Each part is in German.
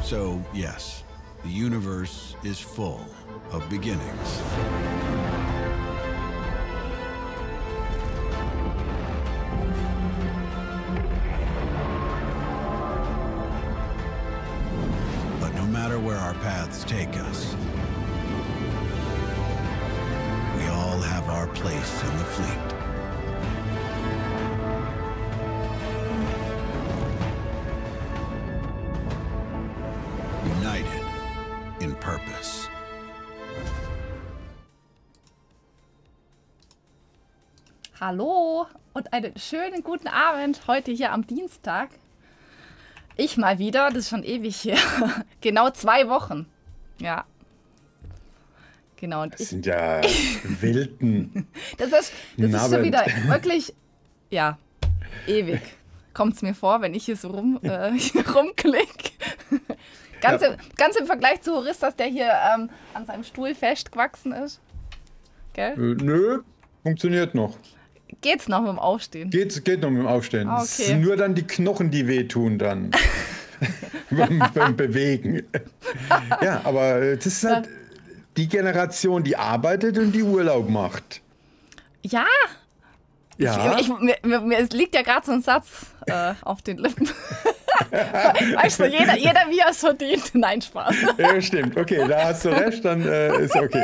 So, yes, the universe is full of beginnings. But no matter where our paths take us, we all have our place in the fleet. United in purpose. Hallo und einen schönen guten Abend heute hier am Dienstag. Ich mal wieder, das ist schon ewig her. Genau 2 Wochen. Ja. Genau. Und das sind ja Welten. Das ist schon wieder wirklich, ja, ewig. Kommt es mir vor, wenn ich hier so rumklick. Ganz im Vergleich zu Horistas, der hier an seinem Stuhl festgewachsen ist. Gell? Nö, funktioniert noch. Geht's noch mit dem Aufstehen? Geht noch mit dem Aufstehen. Okay. Es sind nur dann die Knochen, die wehtun dann. beim Bewegen. Ja, aber das ist halt die Generation, die arbeitet und die Urlaub macht. Ja. Ja. Mir liegt ja gerade so ein Satz auf den Lippen. Weißt du, jeder wie er es verdient. Nein, Spaß. Ja, stimmt. Okay, da hast du recht, dann ist okay.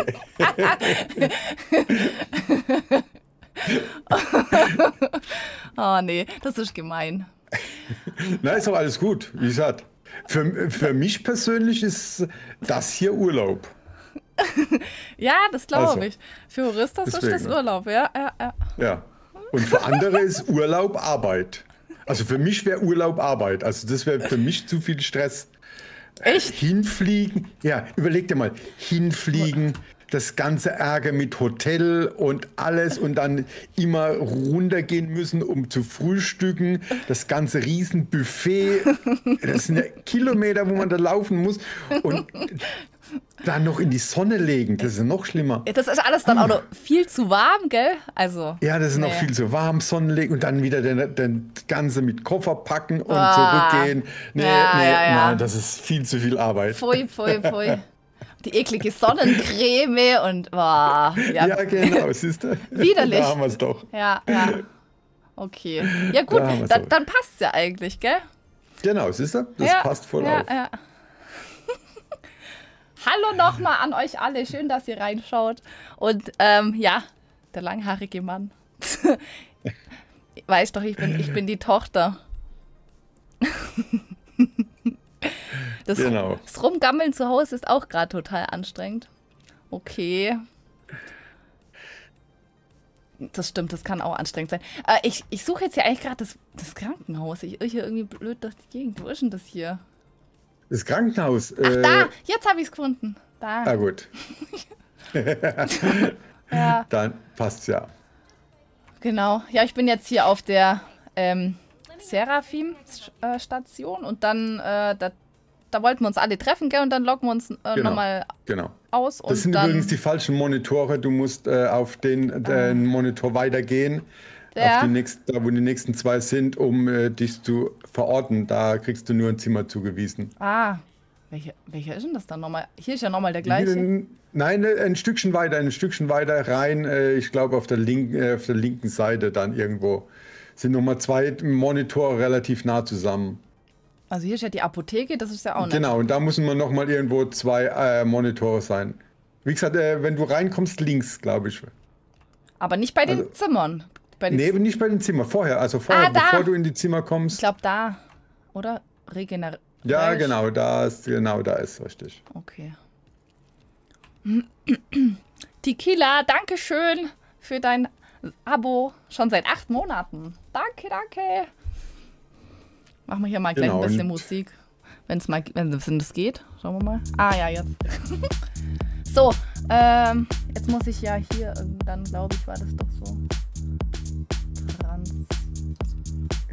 Oh nee, das ist gemein. Na, ist doch alles gut, wie gesagt. Für mich persönlich ist das hier Urlaub. Ja, das glaube Also, ich. Für Horistas ist das deswegen. Urlaub, ja. Ja. Und für andere ist Urlaub Arbeit. Also für mich wäre Urlaub Arbeit. Also das wäre für mich zu viel Stress. Echt? Hinfliegen, ja, überleg dir mal, hinfliegen, das ganze Ärger mit Hotel und alles und dann immer runtergehen müssen, um zu frühstücken. Das ganze Riesenbuffet, das sind ja Kilometer, wo man da laufen muss und dann noch in die Sonne legen, das ist noch schlimmer. Das ist alles dann auch noch viel zu warm, gell? Also. Ja, das ist noch viel zu warm, Sonnenlegen und dann wieder den Ganze mit Koffer packen und zurückgehen. Nein, das ist viel zu viel Arbeit. Pfui. Die eklige Sonnencreme und ja, genau, siehst du? Widerlich. Da haben wir es doch. Ja. Okay. Ja gut, dann passt es ja eigentlich, gell? Genau, siehst du? Das passt voll auf. Ja. Hallo nochmal an euch alle. Schön, dass ihr reinschaut. Und der langhaarige Mann. Weiß doch, ich bin die Tochter. Das Rumgammeln zu Hause ist auch gerade total anstrengend. Okay. Das stimmt, das kann auch anstrengend sein. Ich suche jetzt hier eigentlich gerade das Krankenhaus. Ich irre hier irgendwie blöd durch die Gegend. Wo ist denn das hier? Das Krankenhaus. Ach, da! Jetzt habe ich es gefunden. Da. Ah, gut. Ja. Dann passt's ja. Genau. Ja, ich bin jetzt hier auf der Seraphim-Station und dann, da wollten wir uns alle treffen, gell? Und dann loggen wir uns nochmal aus. Das sind übrigens die falschen Monitore. Du musst auf den Monitor weitergehen. Ja. Auf da, wo die nächsten 2 sind, um dich zu verorten. Da kriegst du nur ein Zimmer zugewiesen. Ah, welcher ist denn das dann nochmal? Hier ist ja nochmal der gleiche. Nein, ein Stückchen weiter rein. Ich glaube auf der linken Seite dann irgendwo sind nochmal 2 Monitore relativ nah zusammen. Also hier ist ja die Apotheke, das ist ja auch nicht. Genau, und da müssen wir nochmal irgendwo 2 Monitore sein. Wie gesagt, wenn du reinkommst, links, glaube ich. Aber nicht bei den Zimmern. Nicht bei den Zimmern, vorher, bevor du in die Zimmer kommst. Ich glaube da, oder? Ja, genau, da ist richtig. Okay. Tequila, danke schön für dein Abo. Schon seit 8 Monaten. Danke. Machen wir hier mal gleich ein bisschen Musik. Wenn das geht. Schauen wir mal. Ah ja, jetzt. So, jetzt muss ich ja hier, dann glaube ich, war das doch so.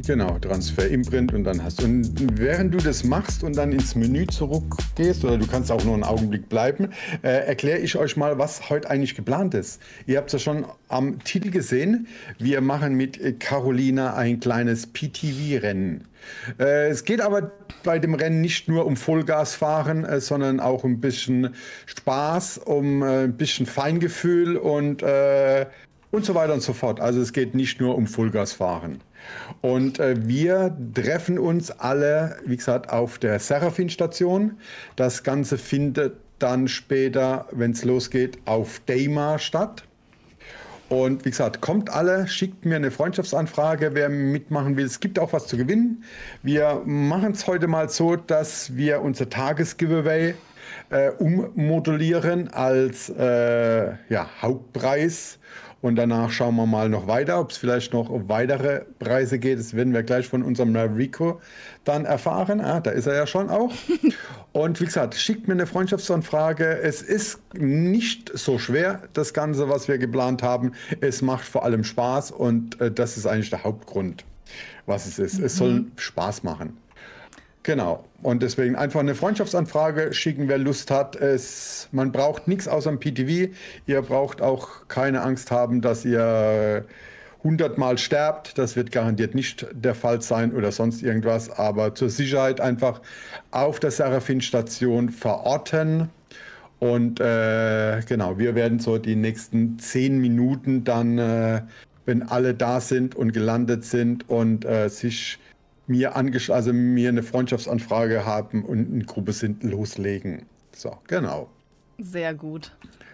Genau, Transfer Imprint und dann hast du. Und während du das machst und dann ins Menü zurückgehst, oder du kannst auch nur einen Augenblick bleiben, erkläre ich euch mal, was heute eigentlich geplant ist. Ihr habt es ja schon am Titel gesehen. Wir machen mit Carolina ein kleines PTV-Rennen. Es geht aber bei dem Rennen nicht nur um Vollgasfahren, sondern auch ein bisschen Spaß, um ein bisschen Feingefühl und so weiter und so fort. Also es geht nicht nur um Vollgasfahren. Und wir treffen uns alle, wie gesagt, auf der Serafin-Station. Das Ganze findet dann später, wenn es losgeht, auf Deima statt. Und wie gesagt, kommt alle, schickt mir eine Freundschaftsanfrage, wer mitmachen will. Es gibt auch was zu gewinnen. Wir machen es heute mal so, dass wir unser Tagesgiveaway ummodulieren als Hauptpreis. Und danach schauen wir mal noch weiter, ob es vielleicht noch um weitere Preise geht. Das werden wir gleich von unserem Rico dann erfahren. Da ist er ja schon auch. Und wie gesagt, schickt mir eine Freundschaftsanfrage. Es ist nicht so schwer, das Ganze, was wir geplant haben. Es macht vor allem Spaß und das ist eigentlich der Hauptgrund, was es ist. Es soll Spaß machen. Genau. Und deswegen einfach eine Freundschaftsanfrage schicken, wer Lust hat. Man braucht nichts außer dem PTV. Ihr braucht auch keine Angst haben, dass ihr 100-mal sterbt. Das wird garantiert nicht der Fall sein oder sonst irgendwas. Aber zur Sicherheit einfach auf der Serafin-Station verorten. Und genau, wir werden so die nächsten 10 Minuten dann, wenn alle da sind und gelandet sind und sich mir eine Freundschaftsanfrage haben und in Gruppe sind, loslegen. So, genau. Sehr gut.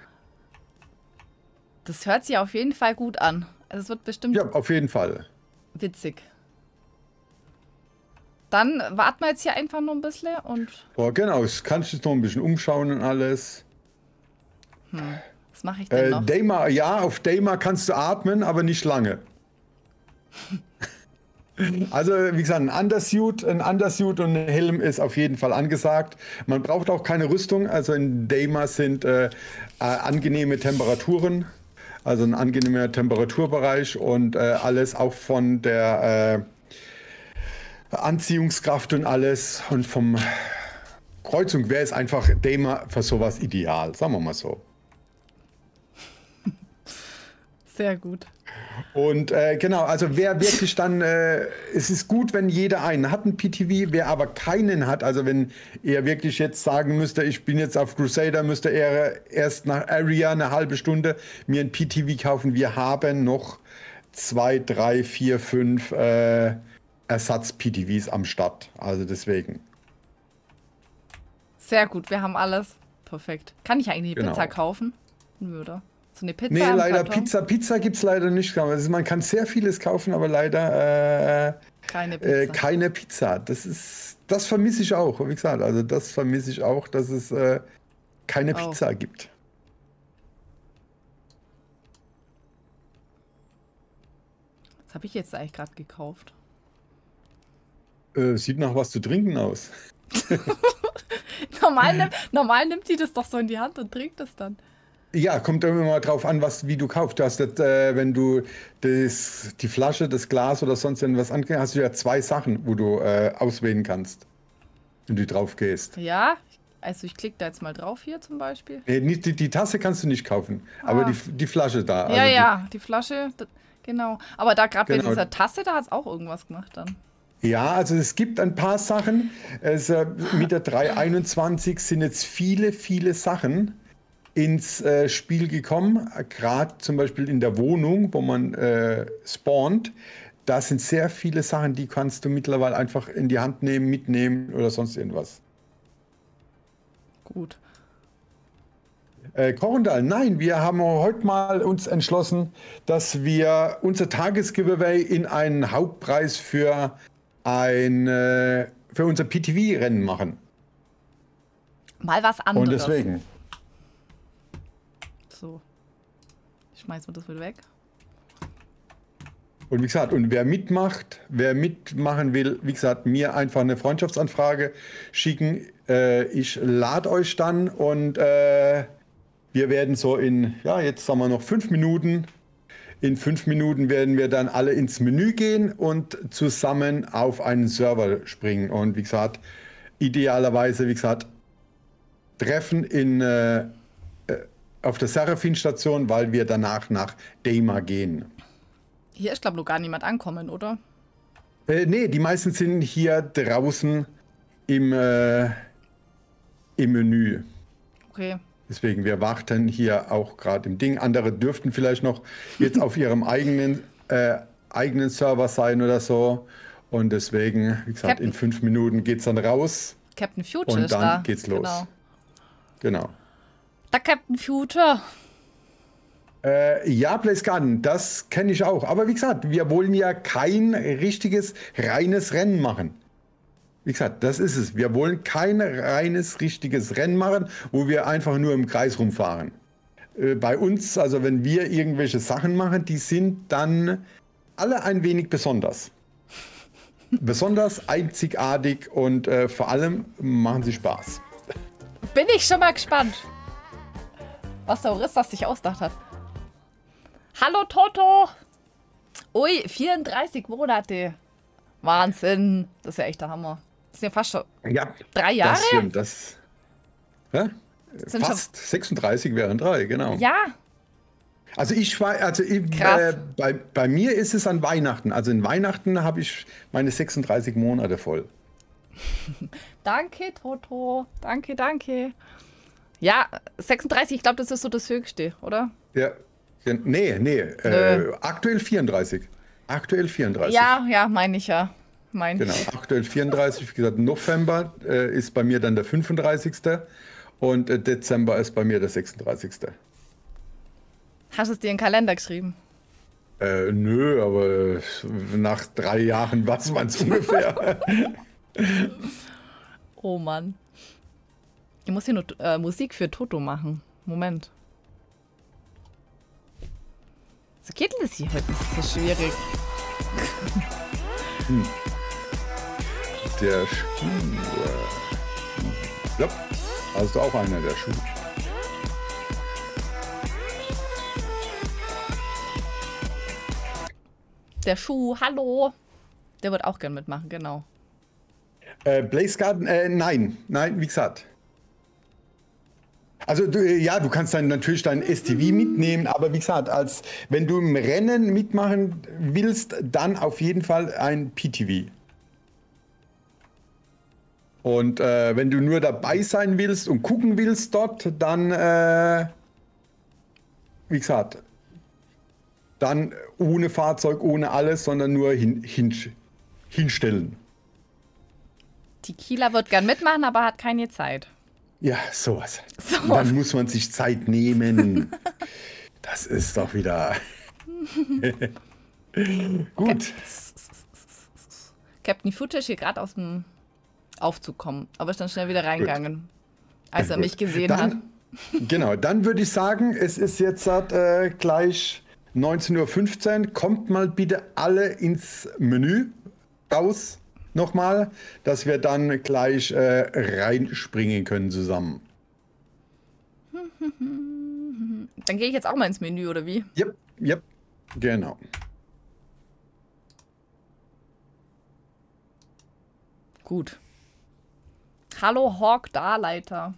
Das hört sich auf jeden Fall gut an. Also es wird bestimmt... Ja, auf jeden Fall. Witzig. Dann warten wir jetzt hier einfach noch ein bisschen und... Boah, genau, es kannst du noch ein bisschen umschauen und alles. Was mache ich denn noch? Deima, ja, auf Deima kannst du atmen, aber nicht lange. Also, wie gesagt, ein Undersuit und ein Helm ist auf jeden Fall angesagt. Man braucht auch keine Rüstung. Also in Deima sind angenehme Temperaturen, also ein angenehmer Temperaturbereich und alles auch von der Anziehungskraft und alles und vom Kreuzung wäre es einfach Deima für sowas ideal, sagen wir mal so. Sehr gut. Und genau, also wer wirklich dann, es ist gut, wenn jeder einen hat, einen PTV, wer aber keinen hat, also wenn er wirklich jetzt sagen müsste, ich bin jetzt auf Crusader, müsste er erst nach Area eine halbe Stunde mir ein PTV kaufen. Wir haben noch 2, 3, 4, 5 Ersatz-PTVs am Start, also deswegen. Sehr gut, wir haben alles. Perfekt. Kann ich eigentlich die Pizza kaufen? Oder? So eine Pizza? Nee, leider Pizza gibt es leider nicht. Also man kann sehr vieles kaufen, aber leider keine Pizza. Keine Pizza. Das vermisse ich auch, wie gesagt. Also das vermisse ich auch, dass es keine Pizza gibt. Was habe ich jetzt eigentlich gerade gekauft? Sieht nach was zu trinken aus. Normal nimmt sie das doch so in die Hand und trinkt es dann. Ja, kommt immer mal drauf an, wie du kaufst. Du hast das, wenn du die Flasche, das Glas oder sonst irgendwas angehst, hast du ja 2 Sachen, wo du auswählen kannst, wenn du drauf gehst. Ja, also ich klicke da jetzt mal drauf hier zum Beispiel. Nee, die Tasse kannst du nicht kaufen, aber die Flasche da. Ja, also die Flasche, genau. Aber da gerade genau. bei dieser Tasse, da hat es auch irgendwas gemacht dann. Ja, also es gibt ein paar Sachen. Mit der 321 sind jetzt viele, viele Sachen ins Spiel gekommen, gerade zum Beispiel in der Wohnung, wo man spawnt. Da sind sehr viele Sachen, die kannst du mittlerweile einfach in die Hand nehmen, mitnehmen oder sonst irgendwas. Gut. Korendal, nein, wir haben heute mal uns entschlossen, dass wir unser Tagesgiveaway in einen Hauptpreis für unser PTV-Rennen machen. Mal was anderes. Und deswegen. So. Schmeißen wir das wieder weg. Und wie gesagt, wer mitmachen will, wie gesagt, mir einfach eine Freundschaftsanfrage schicken. Ich lade euch dann und wir werden so in, ja, jetzt sagen wir noch 5 Minuten In 5 Minuten werden wir dann alle ins Menü gehen und zusammen auf einen Server springen. Und wie gesagt, idealerweise, wie gesagt, treffen auf der Seraphim-Station, weil wir danach nach Daima gehen. Hier ist, glaube ich, noch gar niemand ankommen, oder? Nee, die meisten sind hier draußen im Menü. Okay. Deswegen, wir warten hier auch gerade im Ding. Andere dürften vielleicht noch jetzt auf ihrem eigenen Server sein oder so. Und deswegen, wie gesagt, in 5 Minuten geht's dann raus. Captain Future und ist dann da. Geht's los. Genau. Da Captain Future. Ja, Blaze Garden, das kenne ich auch. Aber wie gesagt, wir wollen ja kein richtiges, reines Rennen machen. Wie gesagt, das ist es. Wir wollen kein reines, richtiges Rennen machen, wo wir einfach nur im Kreis rumfahren. Bei uns, also wenn wir irgendwelche Sachen machen, die sind dann alle ein wenig besonders. Besonders einzigartig und vor allem machen sie Spaß. Bin ich schon mal gespannt, was der Oristas sich ausgedacht hat. Hallo Toto! Ui, 34 Monate. Wahnsinn. Das ist ja echt der Hammer. Das sind ja fast schon 3 Jahre. Das stimmt. Fast 36 wären 3, genau. Ja. Also bei mir ist es an Weihnachten. Also in Weihnachten habe ich meine 36 Monate voll. Danke, Toto. Danke, danke. Ja, 36, ich glaube, das ist so das Höchste, oder? Ja. Nee. Aktuell 34. Aktuell 34. Ja, meine ich ja. Genau, aktuell 34. Wie gesagt, November ist bei mir dann der 35. Und Dezember ist bei mir der 36. Hast du es dir in den Kalender geschrieben? Nö, aber nach 3 Jahren weiß man es ungefähr. Oh Mann. Ich muss hier nur Musik für Toto machen. Moment. So geht das hier heute nicht so schwierig. Der Schuh. Ja, hast du auch einer der Schuh. Der Schuh, hallo. Der wird auch gern mitmachen, genau. Blaze Garden, nein, wie gesagt. Also du kannst dann natürlich dein STV mitnehmen, aber wie gesagt, wenn du im Rennen mitmachen willst, dann auf jeden Fall ein PTV. Und wenn du nur dabei sein willst und gucken willst dort, dann, wie gesagt, dann ohne Fahrzeug, ohne alles, sondern nur hinstellen. Tequila wird gern mitmachen, aber hat keine Zeit. Ja, sowas. So. Dann muss man sich Zeit nehmen. Das ist doch wieder gut. Captain Future ist hier gerade aus dem Aufzug kommen, aber ist dann schnell wieder reingegangen, als er mich gesehen hat. Genau, dann würde ich sagen, es ist jetzt gleich 19:15 Uhr. Kommt mal bitte alle ins Menü raus. Nochmal, dass wir dann gleich reinspringen können zusammen. Dann gehe ich jetzt auch mal ins Menü, oder wie? Yep, genau. Gut. Hallo Hawk Darleiter.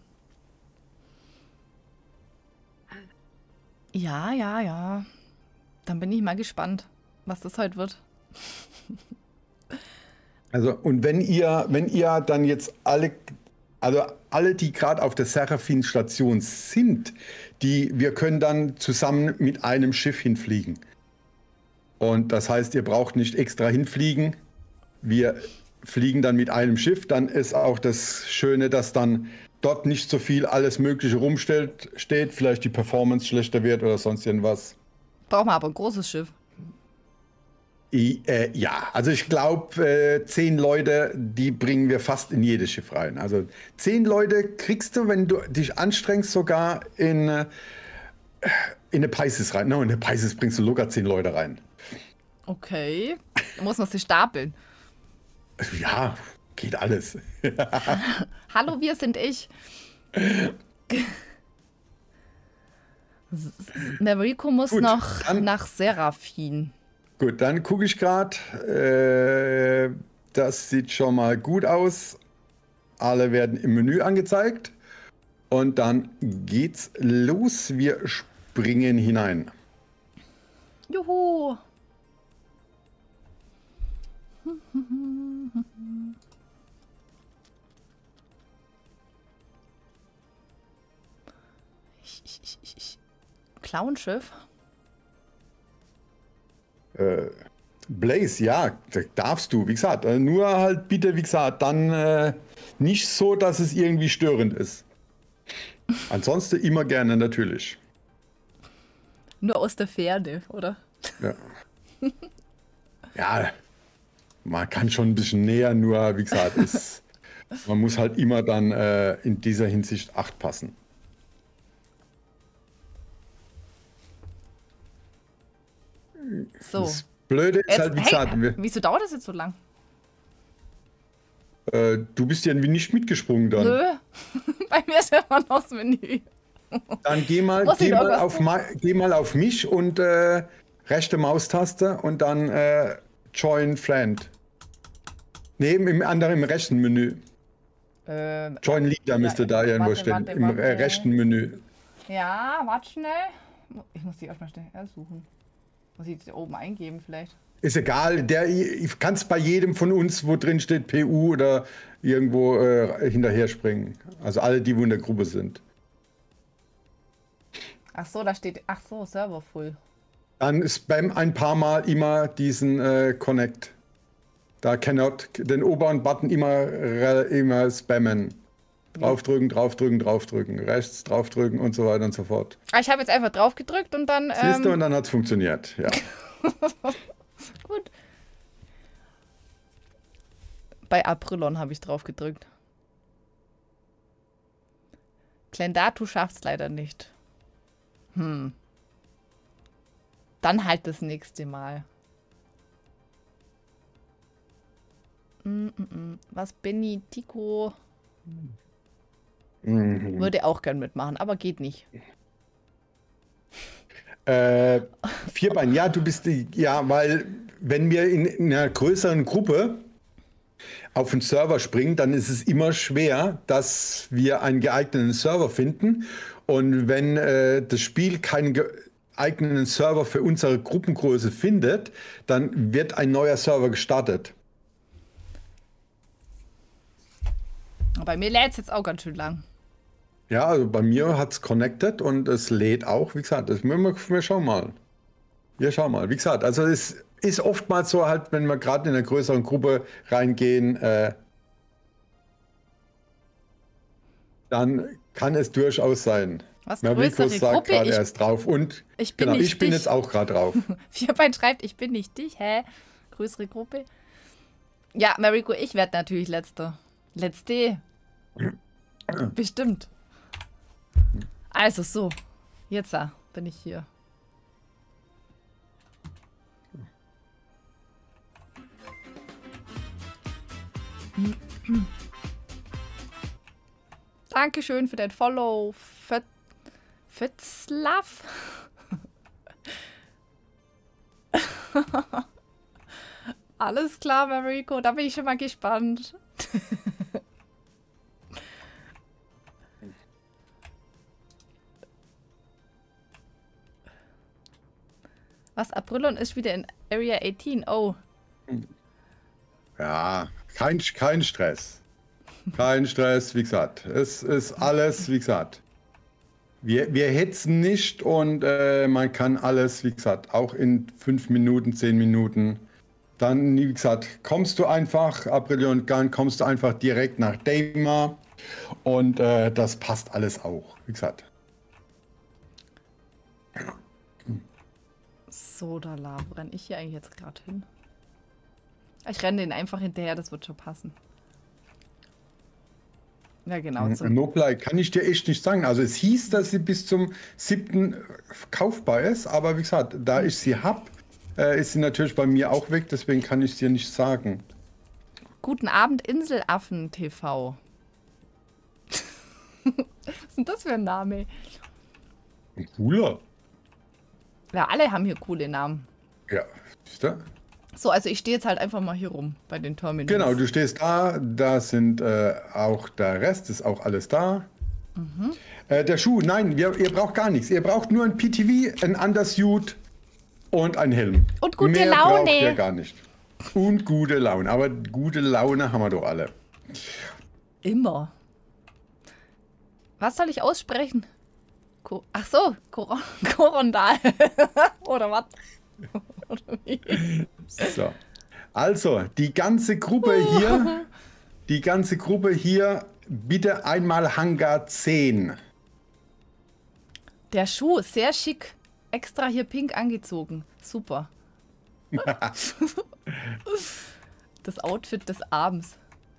Ja. Dann bin ich mal gespannt, was das heute wird. Also, und wenn ihr dann jetzt alle, die gerade auf der Seraphim-Station sind, wir können dann zusammen mit einem Schiff hinfliegen. Und das heißt, ihr braucht nicht extra hinfliegen. Wir fliegen dann mit einem Schiff. Dann ist auch das Schöne, dass dann dort nicht so viel alles Mögliche rumsteht, vielleicht die Performance schlechter wird oder sonst irgendwas. Brauchen wir aber ein großes Schiff. Ja, also ich glaube, 10 Leute, die bringen wir fast in jedes Schiff rein. Also 10 Leute kriegst du, wenn du dich anstrengst, sogar in eine Pisces rein. No, in eine Pisces bringst du locker 10 Leute rein. Okay, da muss man sich stapeln. Ja, geht alles. Hallo, wir sind ich. Mariko muss Gut, noch dann- nach Seraphin. Gut, dann gucke ich gerade. Das sieht schon mal gut aus. Alle werden im Menü angezeigt. Und dann geht's los. Wir springen hinein. Juhu! Clownschiff? Blaze, ja, darfst du, wie gesagt. Nur halt bitte, wie gesagt, dann nicht so, dass es irgendwie störend ist. Ansonsten immer gerne, natürlich. Nur aus der Ferne, oder? Ja. Ja, man kann schon ein bisschen näher, nur wie gesagt, man muss halt immer dann in dieser Hinsicht Acht passen. So. Das Blöde ist halt, wie gesagt, Wieso dauert das jetzt so lang? du bist ja nicht mitgesprungen dann. Nö, bei mir ist ja immer noch das Menü. Dann geh mal auf mich und rechte Maustaste und dann Join Friend. Nee, im rechten Menü. Join Leader müsste da irgendwo stehen. Im rechten Menü. Ja, warte schnell. Ich muss die erstmal schnell suchen. Muss ich die oben eingeben vielleicht? Ist egal, kannst bei jedem von uns, wo drin steht PU oder irgendwo hinterher springen. Also alle, die wo in der Gruppe sind. Ach so, da steht, Server full. Dann spam ein paar Mal immer diesen Connect. Da den oberen Button immer spammen. Draufdrücken, draufdrücken, draufdrücken. Rechts draufdrücken und so weiter und so fort. Ich habe jetzt einfach drauf gedrückt und dann. Siehst du, und dann hat es funktioniert. Ja. Gut. Bei Aprilon habe ich drauf gedrückt. Glendatu schafft es leider nicht. Dann halt das nächste Mal. Was Benny Tico würde auch gern mitmachen, aber geht nicht. Vierbein, ja, du bist weil wenn wir in einer größeren Gruppe auf den Server springen, dann ist es immer schwer, dass wir einen geeigneten Server finden. Und wenn das Spiel keinen geeigneten Server für unsere Gruppengröße findet, dann wird ein neuer Server gestartet. Bei mir lädt es jetzt auch ganz schön lang. Ja, also bei mir hat es connected und es lädt auch, wie gesagt, wir schauen mal. Wir schauen mal. Wie gesagt, also es ist oftmals so halt, wenn wir gerade in einer größeren Gruppe reingehen, dann kann es durchaus sein. Was, Mariko größere sagt Gruppe? gerade erst drauf und Ich bin ich bin jetzt auch gerade drauf. Vierbein schreibt, ich bin nicht dich. Hä? Größere Gruppe? Ja, Mariko, ich werde natürlich Letzte. Bestimmt. Also so. Jetzt bin ich hier. Dankeschön für dein Follow, Fötzlav. Alles klar, Mariko, da bin ich schon mal gespannt. Was, Aprilon ist wieder in Area 18? Oh. Ja, kein Stress. Kein Stress, wie gesagt. Es ist alles, wie gesagt. Wir hetzen nicht und man kann alles, wie gesagt, auch in 5 Minuten, 10 Minuten. Dann, wie gesagt, kommst du einfach, Aprilon, dann kommst du einfach direkt nach Daima und das passt alles auch, wie gesagt. So, da wo renne ich hier eigentlich jetzt gerade hin? Ich renne den einfach hinterher, das wird schon passen. Ja, genau. Noblei kann ich dir echt nicht sagen. Also es hieß, dass sie bis zum 7. kaufbar ist, aber wie gesagt, da ich sie habe, ist sie natürlich bei mir auch weg, deswegen kann ich es dir nicht sagen. Guten Abend, Inselaffen TV. Was ist denn das für ein Name? Ein cooler. Ja, alle haben hier coole Namen. Ja, siehst du? So, also ich stehe jetzt halt einfach mal hier rum bei den Terminals. Genau, du stehst da, da sind auch der Rest, ist auch alles da. Der Schuh, nein, ihr braucht gar nichts. Ihr braucht nur ein PTV, ein Undersuit und ein Helm. Und gute Mehr Laune. braucht ihr gar nicht. Und gute Laune, aber gute Laune haben wir doch alle. Immer. Was soll ich aussprechen? Ach so, Korondal. Oder was? Oder wie? So. Also, die ganze Gruppe hier, bitte einmal Hangar 10. Der Schuh, sehr schick. Extra hier pink angezogen. Super. Das Outfit des Abends.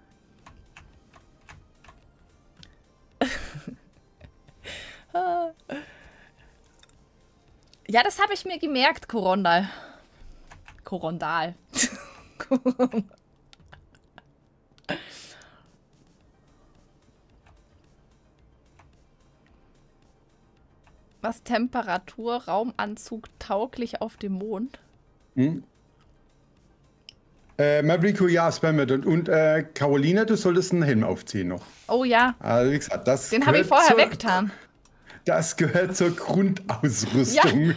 Ja, das habe ich mir gemerkt, Korondal. Korondal. Was Temperatur, Raumanzug tauglich auf dem Mond? Mavriko, ja, Spammit und Carolina, du solltest einen Helm aufziehen noch. Oh ja. Also wie gesagt, den habe ich vorher weggetan. Das gehört zur Grundausrüstung.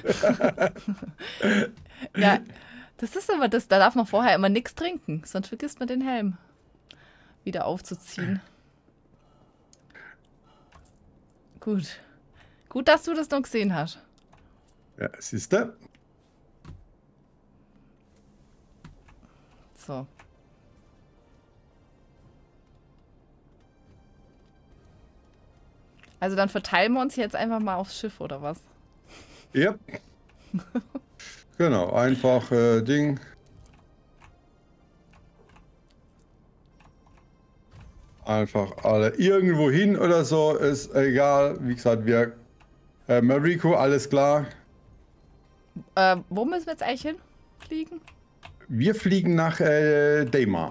Ja, das ist aber das, da darf man vorher immer nichts trinken, sonst vergisst man den Helm wieder aufzuziehen. Gut. Gut, dass du das noch gesehen hast. Ja, siehst du? So. Also dann verteilen wir uns jetzt einfach mal aufs Schiff, oder was? Ja. Genau, einfach Ding. Einfach alle irgendwo hin oder so, ist egal. Wie gesagt, wir Mavriko, alles klar. Wo müssen wir jetzt eigentlich hinfliegen? Wir fliegen nach Daymar.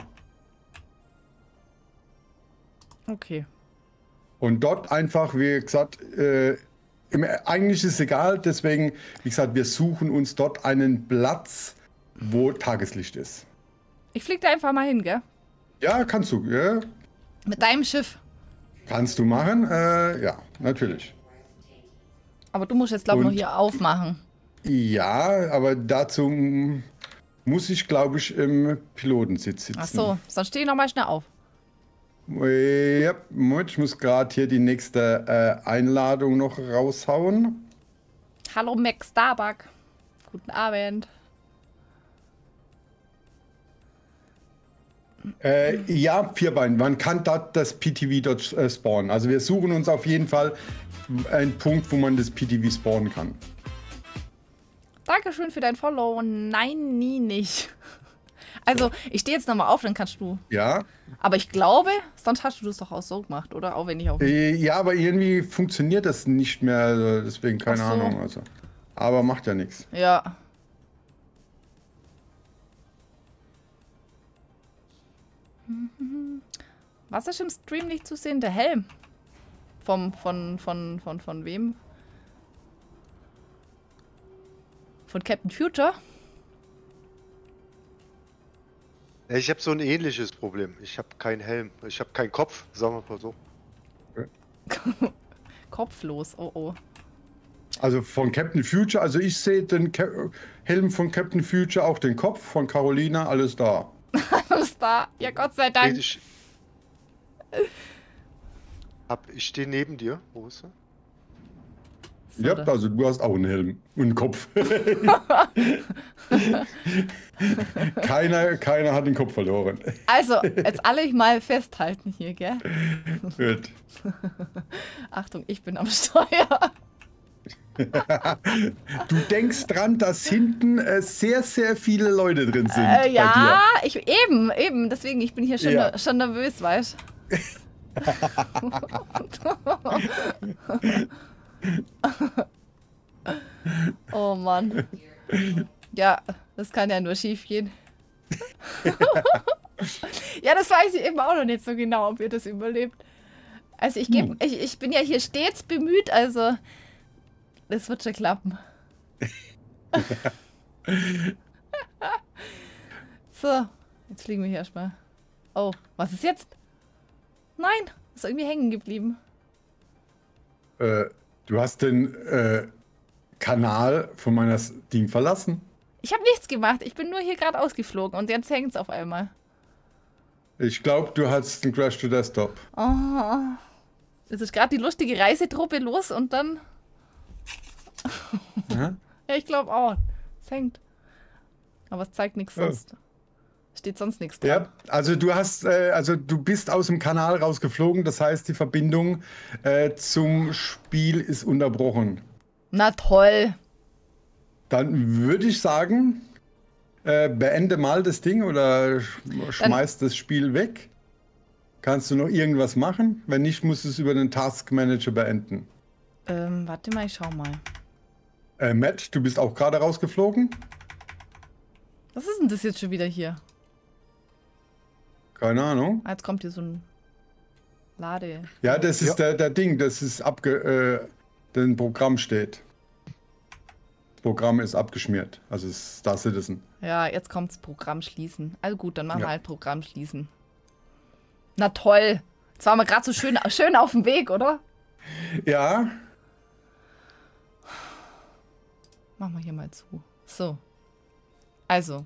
Okay. Und dort einfach, wie gesagt, eigentlich ist es egal, deswegen, wie gesagt, wir suchen uns dort einen Platz, wo Tageslicht ist. Ich fliege da einfach mal hin, gell? Ja, kannst du, ja. Mit deinem Schiff. Kannst du machen, ja, natürlich. Aber du musst jetzt, glaube ich, noch hier aufmachen. Ja, aber dazu muss ich, glaube ich, im Pilotensitz sitzen. Ach so, sonst stehe ich noch mal schnell auf. Ja, Moment, ich muss gerade hier die nächste Einladung noch raushauen. Hallo Max Starbuck. Guten Abend. Ja, Vierbein. Man kann dort das PTV dort spawnen. Also wir suchen uns auf jeden Fall einen Punkt, wo man das PTV spawnen kann. Dankeschön für dein Follow. Nein, nie nicht. Also, ich stehe jetzt nochmal auf, dann kannst du. Ja. Aber ich glaube, sonst hast du das doch auch so gemacht, oder? Auch wenn ich auf. Ja, aber irgendwie funktioniert das nicht mehr. Also deswegen keine Ahnung. Also. Aber macht ja nichts. Ja. Was ist im Stream nicht zu sehen? Der Helm. Von wem? Von Captain Future? Ich habe so ein ähnliches Problem. Ich habe keinen Helm. Ich habe keinen Kopf, sagen wir mal so. Kopflos, oh oh. Also von Captain Future, also ich sehe den Helm von Captain Future, auch den Kopf von Carolina, alles da. Alles da. Ja, Gott sei Dank. Ich stehe neben dir. Wo ist er? So, ja, also du hast auch einen Helm und einen Kopf. keiner hat den Kopf verloren. Also, jetzt alle mal festhalten hier, gell? Gut. Achtung, ich bin am Steuer. Du denkst dran, dass hinten sehr, sehr viele Leute drin sind. Ja, eben. Deswegen, ich bin hier schon nervös, weißt du? Oh Mann. Ja, das kann ja nur schief gehen. Ja, das weiß ich eben auch noch nicht so genau, ob ihr das überlebt. Also ich bin ja hier stets bemüht, also Das wird schon klappen. So, jetzt fliegen wir hier erstmal. Oh, was ist jetzt? Nein, ist irgendwie hängen geblieben. Du hast den Kanal von meiner Ding verlassen. Ich habe nichts gemacht. Ich bin nur hier gerade ausgeflogen und jetzt hängt es auf einmal. Ich glaube, du hattest einen Crash to Desktop. Oh. Es ist gerade die lustige Reisetruppe los und dann... Ja? Ja, ich glaube auch. Es hängt. Aber es zeigt nichts Ja. sonst. Steht sonst nichts dran. Ja, also du bist aus dem Kanal rausgeflogen, das heißt, die Verbindung zum Spiel ist unterbrochen. Na toll. Dann würde ich sagen, beende mal das Ding oder schmeiß das Spiel weg. Kannst du noch irgendwas machen? Wenn nicht, musst du es über den Task Manager beenden. Warte mal, ich schau mal. Matt, du bist auch gerade rausgeflogen? Was ist denn das jetzt schon wieder hier? Keine Ahnung. Ah, jetzt kommt hier so ein Lade. Ja, das ist der Ding, das ist dein Programm steht. Das Programm ist abgeschmiert, also es ist Star Citizen. Ja, jetzt kommt's Programm schließen. Also gut, dann machen wir Ja. halt Programm schließen. Na toll. Jetzt waren wir gerade so schön auf dem Weg, oder? Ja, Machen wir hier mal zu. So. Also.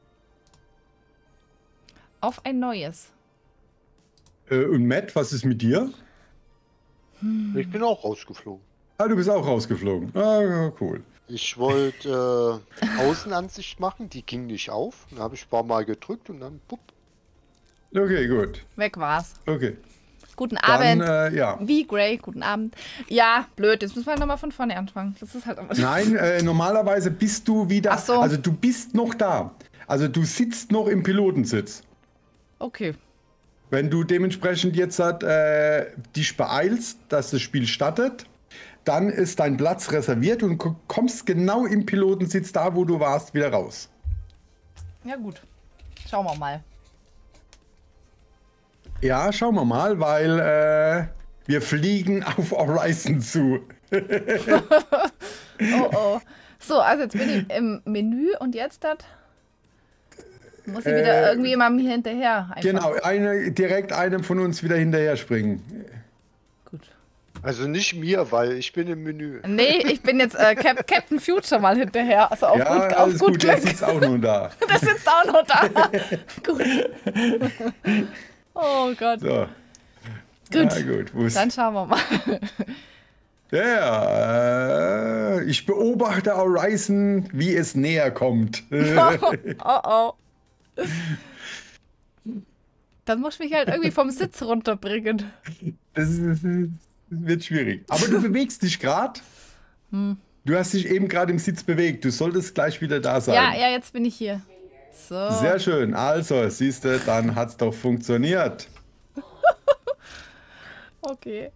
Auf ein neues. und Matt, was ist mit dir? Ich bin auch rausgeflogen. Ah, du bist auch rausgeflogen. Ah, ja, cool. Ich wollte Außenansicht machen, die ging nicht auf. Dann habe ich ein paar Mal gedrückt und dann pupp. Okay, gut. Weg war's. Okay. Guten Dann, Abend. ja. Wie, Gray? Guten Abend. Ja, blöd. Jetzt müssen wir nochmal von vorne anfangen. Das ist halt... Nein, normalerweise bist du wieder. Ach so. Also du bist noch da. Also du sitzt noch im Pilotensitz. Okay. Wenn du dementsprechend jetzt dich beeilst, dass das Spiel startet, dann ist dein Platz reserviert und kommst genau im Pilotensitz da, wo du warst, wieder raus. Ja, gut. Schauen wir mal. Ja, schauen wir mal, weil wir fliegen auf Horizon zu. Oh, oh. So, also jetzt bin ich im Menü und jetzt muss ich wieder irgendwie jemandem hier hinterher. Einfach. Genau, direkt einem von uns wieder hinterher springen. Gut. Also nicht mir, weil ich bin im Menü. Nee, ich bin jetzt Captain Future mal hinterher. Also auf Ja, gut, auf alles gut gut, der Glück. sitzt auch nur da. Der sitzt auch noch da. Gut. Oh Gott. So. Gut. Ja, gut. Wo ist Dann schauen wir mal. ja, ich beobachte Horizon, wie es näher kommt. Oh oh. Dann muss ich mich halt irgendwie vom Sitz runterbringen. Das wird schwierig. Aber du bewegst dich gerade. Du hast dich eben gerade im Sitz bewegt. Du solltest gleich wieder da sein. Ja, ja, jetzt bin ich hier. So. Sehr schön. Also, siehst du, dann hat es doch funktioniert. Okay.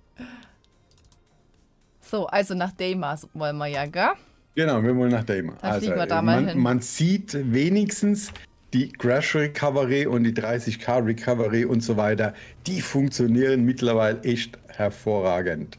So, also nach Damas wollen wir ja, gell? Genau, wir wollen nach Daima. Dann fliegen wir da mal hin. Man sieht wenigstens die Crash Recovery und die 30k Recovery und so weiter. Die funktionieren mittlerweile echt hervorragend.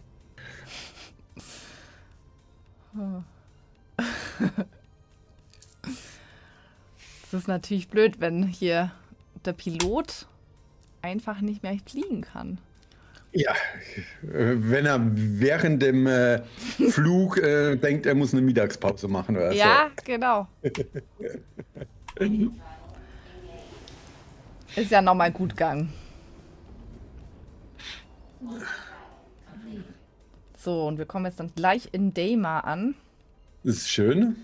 Das ist natürlich blöd, wenn hier der Pilot einfach nicht mehr fliegen kann. Ja, wenn er während dem Flug denkt, er muss eine Mittagspause machen oder Ja, genau. Ist ja nochmal gut gegangen. So, und wir kommen jetzt dann gleich in Daima an. so. Das ist schön.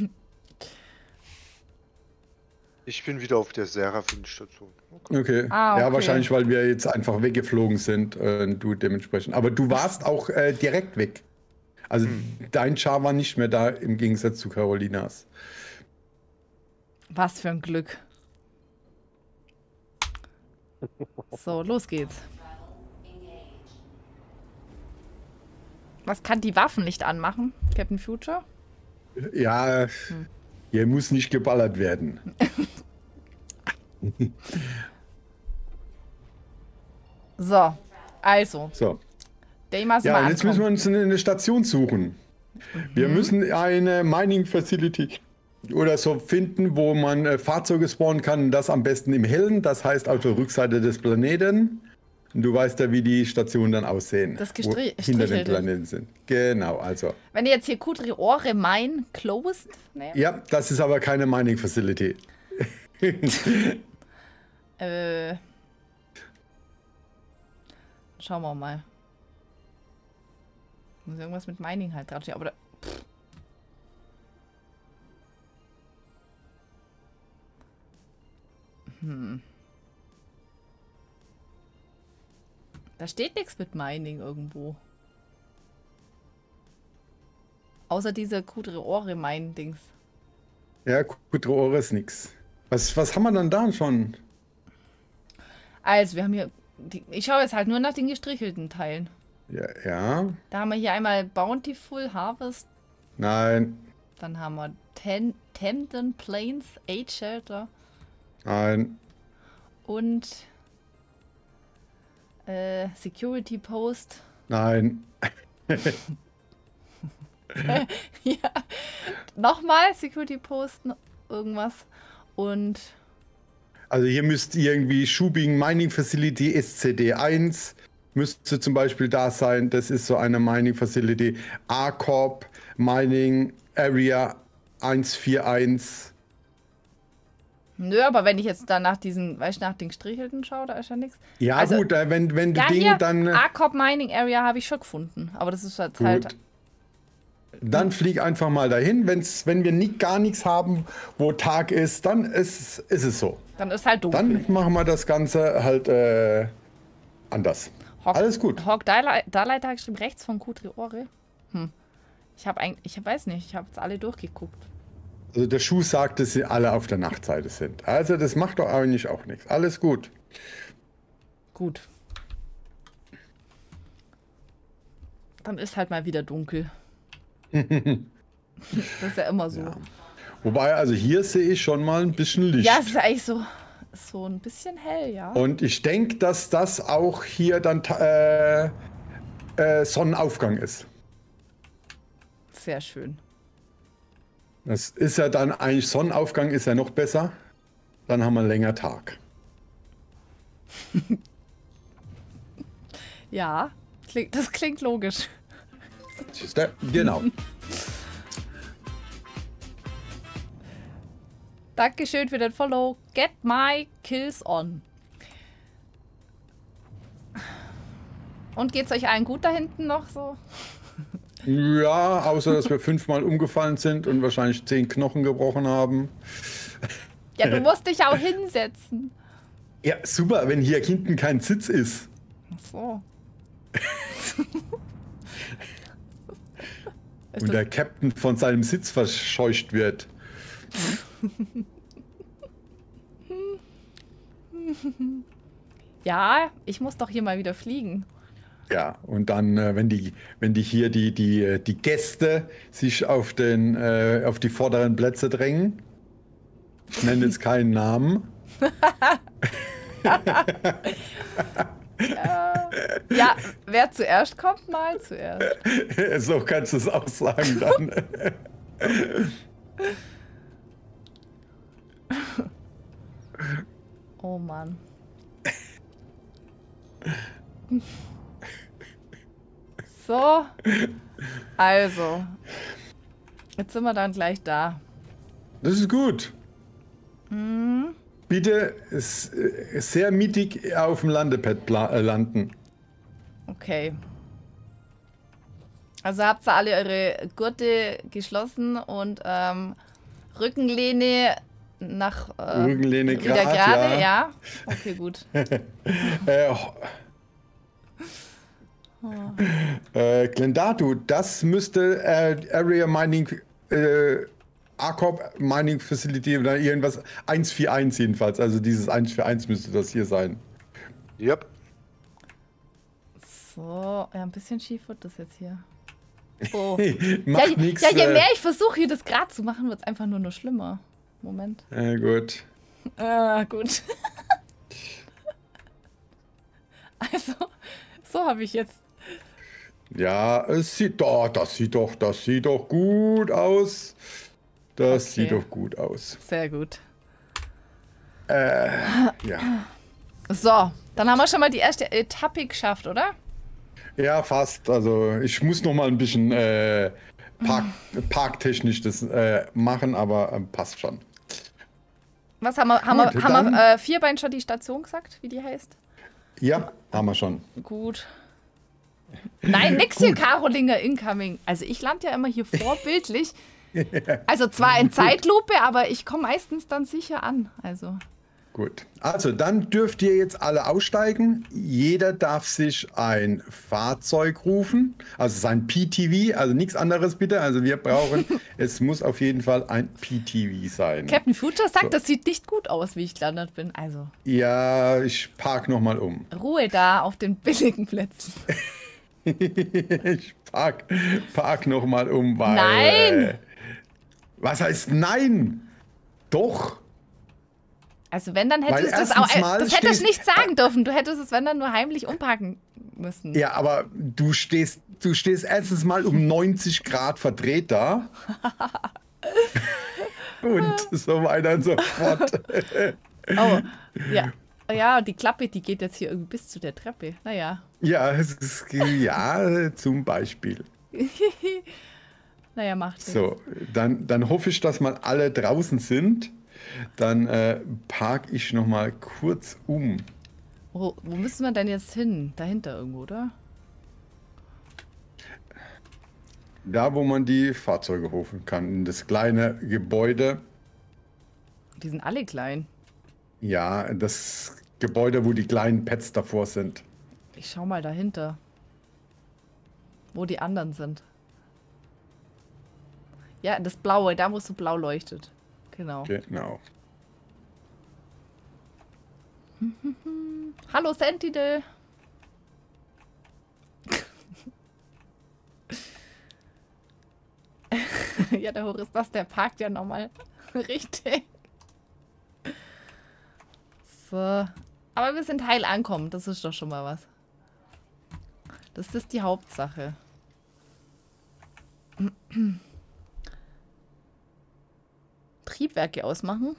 Ich bin wieder auf der Seraphim-Station. Okay. Okay. Ah, Ja, okay. wahrscheinlich, weil wir jetzt einfach weggeflogen sind und du dementsprechend. Aber du warst auch direkt weg. Also dein Char war nicht mehr da im Gegensatz zu Carolinas. Was für ein Glück. So, los geht's. Was kann die Waffen nicht anmachen, Captain Future? Ja, hier muss nicht geballert werden. So, also, So. Daima sind Ja, wir und jetzt müssen ankommen. wir uns eine Station suchen. Wir müssen eine Mining Facility oder so finden, wo man Fahrzeuge spawnen kann. Und das am besten im Hellen, das heißt auf der Rückseite des Planeten. Und du weißt ja, wie die Stationen dann aussehen. Das wo hinter den Planeten sind. Genau, also. Wenn ihr jetzt hier Kudriore Mine closed nehmt? Ja, das ist aber keine Mining Facility. Schauen wir mal. Muss irgendwas mit Mining halt draufstehen, aber da, da steht nichts mit Mining irgendwo. Außer diese Kudriore Mine-Dings. Ja, Kudriore ist nix. Was haben wir dann da schon? Also, wir haben hier. Ich schaue jetzt halt nur nach den gestrichelten Teilen. Ja. Da haben wir hier einmal Bountiful Harvest. Nein. Dann haben wir Temden Plains Age Shelter. Nein. Und Security Post. Nein. Ja. Nochmal Security Post, irgendwas. Und. Also hier müsste irgendwie Shubing Mining Facility SCD1 müsste zum Beispiel da sein. Das ist so eine Mining Facility. A-Corp Mining Area 141. Nö, aber wenn ich jetzt dann nach diesen, weißt du, nach den gestrichelten schaue, da ist ja nichts. Ja, also, gut, wenn du ja, Dinge hier, dann. A-Corp Mining Area habe ich schon gefunden. Aber das ist halt. Gut. Dann flieg einfach mal dahin. Wenn wir gar nichts haben, wo Tag ist, dann ist es so. Dann ist halt dunkel. Dann machen wir das Ganze halt anders. Alles gut. Hawk Darlight hat geschrieben, rechts von Kudriore. Ich weiß nicht, ich habe jetzt alle durchgeguckt. Also der Schuh sagt, dass sie alle auf der Nachtseite sind. Also das macht doch eigentlich auch nichts. Alles gut. Gut. Dann ist halt mal wieder dunkel. Das ist ja immer so. Ja. Wobei, also hier sehe ich schon mal ein bisschen Licht. Ja, es ist eigentlich so ein bisschen hell, ja. Und ich denke, dass das auch hier dann Sonnenaufgang ist. Sehr schön. Das ist ja dann eigentlich, Sonnenaufgang ist ja noch besser. Dann haben wir länger Tag. Ja, das klingt logisch. Siehst du? Genau. Dankeschön für den Follow. Get my kills on. Und geht's euch allen gut da hinten noch so? Ja, außer dass wir 5-mal umgefallen sind und wahrscheinlich 10 Knochen gebrochen haben. Ja, du musst dich auch hinsetzen. Ja, super, wenn hier hinten kein Sitz ist. Ach so. Und der Captain von seinem Sitz verscheucht wird. Ja, ich muss doch hier mal wieder fliegen. Ja, und dann, wenn die hier die Gäste sich auf die vorderen Plätze drängen, ich nenne jetzt keinen Namen. Ja, wer zuerst kommt, mal zuerst. So kannst du es auch sagen dann. Oh Mann. So, also, jetzt sind wir dann gleich da. Das ist gut. Bitte sehr mittig auf dem Landepad landen. Okay. Also habt ihr alle eure Gurte geschlossen und Rückenlehne nach Rückenlehne wieder gerade, gerade, ja. ja. Okay, gut. Glendatu, das müsste Area Mining A-Corp Mining Facility oder irgendwas 141 jedenfalls. Also dieses 141 müsste das hier sein. Yep. So, ja, ein bisschen schief wird das jetzt hier. Oh. Macht ja, nichts. Ja, je mehr ich versuche, hier das gerade zu machen, wird es einfach nur schlimmer. Moment. Gut. Gut. Also, so habe ich jetzt. Ja, das sieht doch gut aus. Das Okay. sieht doch gut aus. Sehr gut. Ja. So, dann haben wir schon mal die erste Etappe geschafft, oder? Ja, fast. Also ich muss noch mal ein bisschen parktechnisch das machen, aber passt schon. Was haben wir? Gut, Haben wir dann- Vierbein schon die Station gesagt, wie die heißt? Ja, haben wir schon. Gut. Nein, nix hier, Karolinger incoming. Also ich lande ja immer hier vorbildlich. Also zwar in Zeitlupe, aber ich komme meistens dann sicher an. Also. Gut. Also dann dürft ihr jetzt alle aussteigen. Jeder darf sich ein Fahrzeug rufen, also sein PTV, also nichts anderes bitte. Also wir brauchen, es muss auf jeden Fall ein PTV sein. Captain Future sagt, So. das sieht nicht gut aus, wie ich gelandet bin. Also Ja, ich park noch mal um. Ruhe da auf den billigen Plätzen. Ich park noch mal um, weil... Nein! Was heißt nein? Doch. Also wenn, dann Weil hättest du es erstens auch. mal Das hättest du stehst- nicht sagen dürfen. Du hättest es, wenn dann, nur heimlich umparken müssen. Ja, aber du stehst erstens mal um 90 Grad verdreht da. Und so weiter und so fort. Oh, ja. Ja, die Klappe, die geht jetzt hier irgendwie bis zu der Treppe. Naja. Ja, zum Beispiel. Naja, macht nichts. So, dann hoffe ich, dass mal alle draußen sind. Dann park ich noch mal kurz um. Wo müssen wir denn jetzt hin? Dahinter irgendwo, oder? Da, wo man die Fahrzeuge rufen kann. In das kleine Gebäude. Die sind alle klein. Ja, das Gebäude, wo die kleinen Pads davor sind. Ich schau mal dahinter. Wo die anderen sind. Ja, das Blaue, da wo es so blau leuchtet. Genau. Genau. Hallo Sentinel. Ja, der Horistas, der parkt ja nochmal richtig. So. Aber wir sind heil ankommen, das ist doch schon mal was. Das ist die Hauptsache. Triebwerke ausmachen.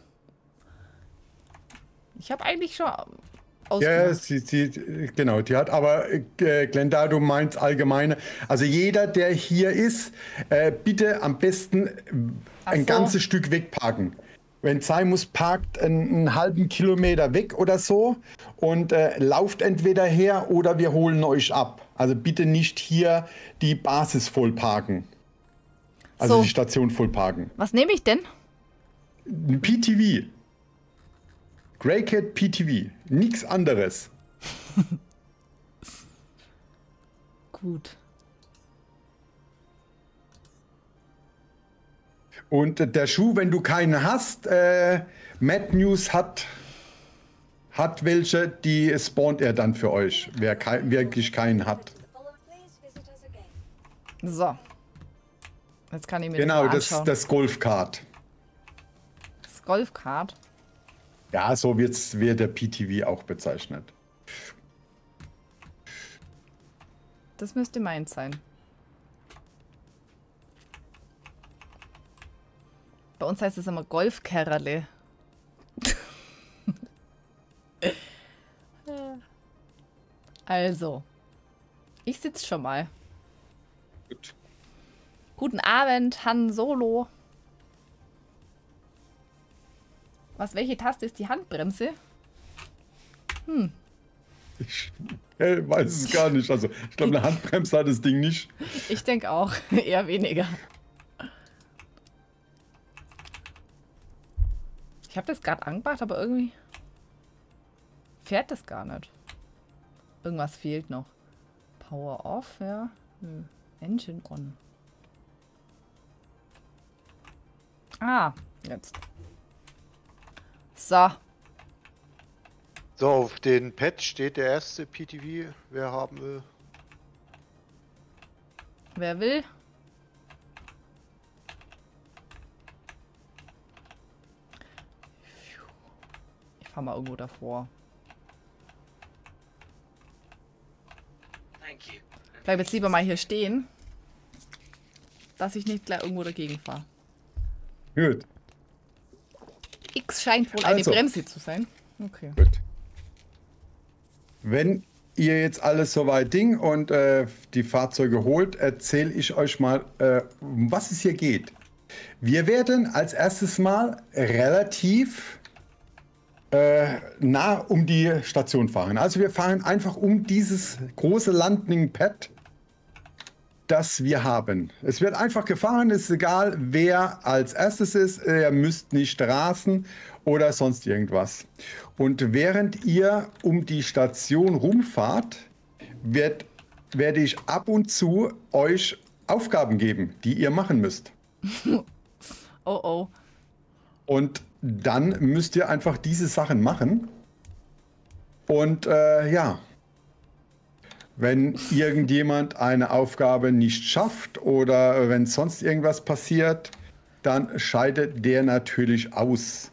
Ich habe eigentlich schon Ja, ausgemacht. genau, die hat aber, Glenda, du meinst allgemeine. Also jeder, der hier ist, bitte am besten ein so. ganzes Stück wegparken. Wenn es sein muss, parkt einen halben Kilometer weg oder so und lauft entweder her oder wir holen euch ab. Also bitte nicht hier die Basis voll parken. Also So. die Station voll parken. Was nehme ich denn? Ein PTV. Greycat PTV. Nichts anderes. Gut. Und der Schuh, wenn du keinen hast, Mad News hat welche, die spawnt er dann für euch, wer wirklich keinen hat. So. Jetzt kann ich mir Genau, das mal anschauen. das Golfkart. Das Golfkart. Ja, so wird der PTV auch bezeichnet. Das müsste meins sein. Bei uns heißt es immer Golfkerrele. Also, ich sitze schon mal. Gut. Guten Abend, Han Solo. Welche Taste ist die Handbremse? Ich weiß es gar nicht. Also, ich glaube, eine Handbremse hat das Ding nicht. Ich denke auch. Eher weniger. Ich habe das gerade angemacht, aber irgendwie fährt das gar nicht. Irgendwas fehlt noch. Power off, ja. Engine on. Ah, jetzt. So. So, auf den Pad steht der erste PTV. Wer haben will? Wer will? Ich fahr mal irgendwo davor. bleib jetzt lieber mal hier stehen, dass ich nicht gleich irgendwo dagegen fahre. Gut. X scheint wohl eine Also. Bremse zu sein. Okay. Gut. Wenn ihr jetzt alles soweit Ding und die Fahrzeuge holt, erzähle ich euch mal, um was es hier geht. Wir werden als erstes mal relativ nah um die Station fahren. Also wir fahren einfach um dieses große Landing Pad, das wir haben. Es wird einfach gefahren, ist egal, wer als erstes ist. Ihr müsst nicht rasen oder sonst irgendwas. Und während ihr um die Station rumfahrt, werde ich ab und zu euch Aufgaben geben, die ihr machen müsst. Oh oh. Und dann müsst ihr einfach diese Sachen machen. Und ja, wenn irgendjemand eine Aufgabe nicht schafft oder wenn sonst irgendwas passiert, dann scheidet der natürlich aus.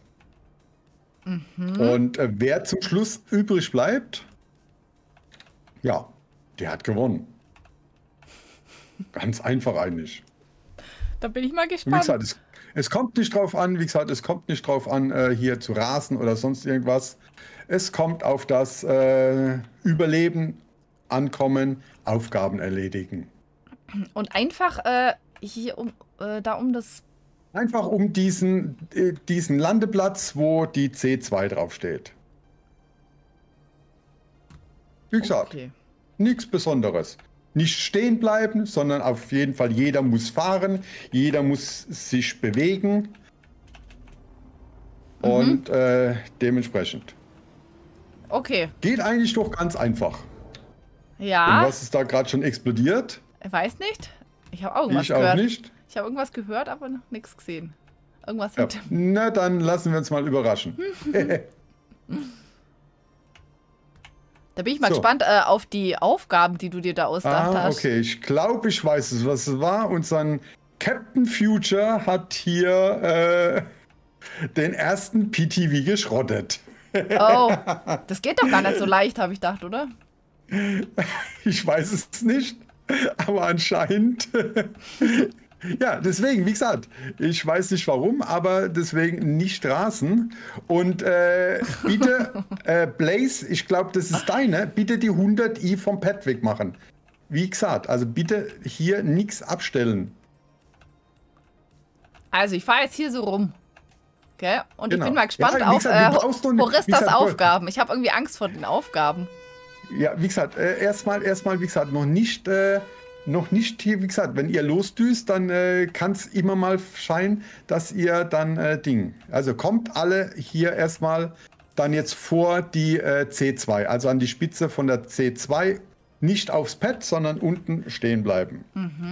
Und wer zum Schluss übrig bleibt, ja, der hat gewonnen. Ganz einfach eigentlich. Da bin ich mal Wie gespannt. gesagt, es kommt nicht drauf an, wie gesagt, es kommt nicht drauf an, hier zu rasen oder sonst irgendwas. Es kommt auf das Überleben, Ankommen, Aufgaben erledigen. Und einfach hier da um das... Einfach um diesen Landeplatz, wo die C2 draufsteht. Wie gesagt, Okay. nichts Besonderes. Nicht stehen bleiben, sondern auf jeden Fall jeder muss fahren, jeder muss sich bewegen. Und dementsprechend. Okay. Geht eigentlich doch ganz einfach. Und Ja. was ist da gerade schon explodiert? Ich weiß nicht. Ich habe auch irgendwas Ich auch gehört. nicht. Ich habe irgendwas gehört, aber noch nichts gesehen. Irgendwas Ja. hinter... Na, dann lassen wir uns mal überraschen. Da bin ich mal So. gespannt auf die Aufgaben, die du dir da ausgedacht hast. Okay, ich glaube, ich weiß es, was es war. Unser Captain Future hat hier den ersten PTV geschrottet. Oh, das geht doch gar nicht so leicht, habe ich gedacht, oder? Ich weiß es nicht, aber anscheinend. Ja, deswegen, wie gesagt, ich weiß nicht warum, aber deswegen nicht rasen. Und bitte, Blaze, ich glaube, das ist deine, bitte die 100i vom Pad wegmachen. Wie gesagt, also bitte hier nichts abstellen. Also, ich fahre jetzt hier so rum. Okay? Und Genau. ich bin mal gespannt Ja, wie auf gesagt, du brauchst doch nicht- wie Horistas gesagt, Aufgaben. Ich habe irgendwie Angst vor den Aufgaben. Ja, wie gesagt, erstmal, wie gesagt, noch nicht hier, wie gesagt, wenn ihr losdüst, dann kann es immer mal scheinen, dass ihr dann Ding. Also kommt alle hier erstmal dann jetzt vor die C2, also an die Spitze von der C2, nicht aufs Pad, sondern unten stehen bleiben.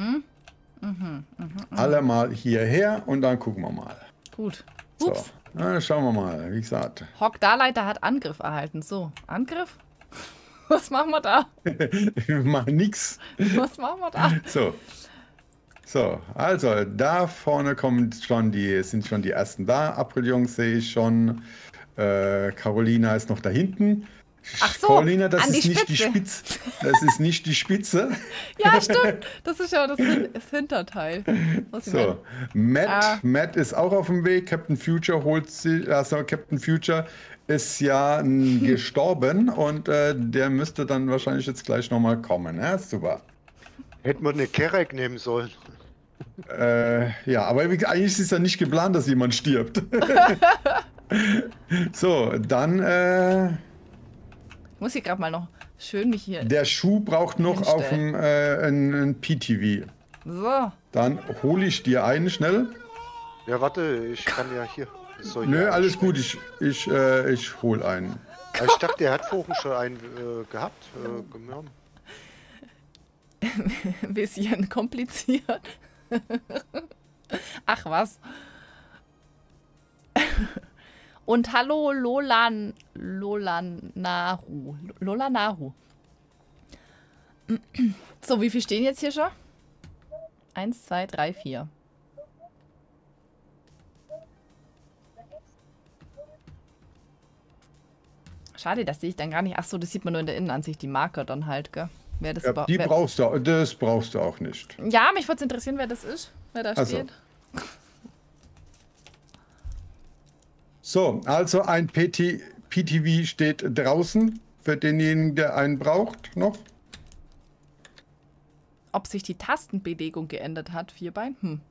Alle mal hierher und dann gucken wir mal. Gut. So, Ups. schauen wir mal, wie gesagt. Hock Darleiter hat Angriff erhalten. So, Angriff? Was machen wir da? Wir machen nichts. Was machen wir da? So, also da vorne sind schon die ersten da. April-Jungs sehe ich schon. Carolina ist noch da hinten. Ach so, Carolina, das an die ist nicht die Spitze. Spitze. Das ist nicht die Spitze. Ja, stimmt. Das ist ja das Hinterteil. Was ich So, Matt ist auch auf dem Weg. Captain Future Captain Future ist ja gestorben und der müsste dann wahrscheinlich jetzt gleich nochmal kommen. Ja, super. Hätte man eine Kerek nehmen sollen. Ja, aber eigentlich ist es ja nicht geplant, dass jemand stirbt. So, dann Ich muss hier gerade mal noch schön mich hier... der Schuh braucht noch auf dem ein PTV. So. Dann hole ich dir einen schnell. Ja, warte, ich kann ja hier. So, Nö, ja, alles gut, ich hole einen. Ich dachte, der hat vorhin schon einen gehabt. Genommen. Ein bisschen kompliziert. Ach was. Und hallo Lola Naru. So, wie viel stehen jetzt hier schon? 1, 2, 3, 4. Schade, das sehe ich dann gar nicht. Ach so, das sieht man nur in der Innenansicht, die Marker dann halt, gell? wer das Ja, überhaupt... das brauchst du auch nicht. Ja, mich würde es interessieren, wer das ist, wer da steht. So, also ein PTV steht draußen für denjenigen, der einen braucht noch. Ob sich die Tastenbelegung geändert hat, Vierbein?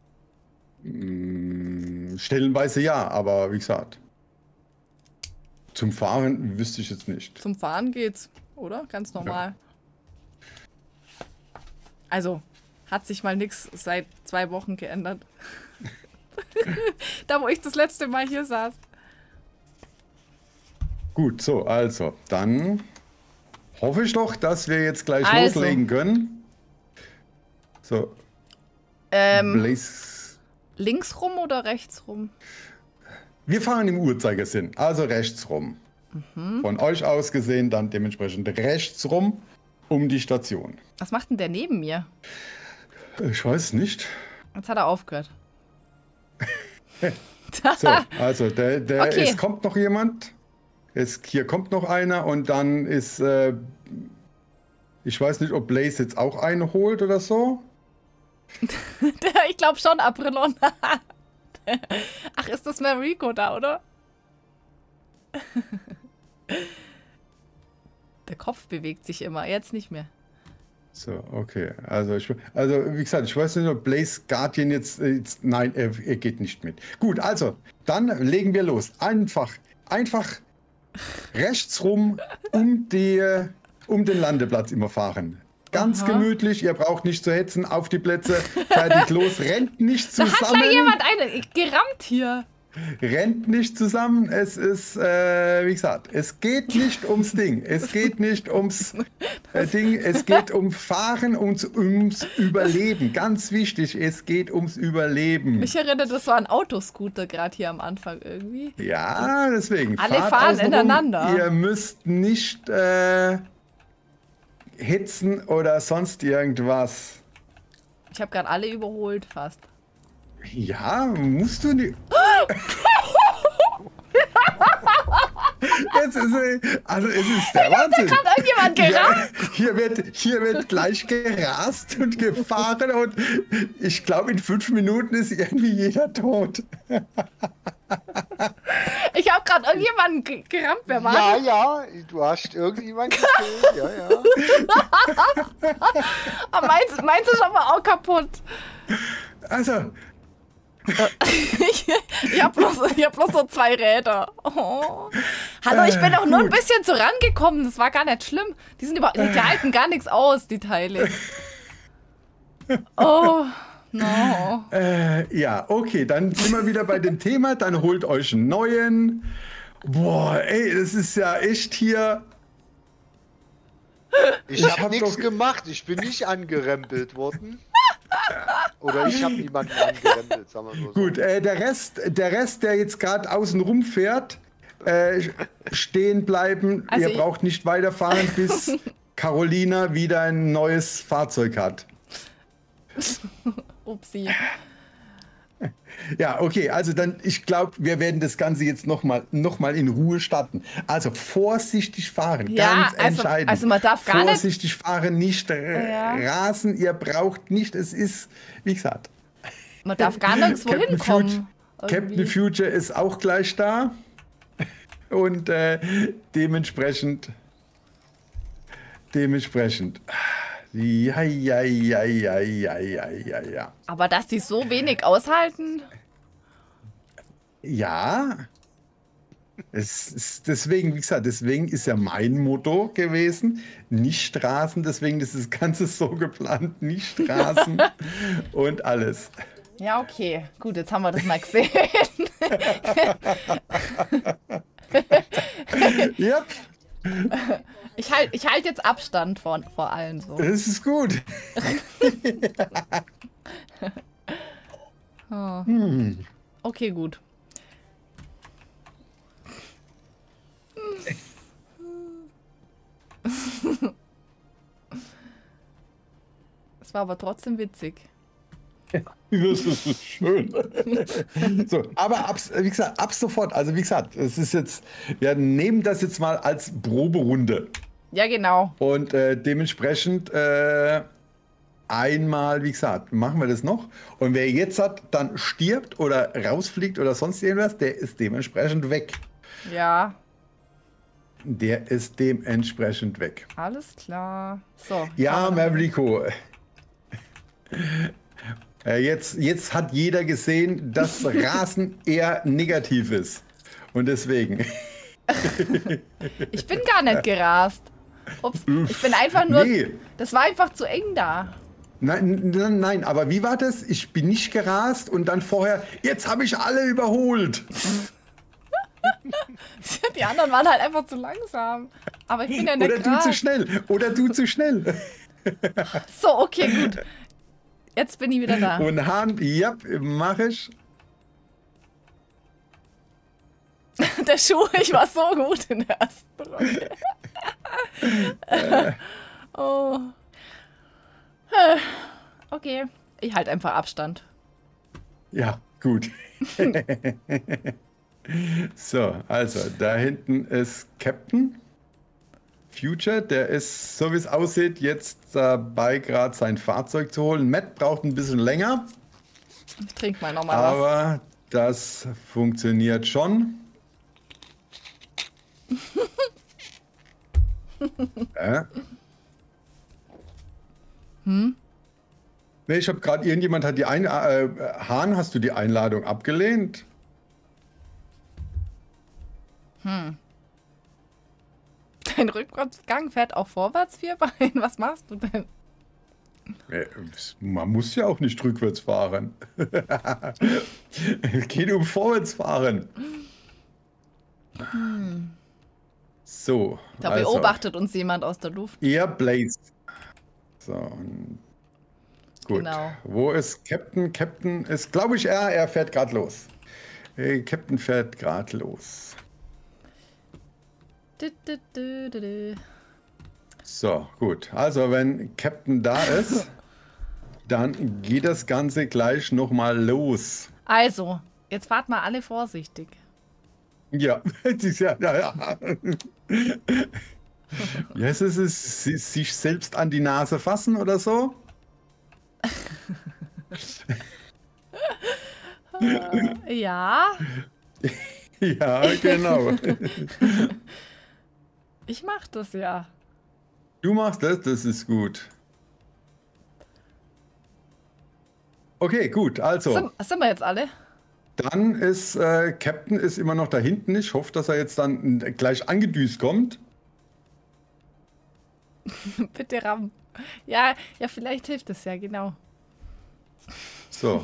Stellenweise ja, aber wie gesagt, zum Fahren wüsste ich jetzt nicht. Zum Fahren geht's, oder? Ganz normal. Ja. Also, hat sich mal nichts seit 2 Wochen geändert. Da, wo ich das letzte Mal hier saß. Gut, so, also, dann hoffe ich doch, dass wir jetzt gleich loslegen können. So. Links rum oder rechts rum? Wir fahren im Uhrzeigersinn, also rechts rum. Von euch aus gesehen dann dementsprechend rechts rum um die Station. Was macht denn der neben mir? Ich weiß nicht. Jetzt hat er aufgehört. So, also Okay. Es kommt noch jemand. Hier kommt noch einer und dann ist, ich weiß nicht, ob Blaze jetzt auch einen holt oder so. Ich glaube schon, Aprilon. Ach, ist das Mariko da, oder? Der Kopf bewegt sich immer, jetzt nicht mehr. So, okay. Also wie gesagt, ich weiß nicht, ob Blaze Guardian jetzt nein, er geht nicht mit. Gut, also, dann legen wir los. Einfach rechts rum um den Landeplatz immer fahren. Ganz gemütlich, ihr braucht nicht zu hetzen, auf die Plätze, fertig, los, rennt nicht zusammen. Da hat gleich jemand gerammt hier. Rennt nicht zusammen, es ist, wie gesagt, es geht nicht ums Ding, es geht nicht ums Ding, es geht um Fahren und ums Überleben, ganz wichtig, es geht ums Überleben. Mich erinnert das so an Autoscooter gerade hier am Anfang irgendwie. Ja, deswegen. Alle fahren ineinander. Ihr müsst nicht hetzen oder sonst irgendwas. Ich habe gerade alle überholt, fast. Ja, musst du nicht. Es ist der Wahnsinn. Hat irgendjemand gerammt? Ja, hier wird gleich gerast und gefahren und ich glaube, in 5 Minuten ist irgendwie jeder tot. Ich habe gerade irgendjemanden gerammt. Wer war das? Ja, du hast irgendjemanden gekillt. Ja. Aber meins ist aber auch kaputt. Also. Ich hab bloß so 2 Räder. Oh. Hallo, ich bin doch nur ein bisschen so rangekommen. Das war gar nicht schlimm. Die halten gar nichts aus, die Teile. Oh, no. Ja, okay, dann sind wir wieder bei dem Thema. Dann holt euch einen neuen. Boah, ey, das ist ja echt hier. Ich hab nichts gemacht. Ich bin nicht angerempelt worden. Oder ich habe niemanden angerempelt, sagen wir so. Gut, der Rest, der jetzt gerade außen rum fährt, stehen bleiben. Also ihr braucht nicht weiterfahren, bis Carolina wieder ein neues Fahrzeug hat. Upsi. Ja, okay, also dann, ich glaube, wir werden das Ganze jetzt noch mal in Ruhe starten. Also vorsichtig fahren, Ja, ganz entscheidend. also man darf gar nicht... Vorsichtig fahren, nicht rasen, ihr braucht nicht, es ist, wie gesagt... Man darf gar nirgendwo hinkommen. Captain Future ist auch gleich da und dementsprechend... Ja. Aber dass die so wenig aushalten? Ja. Es ist deswegen, wie gesagt, deswegen ist ja mein Motto gewesen, nicht rasen, deswegen ist das Ganze so geplant, nicht rasen und alles. Ja, okay. Gut, jetzt haben wir das mal gesehen. Yep. Ich halt jetzt Abstand vor allen so. Das ist gut. Oh. Okay, gut. Es war aber trotzdem witzig. Das ist schön. So, aber wie gesagt, ab sofort, also wie gesagt, es ist jetzt, wir nehmen das jetzt mal als Proberunde. Ja, genau. Und dementsprechend einmal, wie gesagt, machen wir das noch. Und wer jetzt dann stirbt oder rausfliegt oder sonst irgendwas, der ist dementsprechend weg. Ja. Der ist dementsprechend weg. Alles klar. So. Ja, Mavriko. Jetzt hat jeder gesehen, dass Rasen eher negativ ist. Und deswegen. Ich bin gar nicht gerast. Ups, ich bin einfach nur. Nee. Das war einfach zu eng da. Nein, aber wie war das? Ich bin nicht gerast und dann vorher, jetzt habe ich alle überholt. Die anderen waren halt einfach zu langsam. Aber ich bin ja nicht Oder du zu schnell. So, okay, gut. Jetzt bin ich wieder da. Und Hahn, ja, mach ich. Der Schuh, ich war so gut in der ersten Runde. Oh. Okay, ich halte einfach Abstand. Ja, gut. So, also da hinten ist Captain Future. Der ist, so wie es aussieht, jetzt dabei, gerade sein Fahrzeug zu holen. Matt braucht ein bisschen länger. Ich trinke mal nochmal was. Aber das funktioniert schon. Nee, ich habe gerade, irgendjemand hat Hahn, hast du die Einladung abgelehnt? Dein Rückwärtsgang fährt auch vorwärts 4 Beine. Was machst du denn? Man muss ja auch nicht rückwärts fahren. Es geht um Vorwärtsfahren. So. Da beobachtet uns jemand aus der Luft. Ja, Blaze. So. Gut. Genau. Wo ist Captain? Captain ist, glaube ich, er fährt gerade los. Captain fährt gerade los. So, gut. Also, wenn Captain da ist, dann geht das Ganze gleich nochmal los. Also, jetzt fahrt mal alle vorsichtig. Ja, ja, es ist sich selbst an die Nase fassen oder so. Ja. Ja, genau. Ich mach das ja. Du machst das ist gut. Okay, gut, also. Sind wir jetzt alle? Dann ist Captain ist immer noch da hinten. Ich hoffe, dass er jetzt dann gleich angedüst kommt. Bitte Ram. Ja, vielleicht hilft es ja, genau. So.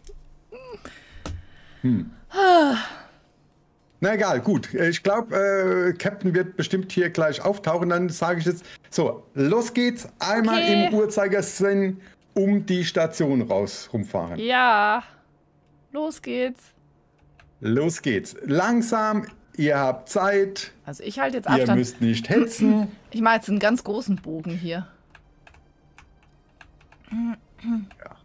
Na egal, gut. Ich glaube, Captain wird bestimmt hier gleich auftauchen. Dann sage ich jetzt, so, los geht's. Einmal im Uhrzeigersinn um die Station rumfahren. Ja, los geht's. Los geht's. Langsam, ihr habt Zeit. Also ich halte jetzt Abstand. Ihr müsst nicht hetzen. Ich mache jetzt einen ganz großen Bogen hier. Ja.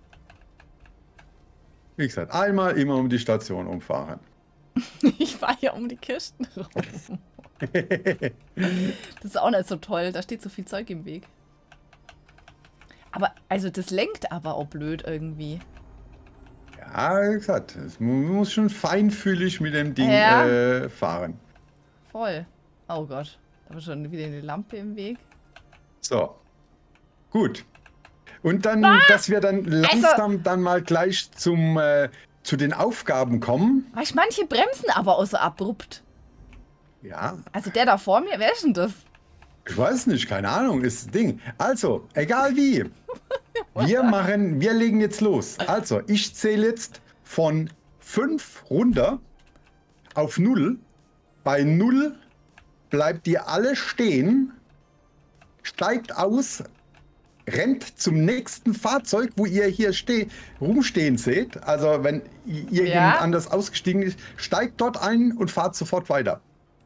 Wie gesagt, einmal immer um die Station umfahren. Ich fahre hier um die Kisten rum. Das ist auch nicht so toll, da steht so viel Zeug im Weg. Aber, also das lenkt aber auch blöd irgendwie. Ja, wie gesagt, man muss schon feinfühlig mit dem Ding fahren. Voll. Oh Gott, da war schon wieder eine Lampe im Weg. So, gut. Und dann, dass wir dann langsam dann mal gleich zu den Aufgaben kommen. Weißt, manche bremsen aber auch so abrupt. Ja. Also der da vor mir, wer ist denn das? Ich weiß nicht, keine Ahnung, ist das Ding. Also, egal wie. Wir legen jetzt los. Also, ich zähle jetzt von 5 runter auf 0. Bei 0 bleibt ihr alle stehen, steigt aus, rennt zum nächsten Fahrzeug, wo ihr hier rumstehen seht. Also wenn jemand anders ausgestiegen ist, steigt dort ein und fahrt sofort weiter.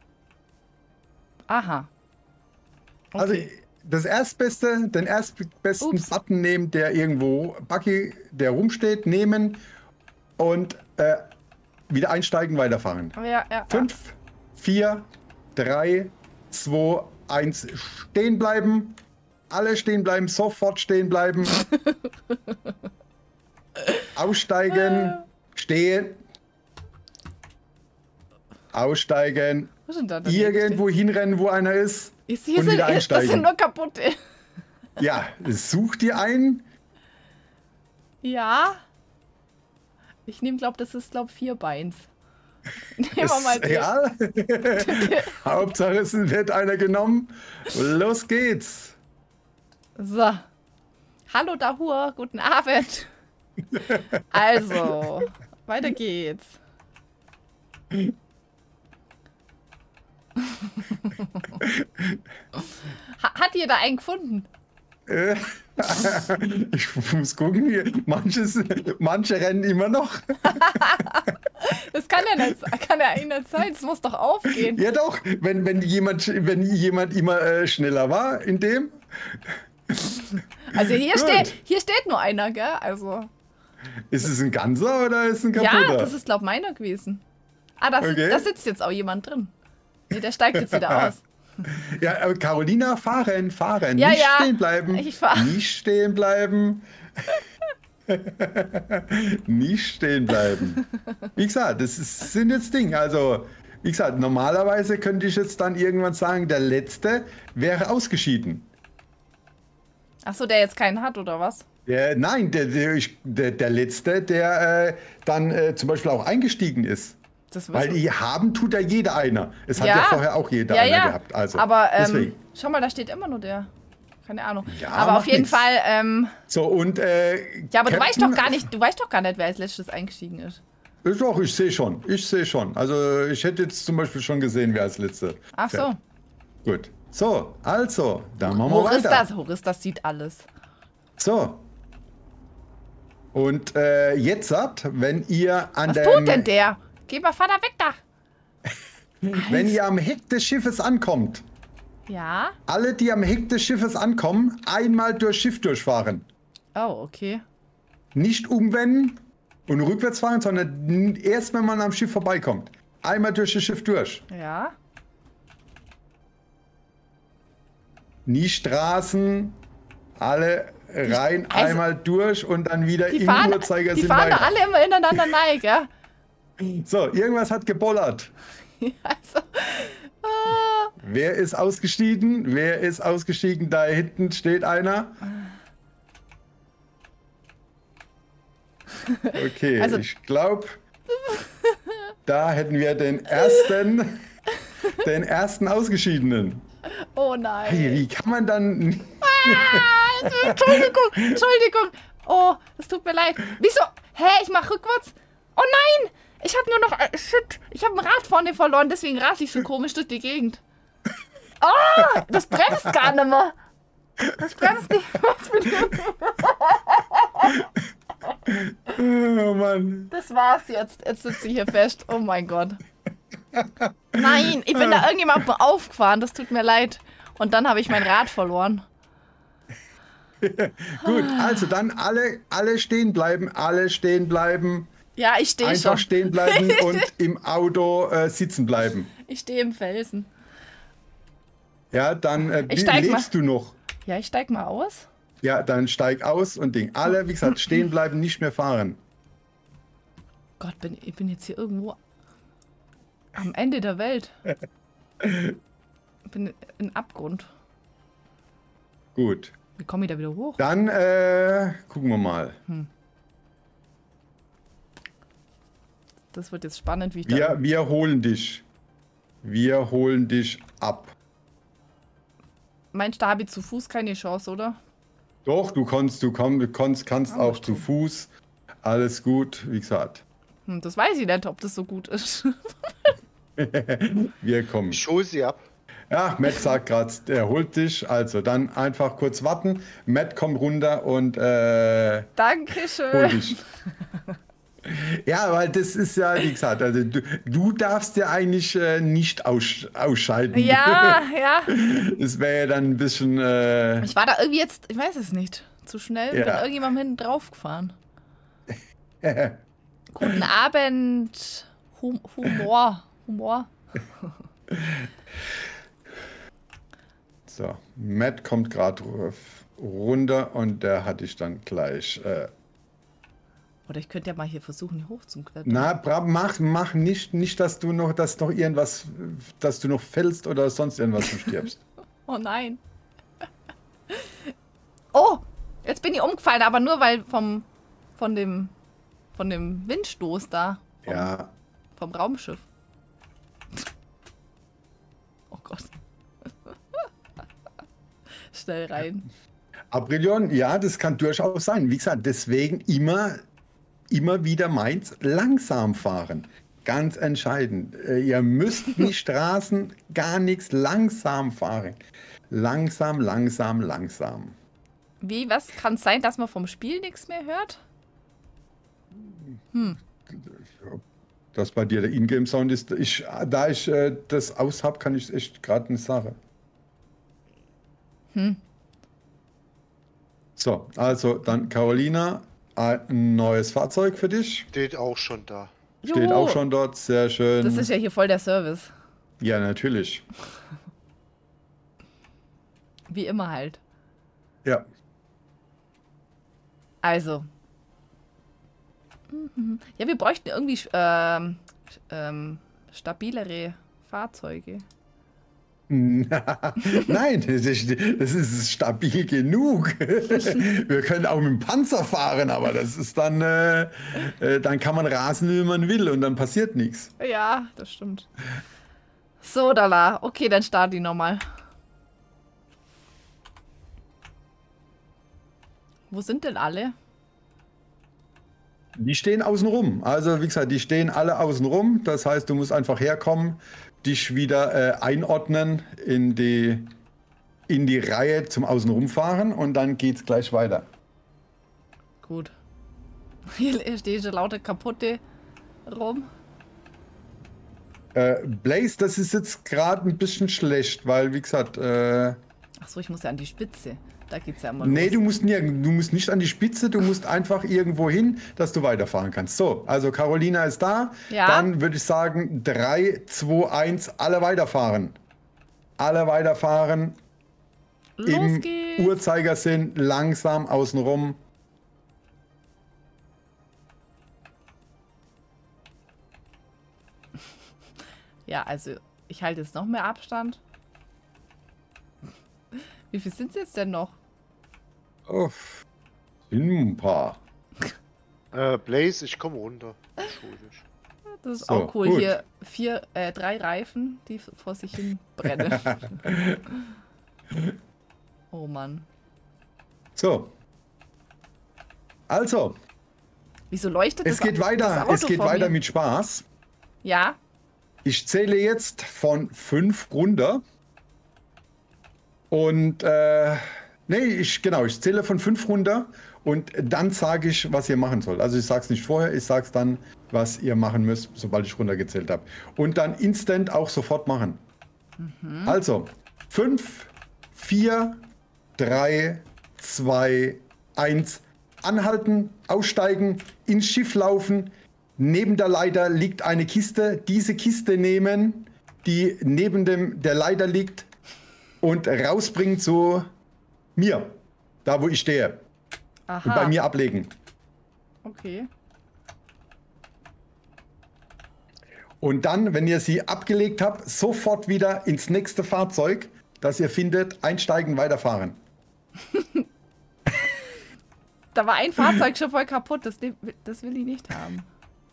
Aha. Okay. Also den erstbesten Button nehmen, der irgendwo der rumsteht, nehmen und wieder einsteigen, weiterfahren. Ja. 5, 4, 3, 2, 1 stehen bleiben. Alle stehen bleiben, sofort stehen bleiben. Aussteigen, stehen. Aussteigen. Was ist denn da Irgendwo hinrennen, wo einer ist. Ich sehe und wieder einsteigen. Das sind nur kaputte. Ja, such dir einen. Ja. Ich nehme, das ist, 4 Beins. Nehmen wir mal den. Ja. Hauptsache, es wird einer genommen. Los geht's. So. Hallo Dahur, guten Abend. Also, weiter geht's. Hat jeder einen gefunden? Ich muss gucken hier. Manche rennen immer noch. Das kann ja nicht sein. Das muss doch aufgehen. Ja doch, wenn jemand immer schneller war in dem. Also hier steht nur einer, gell? Also. Ist es ein Ganzer oder ist es ein kaputter? Ja, das ist, glaube ich, meiner gewesen. Ah, da sitzt jetzt auch jemand drin. Nee, der steigt jetzt wieder aus. Ja, aber Carolina, fahren. Ja, nicht ja, stehen bleiben. ich fahr. Nicht stehen bleiben. Nicht stehen bleiben. Wie gesagt, sind jetzt Dinge. Also, wie gesagt, normalerweise könnte ich jetzt dann irgendwann sagen, der Letzte wäre ausgeschieden. Achso, der jetzt keinen hat, oder was? Nein, der Letzte, der dann zum Beispiel auch eingestiegen ist. Weil tut ja jeder einer. Es hat ja vorher auch jeder einer gehabt. Also, aber schau mal, da steht immer nur der. Keine Ahnung. Ja, aber auf jeden Fall. So, und. Ja, aber du weißt doch gar nicht, wer als letztes eingestiegen ist. Doch, ich sehe schon. Also, ich hätte jetzt zum Beispiel schon gesehen, wer als Letzter. Ach so. Gut. So, also, dann machen wir weiter. Horistas sieht alles. So. Und jetzt, wenn ihr an Was tut denn der? Geh mal, fahr da weg da. Wenn ihr am Heck des Schiffes ankommt. Ja. Alle, die am Heck des Schiffes ankommen, einmal durchs Schiff durchfahren. Oh, okay. Nicht umwenden und rückwärts fahren, sondern erst, wenn man am Schiff vorbeikommt. Einmal durch das Schiff durch. Ja. Nie Straßen, alle rein, einmal durch und dann wieder im Uhrzeigersinn. Die fahren da alle immer ineinander rein, gell? So, irgendwas hat gebollert. Also, Wer ist ausgestiegen? Da hinten steht einer. Okay, also, ich glaube, da hätten wir den ersten Ausgeschiedenen. Oh nein. Hey, wie kann man dann... Entschuldigung. Oh, das tut mir leid. Wieso? Hä, ich mach rückwärts. Oh nein, ich habe nur noch... Shit, ich habe ein Rad vorne verloren, deswegen rate ich so komisch durch die Gegend. Oh, das bremst gar nicht mehr. Das bremst nicht mehr. Oh Mann. Das war's jetzt. Jetzt sitze ich hier fest. Oh mein Gott. Nein, ich bin da irgendjemandem aufgefahren. Das tut mir leid. Und dann habe ich mein Rad verloren. Gut, also dann alle stehen bleiben. Ja, ich stehe schon. Einfach stehen bleiben und im Auto sitzen bleiben. Ich stehe im Felsen. Ja, dann lebst du noch. Ja, ich steig mal aus. Ja, dann steig aus und Ding. Alle, wie gesagt, stehen bleiben, nicht mehr fahren. Gott, ich bin jetzt hier irgendwo am Ende der Welt. Ich bin in Abgrund. Gut. Wie komme ich da wieder hoch? Dann gucken wir mal. Das wird jetzt spannend, wie ich wir holen dich. Wir holen dich ab. Meinst du, da habe ich zu Fuß keine Chance, oder? Doch, du kannst auch zu Fuß. Alles gut, wie gesagt. Das weiß ich nicht, ob das so gut ist. Wir kommen. Ich hol sie ab. Ja, Matt sagt gerade, er holt dich. Also dann einfach kurz warten. Matt kommt runter und Dankeschön. Hol dich. Ja, weil das ist ja, wie gesagt, also du darfst ja eigentlich nicht ausscheiden. Ja, ja. Das wäre ja dann ein bisschen... Ich war da irgendwie jetzt, ich weiß es nicht, zu schnell. Ja. Bin irgendjemandem hinten drauf gefahren. Guten Abend. Humor. So, Matt kommt gerade runter und der hatte ich dann gleich. Oder ich könnte ja mal hier versuchen, hier hochzuklettern. Na, mach nicht, dass du noch irgendwas, dass du noch fällst oder sonst irgendwas und stirbst. Oh nein. Oh, jetzt bin ich umgefallen, aber nur weil von dem Windstoß da. Vom Raumschiff. Oh Gott. Schnell rein. Abrillon, ja, das kann durchaus sein. Wie gesagt, deswegen immer wieder meins, langsam fahren. Ganz entscheidend. Ihr müsst nicht Straßen, gar nichts, langsam fahren. Langsam. Wie, was kann es sein, dass man vom Spiel nichts mehr hört? Dass bei dir der Ingame-Sound ist, da ich das aus habe, kann ich echt gerade nicht sagen. So, also dann Carolina, ein neues Fahrzeug für dich. Steht auch schon da. Steht Jo. auch schon dort, sehr schön. Das ist ja hier voll der Service. Ja, natürlich. Wie immer halt. Ja. Also. Ja, wir bräuchten irgendwie stabilere Fahrzeuge. Nein, das ist stabil genug. Wir können auch mit dem Panzer fahren, aber das ist dann kann man rasen, wie man will und dann passiert nichts. Ja, das stimmt. So, Dala. Okay, dann starte ich nochmal. Wo sind denn alle? Die stehen außen rum. Also wie gesagt, die stehen alle außen rum. Das heißt, du musst einfach herkommen, dich wieder einordnen in die Reihe zum Außenrumfahren und dann geht's gleich weiter. Gut. Hier stehen schon lauter kaputte rum. Blaze, das ist jetzt gerade ein bisschen schlecht, weil wie gesagt... Achso, ich muss ja an die Spitze. Da geht's ja immer Nee, los. du musst nicht an die Spitze, du musst einfach irgendwo hin, dass du weiterfahren kannst. So, also Carolina ist da. Ja. Dann würde ich sagen 3, 2, 1, alle weiterfahren. Alle weiterfahren. Los Im geht's. Uhrzeigersinn, langsam außenrum. Ja, also ich halte jetzt noch mehr Abstand. Wie viel sind es jetzt denn noch? Uff, sind ein paar. Blaze, ich komme runter. Ich hol dich. Das ist So, auch cool. gut. Hier 3 Reifen, die vor sich hin brennen. Oh Mann. So. Also, Wieso leuchtet es das geht das weiter. Auto Es geht vor weiter mir? mit Spaß. Ja, Ich zähle jetzt von 5 runter. Und, ich zähle von 5 runter und dann sage ich, was ihr machen sollt. Also ich sage es nicht vorher, ich sage es dann, was ihr machen müsst, sobald ich runtergezählt habe. Und dann instant auch sofort machen. Also, 5, 4, 3, 2, 1, anhalten, aussteigen, ins Schiff laufen. Neben der Leiter liegt eine Kiste. Diese Kiste nehmen, die neben der Leiter liegt, und rausbringen zu mir, da wo ich stehe. aha. Und bei mir ablegen. Okay. Und dann, wenn ihr sie abgelegt habt, sofort wieder ins nächste Fahrzeug, das ihr findet, einsteigen, weiterfahren. Da war ein Fahrzeug schon voll kaputt. Das will ich nicht haben.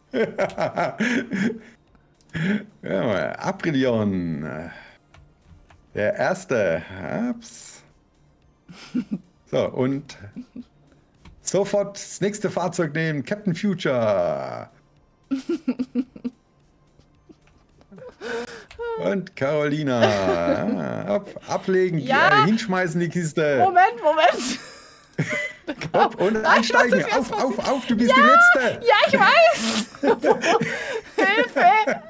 Ja, Apridion. Der erste. Ups. So, und sofort das nächste Fahrzeug nehmen. Captain Future. Und Carolina. Ablegen, Ja. hinschmeißen die Kiste. Moment. Hopp, und Nein, einsteigen. was ist jetzt Auf, du bist die Letzte. Ja, ich weiß. Hilfe.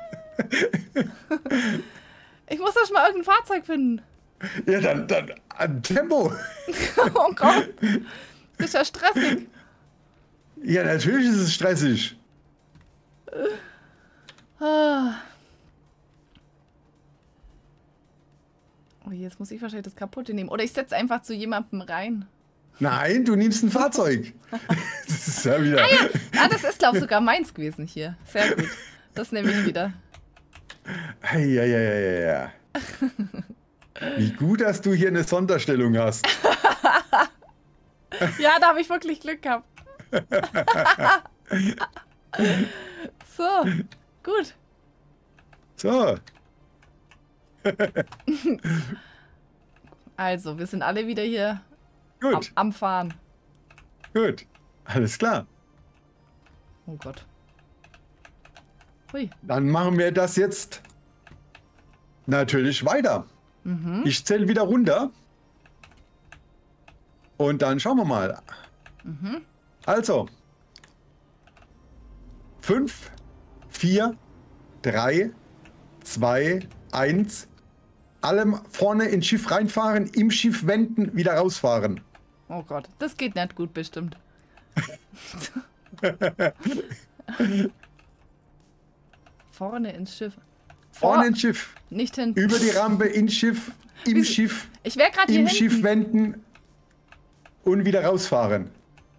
Ich muss erst mal irgendein Fahrzeug finden. Ja, dann Tempo. Oh Gott. Das ist ja stressig. Ja, natürlich ist es stressig. Oh, jetzt muss ich wahrscheinlich das kaputte nehmen. Oder ich setze einfach zu jemandem rein. Nein, du nimmst ein Fahrzeug. Das ist ja wieder... Das ist, glaube ich, sogar meins gewesen hier. Sehr gut. Das nehme ich wieder. Ja. Wie gut, dass du hier eine Sonderstellung hast. Ja, da habe ich wirklich Glück gehabt. So, gut. So. Also, wir sind alle wieder hier Gut. am Fahren. Gut. Alles klar. Oh Gott. Hui. Dann machen wir das jetzt natürlich weiter. Ich zähle wieder runter. Und dann schauen wir mal. Also. 5, 4, 3, 2, 1. Alle vorne ins Schiff reinfahren, im Schiff wenden, wieder rausfahren. Oh Gott, das geht nicht gut bestimmt. Vorne ins Schiff. Vorne ins Schiff. Nicht hinten. Über die Rampe ins Schiff, im Schiff. Ich wäre gerade hier Im hinten. Schiff wenden und wieder rausfahren.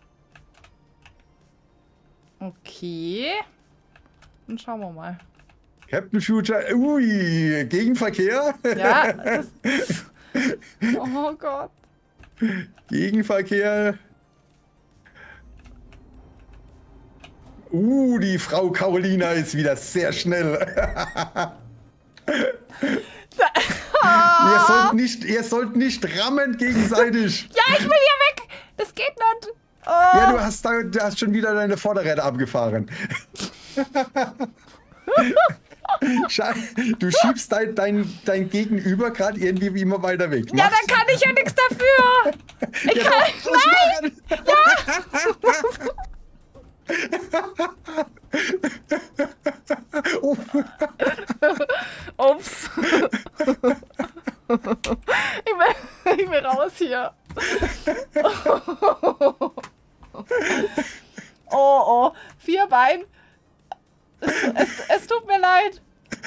Okay. Dann schauen wir mal. Captain Shooter, ui, Gegenverkehr. Ja, das... Oh Gott. Gegenverkehr. Die Frau Carolina ist wieder sehr schnell. Ihr sollt nicht rammen gegenseitig. Ja, ich will hier weg. Das geht nicht. Oh. Ja, du hast schon wieder deine Vorderräder abgefahren. Du schiebst dein Gegenüber gerade irgendwie immer weiter weg. Ja, dann kann ich ja nichts dafür. Ich kann... Nein! Ups. Ich will raus hier. Oh. 4 Bein. Es tut mir leid.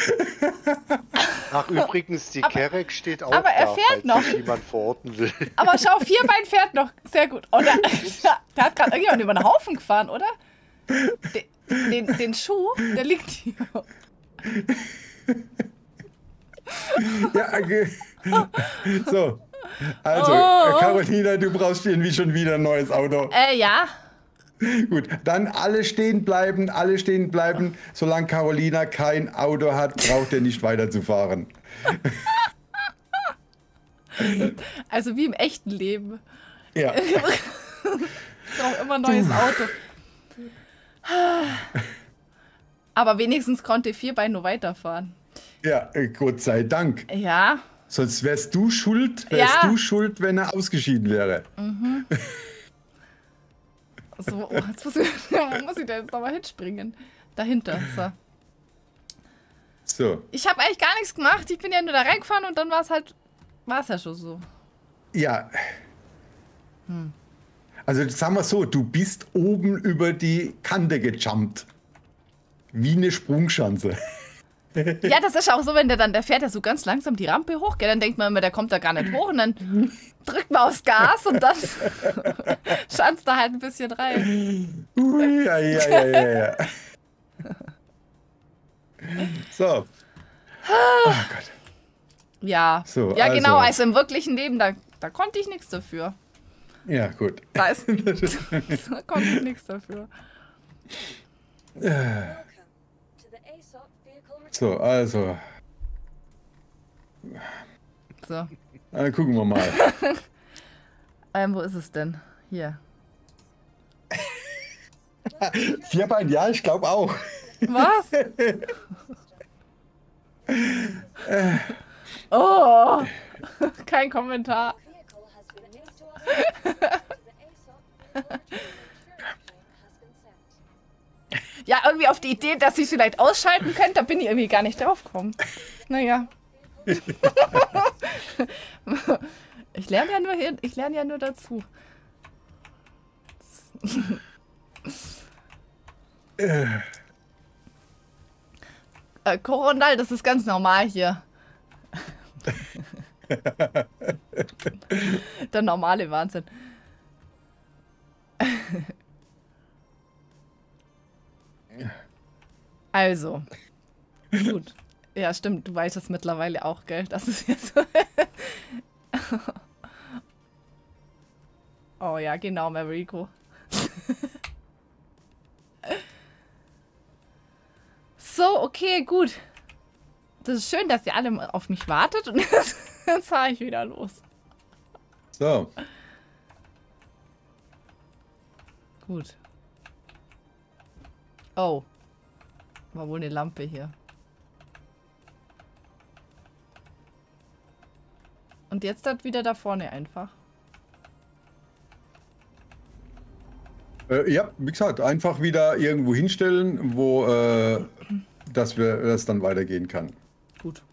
Ach, übrigens, die Kerek steht auch aber er da, fährt falls noch. sich jemand verorten will. Aber schau, 4 Bein fährt noch. Sehr gut. Und der hat gerade irgendjemand über den Haufen gefahren, oder? Den Schuh, der liegt hier. Ja, okay. So. Also, Carolina, du brauchst irgendwie schon wieder ein neues Auto. Ja. Gut, dann alle stehen bleiben. Solange Carolina kein Auto hat, braucht er nicht weiterzufahren. Also wie im echten Leben. Ja. Ich brauche immer ein neues Auto. Aber wenigstens konnte 4 Bein nur weiterfahren. Ja, Gott sei Dank. Ja. Sonst wärst du schuld, wenn er ausgeschieden wäre. So, jetzt muss ich da jetzt nochmal hinspringen. Dahinter. So. Ich habe eigentlich gar nichts gemacht. Ich bin ja nur da reingefahren und dann war es ja schon so. Ja. Also sagen wir so, du bist oben über die Kante gejumpt. Wie eine Sprungschanze. Ja, das ist auch so, wenn der fährt ja so ganz langsam die Rampe hoch, gell? Dann denkt man immer, der kommt da gar nicht hoch und dann drückt man aufs Gas und dann schanzt da halt ein bisschen rein. Ja. So. Oh Gott. Ja, so, ja genau, also im wirklichen Leben, da konnte ich nichts dafür. Ja, gut. Da konnte ich nichts dafür. So, also. So. Dann gucken wir mal. Wo ist es denn? Hier. 4 Bein, ja, ich glaube auch. Was? Oh, kein Kommentar. Ja, irgendwie auf die Idee, dass ich vielleicht ausschalten könnte, da bin ich irgendwie gar nicht drauf gekommen. Naja. Ich lerne ja nur dazu. Coronel, das ist ganz normal hier. Der normale Wahnsinn. Also. Gut. Ja, stimmt. Du weißt es mittlerweile auch, gell? Das ist jetzt. Oh ja, genau, Mariko. So, okay, gut. Das ist schön, dass ihr alle auf mich wartet und jetzt fahre ich wieder los. So. Gut. Oh. War wohl eine Lampe hier. Und jetzt das wieder da vorne einfach. Ja, wie gesagt, einfach wieder irgendwo hinstellen, wo dass das dann weitergehen kann. Gut.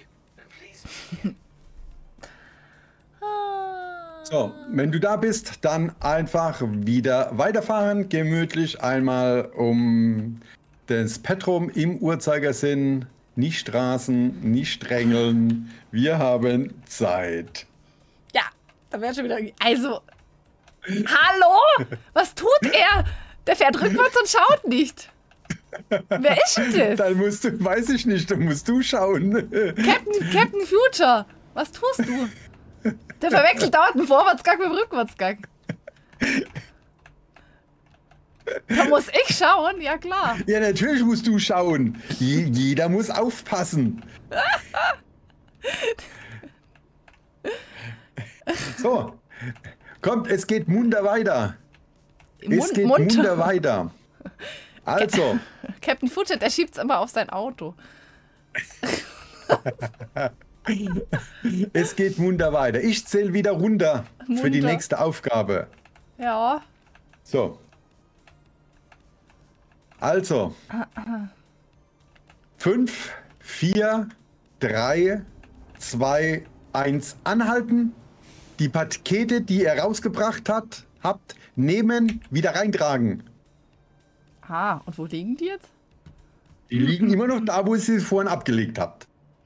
So, wenn du da bist, dann einfach wieder weiterfahren, gemütlich einmal um das Petrum im Uhrzeigersinn, nicht Straßen, nicht drängeln. Wir haben Zeit. Ja, da wäre schon wieder. Also. Hallo? Was tut er? Der fährt rückwärts und schaut nicht. Wer ist denn das? Dann musst du, weiß ich nicht, dann musst du schauen. Captain Future, was tust du? Der verwechselt dauernd einen Vorwärtsgang mit dem Rückwärtsgang. Da muss ich schauen, ja klar. Ja, natürlich musst du schauen. Jeder muss aufpassen. So, kommt, es geht munter weiter. Es geht munter weiter. Also. Captain Future, der schiebt's immer auf sein Auto. Es geht munter weiter. Ich zähle wieder runter für die nächste Aufgabe. Ja. So. Also. 5, 4, 3, 2, 1. Anhalten. Die Pakete, die ihr rausgebracht habt, nehmen, wieder reintragen. Ah, und wo liegen die jetzt? Die liegen immer noch da, wo ihr sie vorhin abgelegt habt.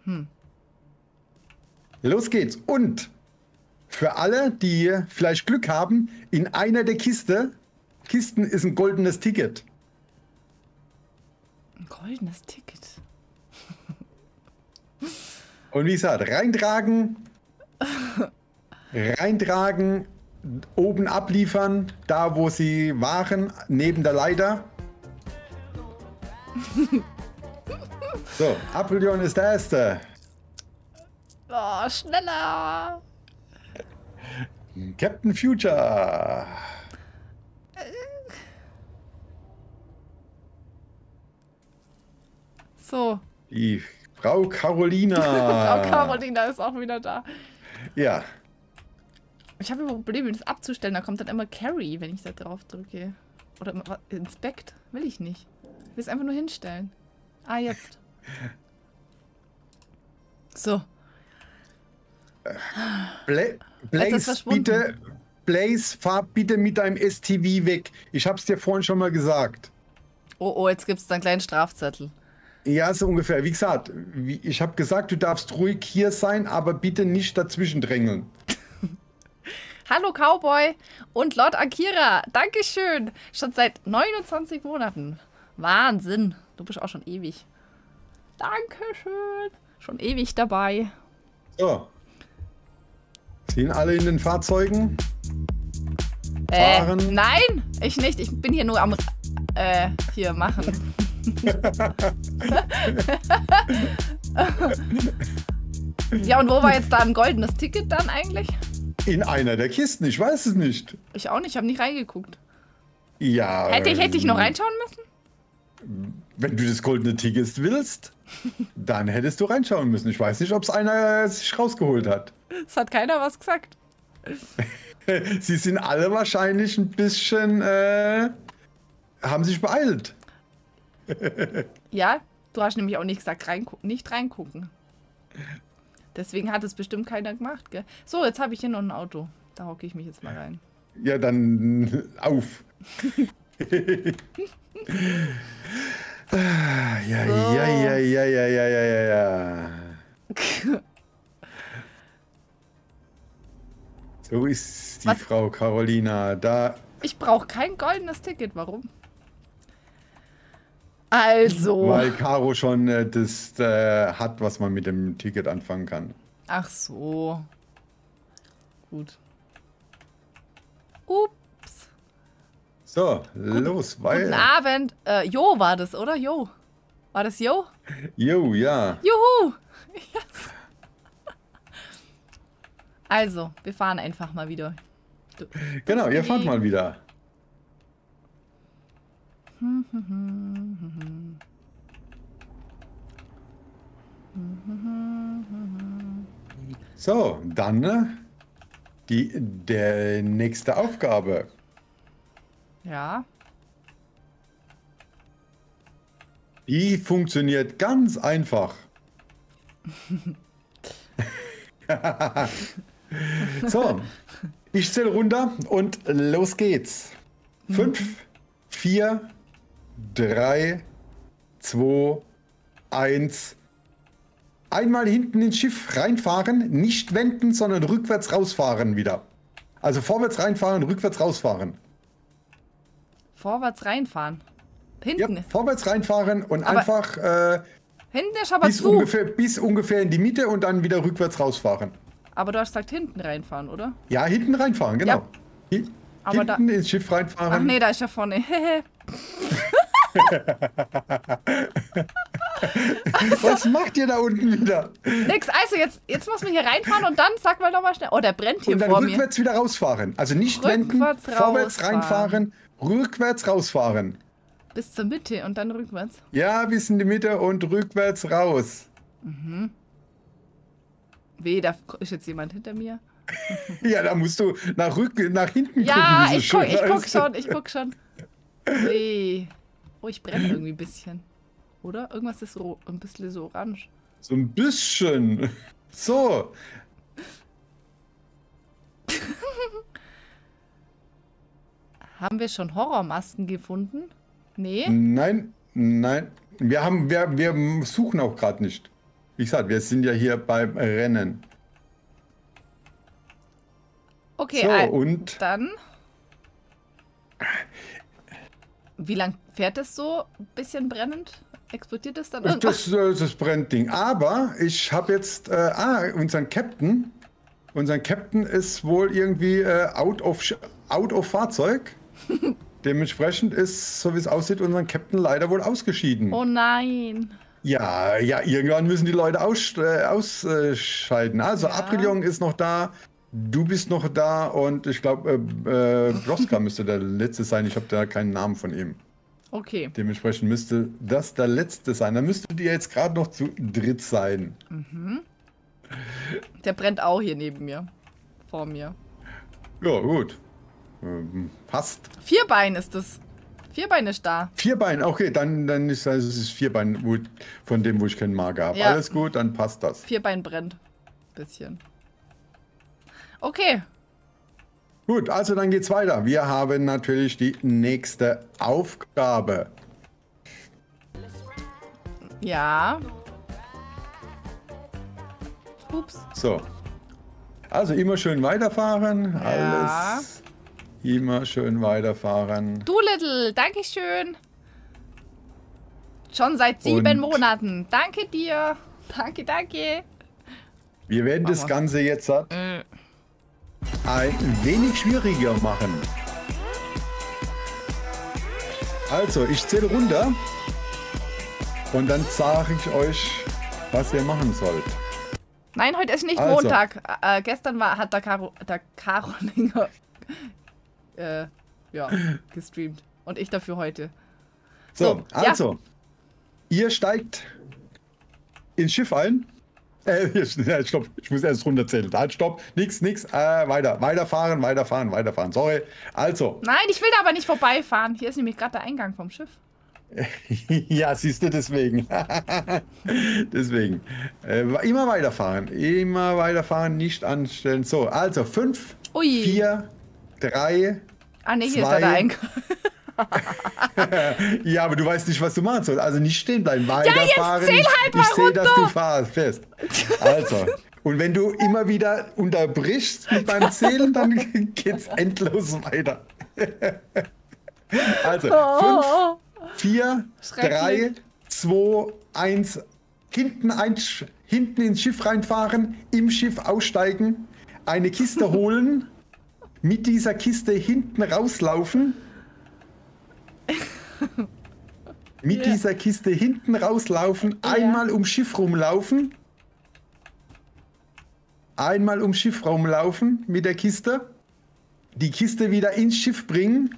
Los geht's. Und für alle, die vielleicht Glück haben, in einer der Kisten ist ein goldenes Ticket. Ein goldenes Ticket. Und wie gesagt, reintragen, oben abliefern, da wo sie waren, neben der Leiter. So, Apollyon ist der Erste. Oh, schneller. Captain Future. So. Die Frau Carolina. Frau Carolina ist auch wieder da. Ja. Ich habe Probleme, das abzustellen. Da kommt dann immer Carry, wenn ich da drauf drücke. Oder Inspect. Will ich nicht. Ich will es einfach nur hinstellen. Ah, jetzt. So. Blaze, fahr bitte mit deinem STV weg. Ich hab's dir vorhin schon mal gesagt. Oh, jetzt gibt's da einen kleinen Strafzettel. Ja, so ungefähr. Wie gesagt, ich habe gesagt, du darfst ruhig hier sein, aber bitte nicht dazwischen drängeln. Hallo Cowboy und Lord Akira. Dankeschön. Schon seit 29 Monaten. Wahnsinn. Du bist auch schon ewig. Dankeschön. Schon ewig dabei. So. Sind alle in den Fahrzeugen? Fahren? Nein, ich nicht. Ich bin hier nur am hier machen. Ja, und wo war jetzt da ein goldenes Ticket dann eigentlich? In einer der Kisten, ich weiß es nicht. Ich auch nicht, ich habe nicht reingeguckt. Ja. Hätte ich noch reinschauen müssen? Wenn du das goldene Ticket willst, dann hättest du reinschauen müssen. Ich weiß nicht, ob es einer sich rausgeholt hat. Es hat keiner was gesagt. Sie sind alle wahrscheinlich ein bisschen, haben sich beeilt. Ja, du hast nämlich auch nicht gesagt, nicht reingucken. Deswegen hat es bestimmt keiner gemacht, gell? So, jetzt habe ich hier noch ein Auto. Da hocke ich mich jetzt mal rein. Ja, dann auf. Ja, So. ja. So ist die Was? Frau Carolina. Da. Ich brauche kein goldenes Ticket. Warum? Also. Weil Caro schon das hat, was man mit dem Ticket anfangen kann. Ach so. Gut. Ups. So, los, weil. Guten Abend. Jo war das, oder? Jo. War das Jo? Jo, ja. Juhu. Yes. Also, wir fahren einfach mal wieder. Genau, ihr fahrt mal wieder. So, dann der nächste Aufgabe. Ja. Die funktioniert ganz einfach. So, ich zähle runter und los geht's. 5, 4, 3, 2, 1. Einmal hinten ins Schiff reinfahren, nicht wenden, sondern rückwärts rausfahren wieder. Also vorwärts reinfahren, rückwärts rausfahren. Vorwärts reinfahren. Hinten. Ja, vorwärts reinfahren und Aber einfach hinten ist aber bis zu. bis ungefähr in die Mitte und dann wieder rückwärts rausfahren. Aber du hast gesagt hinten reinfahren, oder? Ja, hinten reinfahren, genau. Aber Hinten ins Schiff reinfahren. Ach nee, da ist ja vorne. Was macht ihr da unten wieder? Nix, also jetzt muss man hier reinfahren und dann sag mal nochmal schnell. Oh, der brennt hier Und dann vor mir. rückwärts wieder rausfahren. Also nicht wenden, Rückwärts vorwärts rausfahren. reinfahren, rückwärts rausfahren. Bis zur Mitte und dann rückwärts. Ja, bis in die Mitte und rückwärts raus. Weh, da ist jetzt jemand hinter mir. Ja, da musst du nach hinten Ja, gucken. Wie ich guck schon. Weh. Oh, ich brenne irgendwie ein bisschen. Oder? Irgendwas ist so ein bisschen so orange. So ein bisschen. So. Haben wir schon Horrormasken gefunden? Nee? Nein. Wir suchen auch gerade nicht. Wie gesagt, wir sind ja hier beim Rennen. Okay, So, und dann. Wie lang fährt es so? Ein bisschen brennend? Explodiert es dann irgendwas? das Brennding. Aber ich habe jetzt unseren Captain. Unser Captain ist wohl irgendwie out of Fahrzeug. Dementsprechend ist, so wie es aussieht, unser Captain leider wohl ausgeschieden. Oh nein. Ja, irgendwann müssen die Leute ausscheiden. Also Ja. Aprilion ist noch da, du bist noch da und ich glaube, Broska müsste der Letzte sein. Ich habe da keinen Namen von ihm. Okay. Dementsprechend müsste das der Letzte sein. Dann müsstet ihr jetzt gerade noch zu dritt sein. Der brennt auch hier neben mir. Vor mir. Ja, gut. Passt. Vierbein ist das. Vierbein ist da. Vierbein, okay, dann ist es ist Vierbein, von dem, wo ich keinen Marker habe. Ja. Alles gut, dann passt das. Vierbein brennt. Bisschen. Okay. Gut, also dann geht's weiter. Wir haben natürlich die nächste Aufgabe. Ja. Ups. So. Also immer schön weiterfahren. Ja. Alles. Immer schön weiterfahren. Doolittle, dankeschön. Schon seit 7 Und- Monaten. Danke dir. Danke, danke. Wir werden das Mama. Ganze jetzt ein wenig schwieriger machen. Also, ich zähle runter und dann sage ich euch, was ihr machen sollt. Nein, heute ist nicht Also. Montag. Gestern hat der Karolinger gestreamt. Und ich dafür heute. So, ja. also, ihr steigt ins Schiff ein. Stopp, ich muss erst runterzählen. Halt, stopp, nix, weiterfahren. Sorry. Also, Nein, ich will da aber nicht vorbeifahren. Hier ist nämlich gerade der Eingang vom Schiff. ja, siehst du, deswegen. Deswegen. Immer weiterfahren, nicht anstellen. So, also 5, Ui. 4, 3. Ah, nee, hier ist 2. der Eingang. Ja, aber du weißt nicht, was du machen sollst. Also nicht stehen bleiben, weiterfahren. zähl halt mal ich sehe, dass runter. du fährst. Also, Und wenn du immer wieder unterbrichst mit beim Zählen, dann geht's endlos weiter. Also, 5, 4, 3, 2, 1. Hinten ins Schiff reinfahren, im Schiff aussteigen, eine Kiste holen, mit dieser Kiste hinten rauslaufen. Mit dieser Kiste hinten rauslaufen, einmal ums Schiff rumlaufen. Einmal ums Schiff rumlaufen mit der Kiste. Die Kiste wieder ins Schiff bringen.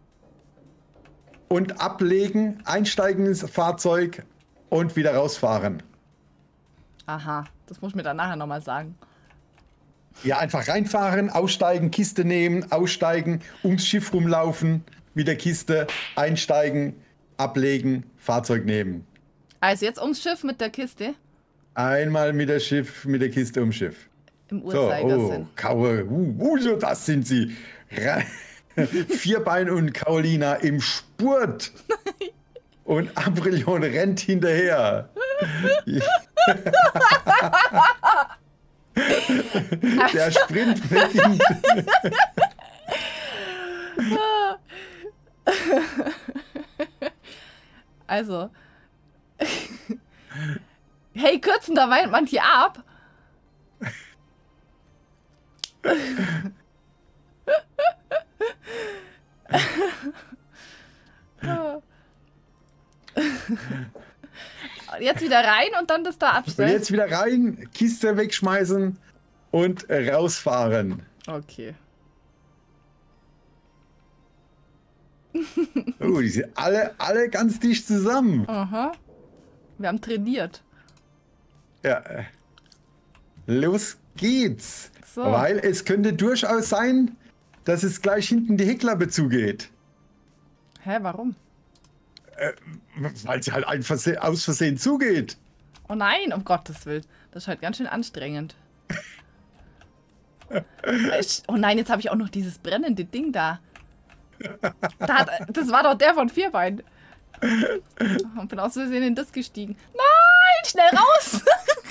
Und ablegen, einsteigen ins Fahrzeug und wieder rausfahren. Aha, das muss ich mir dann nachher nochmal sagen. Ja, einfach reinfahren, aussteigen, Kiste nehmen, aussteigen, ums Schiff rumlaufen, mit der Kiste, einsteigen, ablegen, Fahrzeug nehmen. Also jetzt ums Schiff mit der Kiste? Einmal mit der Kiste ums Schiff. Im Uhrzeigersinn. So, Kaue, so das sind sie. Vierbein und Carolina im Spurt. Und Abrillon rennt hinterher. Der Sprint beginnt. Also. Hey, kürzen, da weint man hier ab. Jetzt wieder rein und dann das da abstellen. Und jetzt wieder rein, Kiste wegschmeißen und rausfahren. Okay. Oh, die sind alle ganz dicht zusammen. Aha. Wir haben trainiert. Ja. Los geht's. So. Weil es könnte durchaus sein, dass es gleich hinten die Heckklappe zugeht. Hä, warum? Weil sie halt einfach aus Versehen zugeht. Oh nein, um Gottes Willen. Das ist halt ganz schön anstrengend. Oh nein, jetzt habe ich auch noch dieses brennende Ding da. Das war doch der von Vierbein. Und bin aus Versehen in das gestiegen. Nein, schnell raus!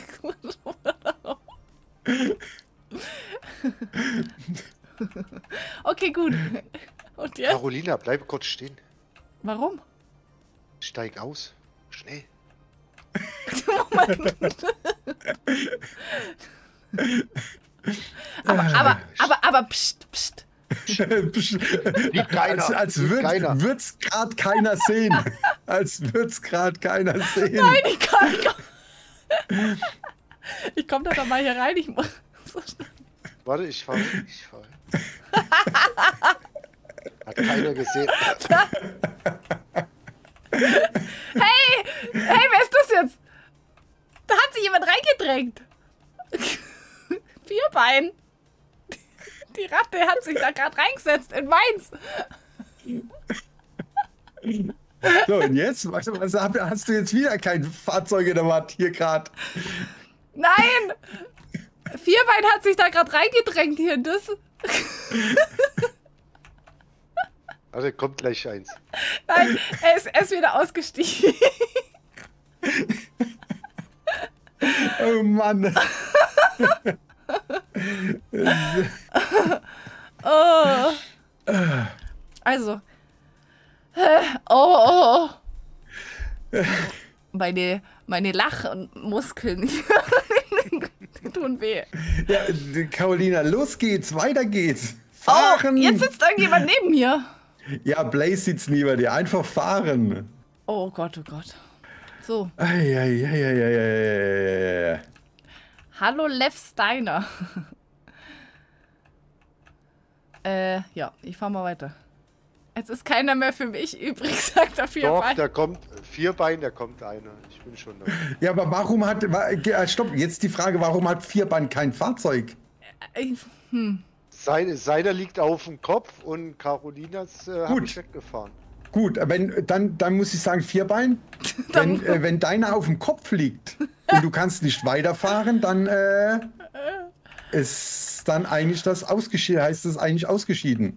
Okay, gut. Und jetzt? Carolina, bleib kurz stehen. Warum? Steig aus. Schnell. Moment. aber, pst, pst. Liegt keiner. Als würd's gerade keiner sehen. Als würd's gerade keiner sehen. Nein, ich kann nicht. Ich komme da mal hier rein. Ich muss so schnell. Warte, ich fahr. Hat keiner gesehen. Hey, wer ist das jetzt? Da hat sich jemand reingedrängt. Vierbein. Die Ratte hat sich da gerade reingesetzt in meins. So, und jetzt? Hast du jetzt wieder kein Fahrzeug in der Wand hier gerade? Nein! Vierbein hat sich da gerade reingedrängt hier in das. Also kommt gleich eins. Nein, er ist wieder ausgestiegen. Oh Mann. Oh. Also. Oh. Meine Lachmuskeln, die tun weh. Ja, Carolina, los geht's, weiter geht's. Fahren. Oh, jetzt sitzt irgendjemand neben mir. Ja, Blaze sitzt neben dir. Einfach fahren. Oh Gott, oh Gott. So. Hallo, Lev Steiner. Ja, ich fahr mal weiter. Jetzt ist keiner mehr für mich übrig, sagt der Vierbein. Doch, da kommt Vierbein, da kommt einer. Ich bin schon da. Ja, aber warum hat... Stopp, jetzt die Frage, warum hat Vierbein kein Fahrzeug? Seiner liegt auf dem Kopf und Carolinas habe ich weggefahren. Gut, dann muss ich sagen, Vierbein, wenn deiner auf dem Kopf liegt und du kannst nicht weiterfahren, dann ist dann eigentlich das ausgeschieden, heißt das eigentlich ausgeschieden.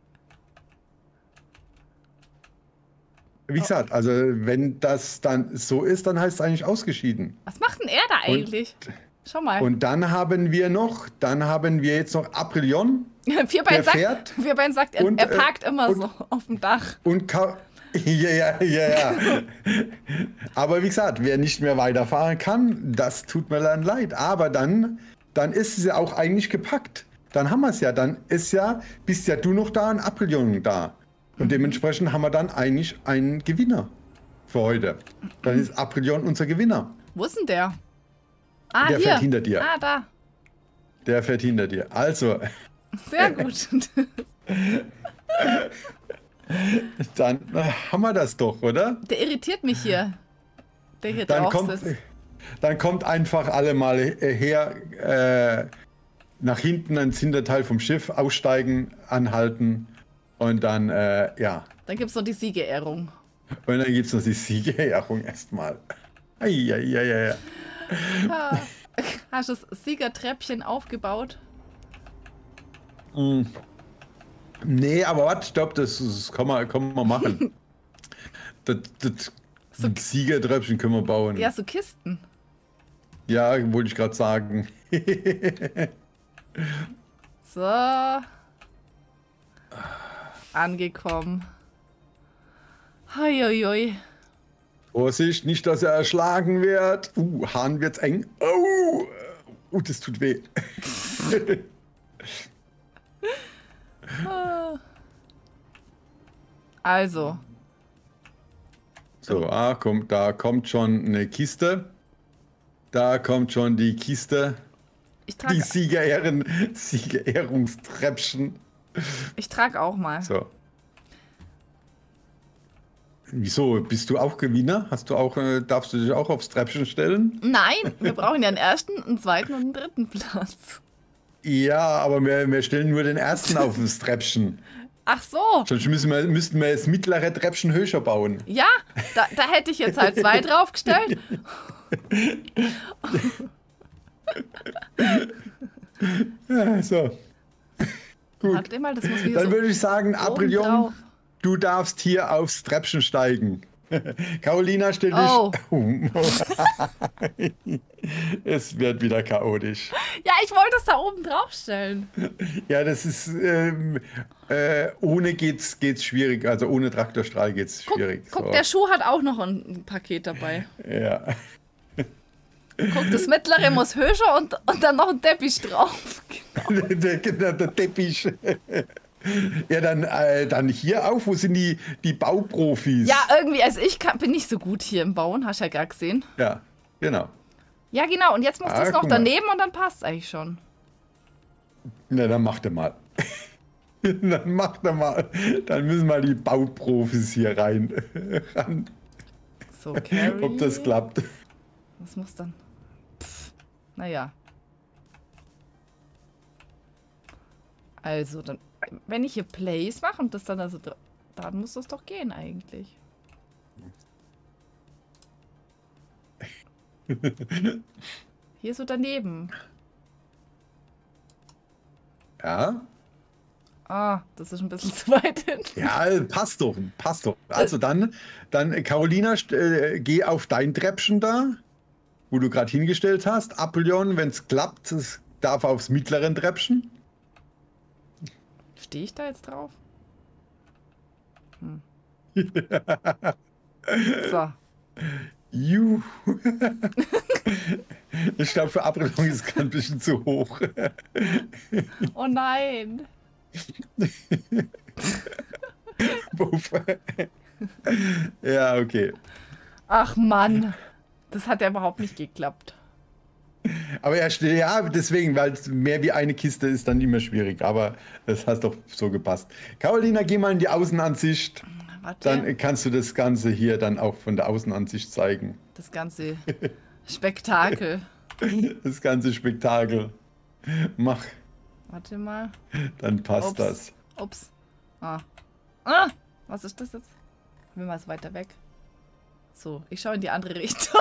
Wie gesagt, also wenn das dann so ist, dann heißt es eigentlich ausgeschieden. Was macht denn er da eigentlich? Schau mal. Und dann haben wir jetzt noch Aprillion. Vierbein sagt, er parkt immer so auf dem Dach. Und ja. Aber wie gesagt, wer nicht mehr weiterfahren kann, das tut mir dann leid. Aber dann ist es ja auch eigentlich gepackt. Dann haben wir es ja. Dann bist ja du noch da und Aprillion da. Und dementsprechend haben wir dann eigentlich einen Gewinner für heute. Dann ist Aprillion unser Gewinner. Wo ist denn der? Der hier. fährt hinter dir. Da. Der fährt hinter dir. Also. Sehr gut. Dann haben wir das doch, oder? Der irritiert mich hier. Der hier drauf sitzt. Dann kommt einfach alle mal her, nach hinten ins Hinterteil vom Schiff, aussteigen, anhalten und dann, ja. Dann gibt es noch die Siegerehrung. Und dann gibt es noch die Siegerehrung erstmal. Eieieiei. Hast du das Siegertreppchen aufgebaut? Nee, aber warte, ich glaube, das kann man machen. das Siegertreppchen können wir bauen. Ja, so Kisten. Ja, wollte ich gerade sagen. So. Angekommen. Hoi. Vorsicht, nicht, dass er erschlagen wird. Hahn wird's eng. Das tut weh. Also. So, da kommt schon eine Kiste. Da kommt schon die Kiste. Die Siegerehrungstreppchen. Ich trage auch mal. So. Wieso? Bist du auch Gewinner? Darfst du dich auch aufs Treppchen stellen? Nein, wir brauchen ja einen ersten, einen zweiten und einen dritten Platz. Ja, aber wir stellen nur den ersten auf das Treppchen. Ach so. Sonst müssten wir das mittlere Treppchen höher bauen. Ja, da hätte ich jetzt halt 2 draufgestellt. Ja, so. Gut. Warte mal, das muss wieder Dann so würde ich sagen, Aprillion, du darfst hier aufs Treppchen steigen. Carolina, stell dich. Oh. Es wird wieder chaotisch. Ja, ich wollte es da oben draufstellen. Ja, das ist ohne geht's schwierig, also ohne Traktorstrahl geht's schwierig. Guck, so. der Schuh hat auch noch ein Paket dabei. Ja. Guck, das mittlere muss höher und dann noch ein Teppich drauf. Genau. Der Teppich. Ja, dann hier auf, wo sind die Bauprofis? Ja, irgendwie, also ich bin nicht so gut hier im Bauen, hast du ja gerade gesehen. Ja, genau. Ja, genau, und jetzt muss das noch guck mal. daneben und dann passt es eigentlich schon. Na, dann macht er mal. Dann müssen mal die Bauprofis hier ran. So, Carrie. Ob das klappt. Was muss dann? Naja. Also, dann, wenn ich hier Plays mache und das dann also, dann muss das doch gehen eigentlich. Hier so daneben. Ja. Ah, das ist ein bisschen zu weit hin. Ja, passt doch. Also dann Carolina, geh auf dein Treppchen da, wo du gerade hingestellt hast. Aprillion, wenn es klappt, es darf aufs mittleren Treppchen. Stehe ich da jetzt drauf? So. Juhu. Ich glaube, für Aprillion ist es gerade ein bisschen zu hoch. Oh nein. Ja, okay. Ach Mann, das hat ja überhaupt nicht geklappt. Aber ja, deswegen, weil es mehr wie eine Kiste ist, dann immer schwierig. Aber das hat doch so gepasst. Carolina, geh mal in die Außenansicht. Warte. Dann kannst du das Ganze hier dann auch von der Außenansicht zeigen. Das ganze Spektakel. Das ganze Spektakel. Mach. Warte mal. Dann passt das. Ups. Ah, was ist das jetzt? Ich will mal weiter weg. So, ich schaue in die andere Richtung.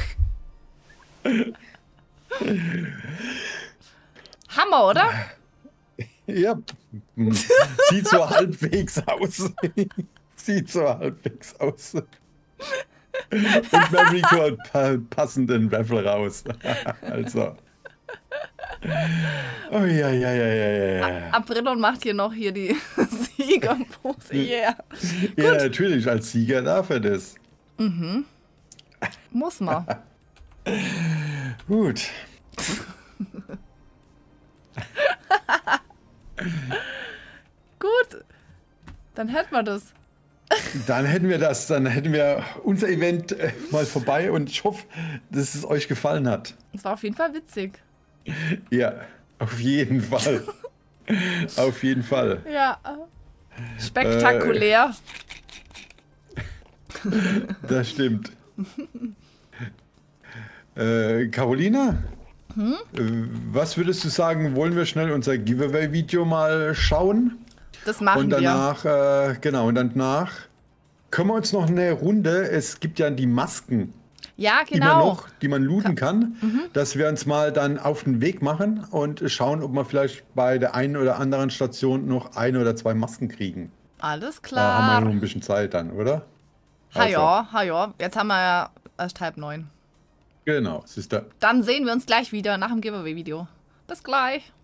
Hammer, oder? Ja. Sieht so halbwegs aus. Sieht so halbwegs aus. Und Mary holt passenden Raffle raus. Also. Oh ja, ja, ja, ja, ja, ja. Aprillon macht hier noch die Siegerpose. Yeah. Ja, natürlich, als Sieger darf er das. Muss man. Gut. Gut. Dann hätten wir das. Dann hätten wir das, dann hätten wir unser Event mal vorbei und ich hoffe, dass es euch gefallen hat. Es war auf jeden Fall witzig. Ja, auf jeden Fall. Auf jeden Fall. Ja. Spektakulär. Das stimmt. Carolina, was würdest du sagen, wollen wir schnell unser Giveaway-Video mal schauen? Das machen Und danach, genau, und danach können wir uns noch eine Runde, es gibt ja die Masken Ja, immer genau. noch, die man looten kann, dass wir uns mal dann auf den Weg machen und schauen, ob wir vielleicht bei der einen oder anderen Station noch 1 oder 2 Masken kriegen. Alles Da haben wir klar. noch ein bisschen Zeit dann, oder? Ha ja. Jetzt haben wir ja erst 8:30. Genau, Sister. Dann sehen wir uns gleich wieder nach dem Giveaway-Video. Bis gleich.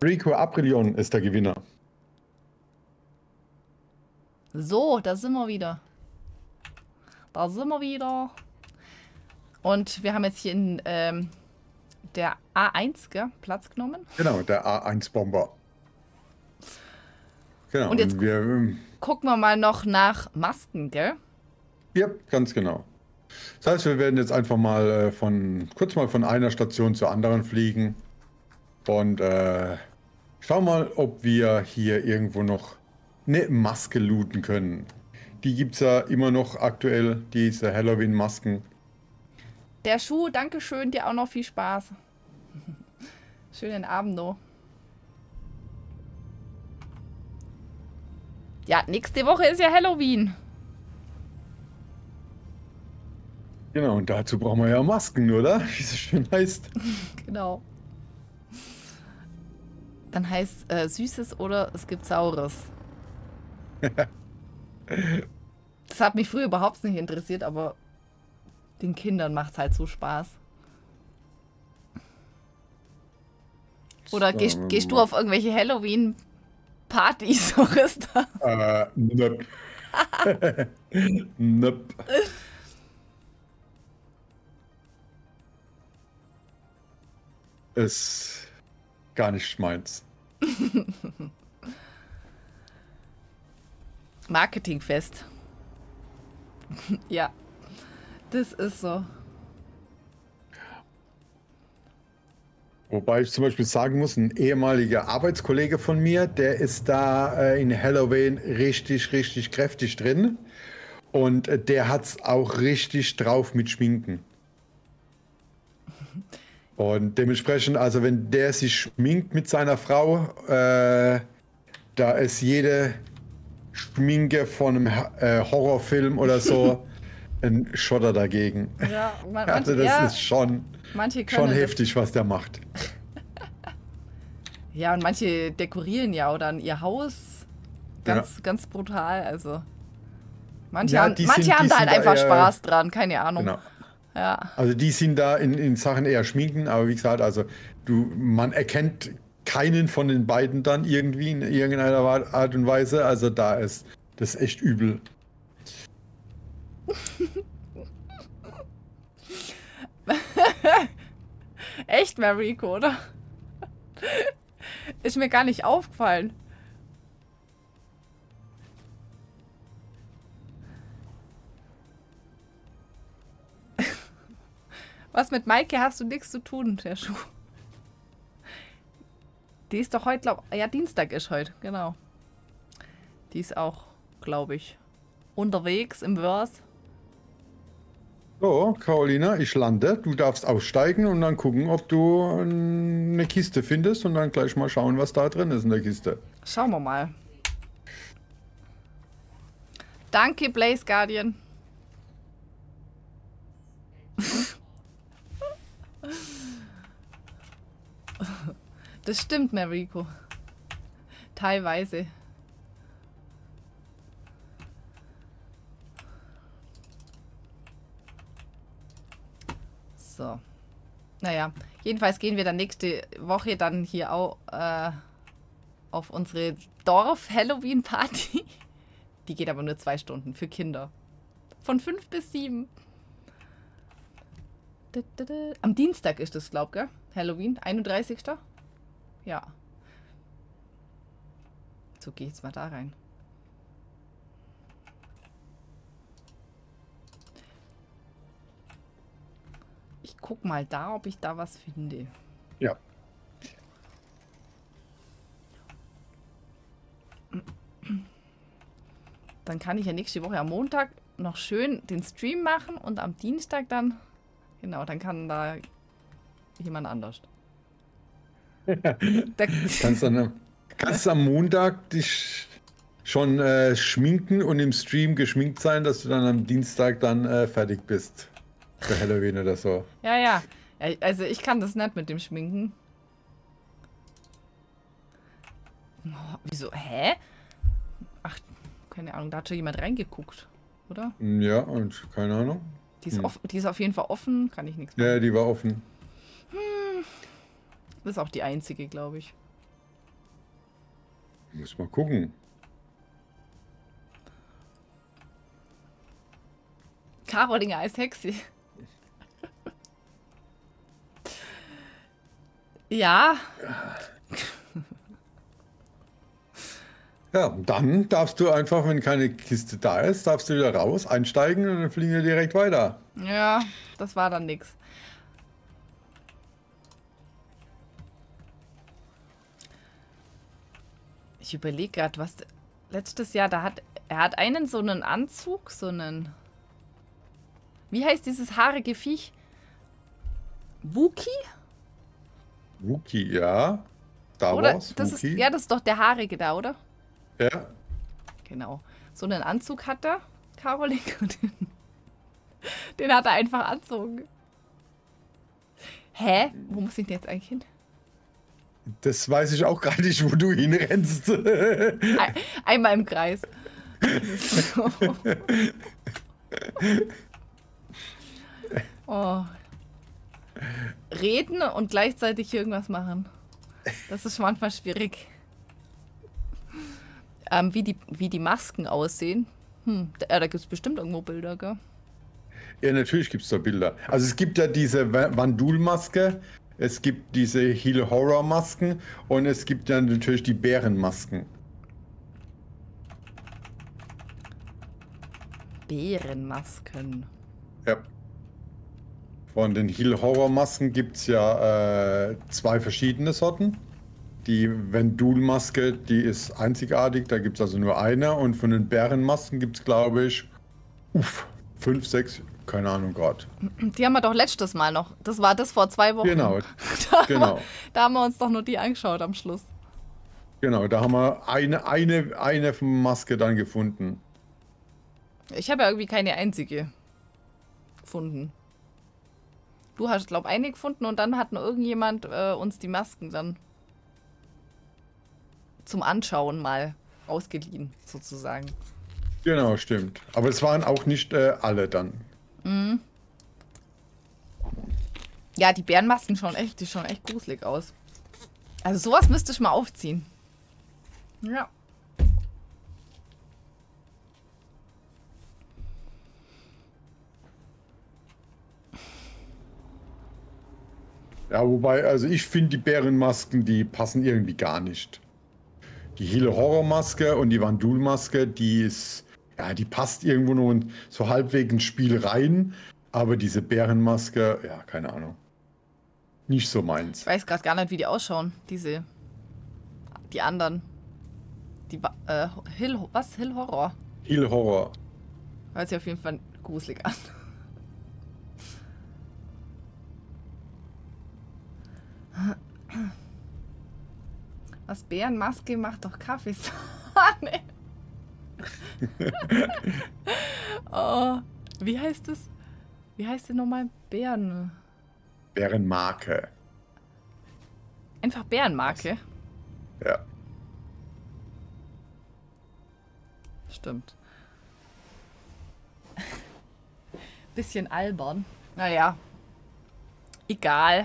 Rico Aprillion ist der Gewinner. So, da sind wir wieder. Da sind wir wieder. Und wir haben jetzt hier in der A1 Platz genommen. Genau, der A1-Bomber. Genau. Und jetzt gucken wir mal noch nach Masken, gell? Ja, ganz genau. Das heißt, wir werden jetzt einfach mal kurz mal von einer Station zur anderen fliegen und schauen mal, ob wir hier irgendwo noch eine Maske looten können. Die gibt es ja immer noch aktuell, diese Halloween-Masken. Der Schuh, danke schön, dir auch noch viel Spaß. Schönen Abend noch. Ja, nächste Woche ist ja Halloween. Genau, und dazu brauchen wir ja Masken, oder? Wie es so schön heißt. Genau. Dann heißt Süßes oder es gibt Saures. Das hat mich früher überhaupt nicht interessiert, aber den Kindern macht es halt so Spaß. Oder gehst du auf irgendwelche Halloween-Partys, Horista? Nöp. Nöp. Ist gar nicht meins. Marketingfest. Ja, das ist so. Wobei ich zum Beispiel sagen muss, ein ehemaliger Arbeitskollege von mir, der ist da in Halloween richtig, richtig kräftig drin. Und der hat es auch richtig drauf mit Schminken. Und dementsprechend, also wenn der sich schminkt mit seiner Frau, da ist jede Schminke von einem Horrorfilm oder so ein Schotter dagegen. Ja, also das ist schon heftig, was der macht. Ja, und manche dekorieren ja oder ihr Haus ganz brutal. Also manche haben da halt einfach Spaß dran, keine Ahnung. Genau. Ja. Also die sind da in Sachen eher schminken, aber wie gesagt, also man erkennt keinen von den beiden dann irgendwie in irgendeiner Art und Weise. Also da ist das echt übel. Echt, Mariko, oder? Ist mir gar nicht aufgefallen. Was mit Maike hast du nichts zu tun, der Schuh. Die ist doch heute, Dienstag ist heute, genau. Die ist auch, glaube ich, unterwegs im Verse. So, Carolina, ich lande. Du darfst aussteigen und dann gucken, ob du eine Kiste findest und dann gleich mal schauen, was da drin ist in der Kiste. Schauen wir mal. Danke, Blaze Guardian. Das stimmt, Mariko. Teilweise. So. Naja, jedenfalls gehen wir dann nächste Woche dann hier auch auf unsere Dorf-Halloween-Party. Die geht aber nur 2 Stunden für Kinder. Von 5 bis 7. Am Dienstag ist das, glaub ich, Halloween, 31. Ja. So, geh jetzt mal da rein. Ich guck mal da, ob ich da was finde. Ja. Dann kann ich ja nächste Woche am Montag noch schön den Stream machen und am Dienstag dann, genau, dann kann da jemand anders. Kannst du am Montag dich schon schminken und im Stream geschminkt sein, dass du dann am Dienstag dann fertig bist. Für Halloween oder so. Ja. Also ich kann das nicht mit dem Schminken. Oh, wieso? Hä? Ach, keine Ahnung, da hat schon jemand reingeguckt, oder? Ja, und keine Ahnung. Die ist auf jeden Fall offen, kann ich nichts machen. Ja, die war offen. Das ist auch die einzige, glaube ich. Muss mal gucken. Karolinger als Hexe. Ja. Ja, dann darfst du einfach, wenn keine Kiste da ist, darfst du wieder raus, einsteigen und dann fliegen wir direkt weiter. Ja, das war dann nix. Ich überlege gerade, was letztes Jahr, er hat einen so einen Anzug, so einen, wie heißt dieses haarige Viech? Wookie? Wookie, ja. Star Oder? Wars, Das ist, Wookie. ja, das ist doch der haarige da, oder? Ja. Genau. So einen Anzug hat er, Caroline, und den hat er einfach anzogen. Hä? Wo muss ich denn jetzt eigentlich hin? Das weiß ich auch gerade nicht, wo du hinrennst. Einmal im Kreis. So. Oh. Reden und gleichzeitig irgendwas machen. Das ist manchmal schwierig. Wie die Masken aussehen. Da gibt es bestimmt irgendwo Bilder, gell? Ja, natürlich gibt es da Bilder. Also es gibt ja diese Vandul-Maske, es gibt diese Hill-Horror-Masken und es gibt dann natürlich die Bärenmasken. Bärenmasken. Ja. Von den Hill-Horror-Masken gibt es ja 2 verschiedene Sorten. Die Vandul-Maske, die ist einzigartig, da gibt es also nur eine. Und von den Bärenmasken gibt es, glaube ich, 5, 6, keine Ahnung gerade. Die haben wir doch letztes Mal noch. Das war das vor 2 Wochen. Genau, genau. Da haben wir uns doch nur die angeschaut am Schluss. Genau, da haben wir eine Maske dann gefunden. Ich habe ja irgendwie keine einzige gefunden. Du hast, glaube ich, eine gefunden und dann hat noch irgendjemand uns die Masken dann zum Anschauen mal ausgeliehen, sozusagen. Genau, stimmt. Aber es waren auch nicht alle dann. Mhm. Ja, die Bärenmasken die schauen echt gruselig aus. Also sowas müsste ich mal aufziehen. Ja. Ja, wobei, also ich finde die Bärenmasken, die passen irgendwie gar nicht. Die Hill-Horror-Maske und die Vandul-Maske, die ist, ja, die passt irgendwo nur so halbwegs ins Spiel rein. Aber diese Bärenmaske, ja, keine Ahnung. Nicht so meins. Ich weiß gerade gar nicht, wie die ausschauen. Die anderen. Hill-Horror? Hill-Horror. Hört sich auf jeden Fall gruselig an. Was Bärenmaske macht doch Kaffeesahne. Oh, wie heißt es? Wie heißt denn nochmal Bären? Bärenmarke. Einfach Bärenmarke? Ja. Stimmt. Bisschen albern. Naja. Egal.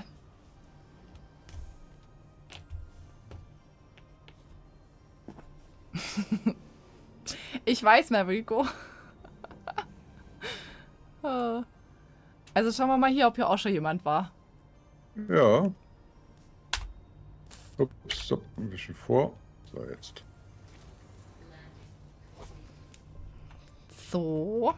Ich weiß, Mariko. Also schauen wir mal hier, ob hier auch schon jemand war. Ja. Ups, stopp, ein bisschen vor. So, jetzt. So.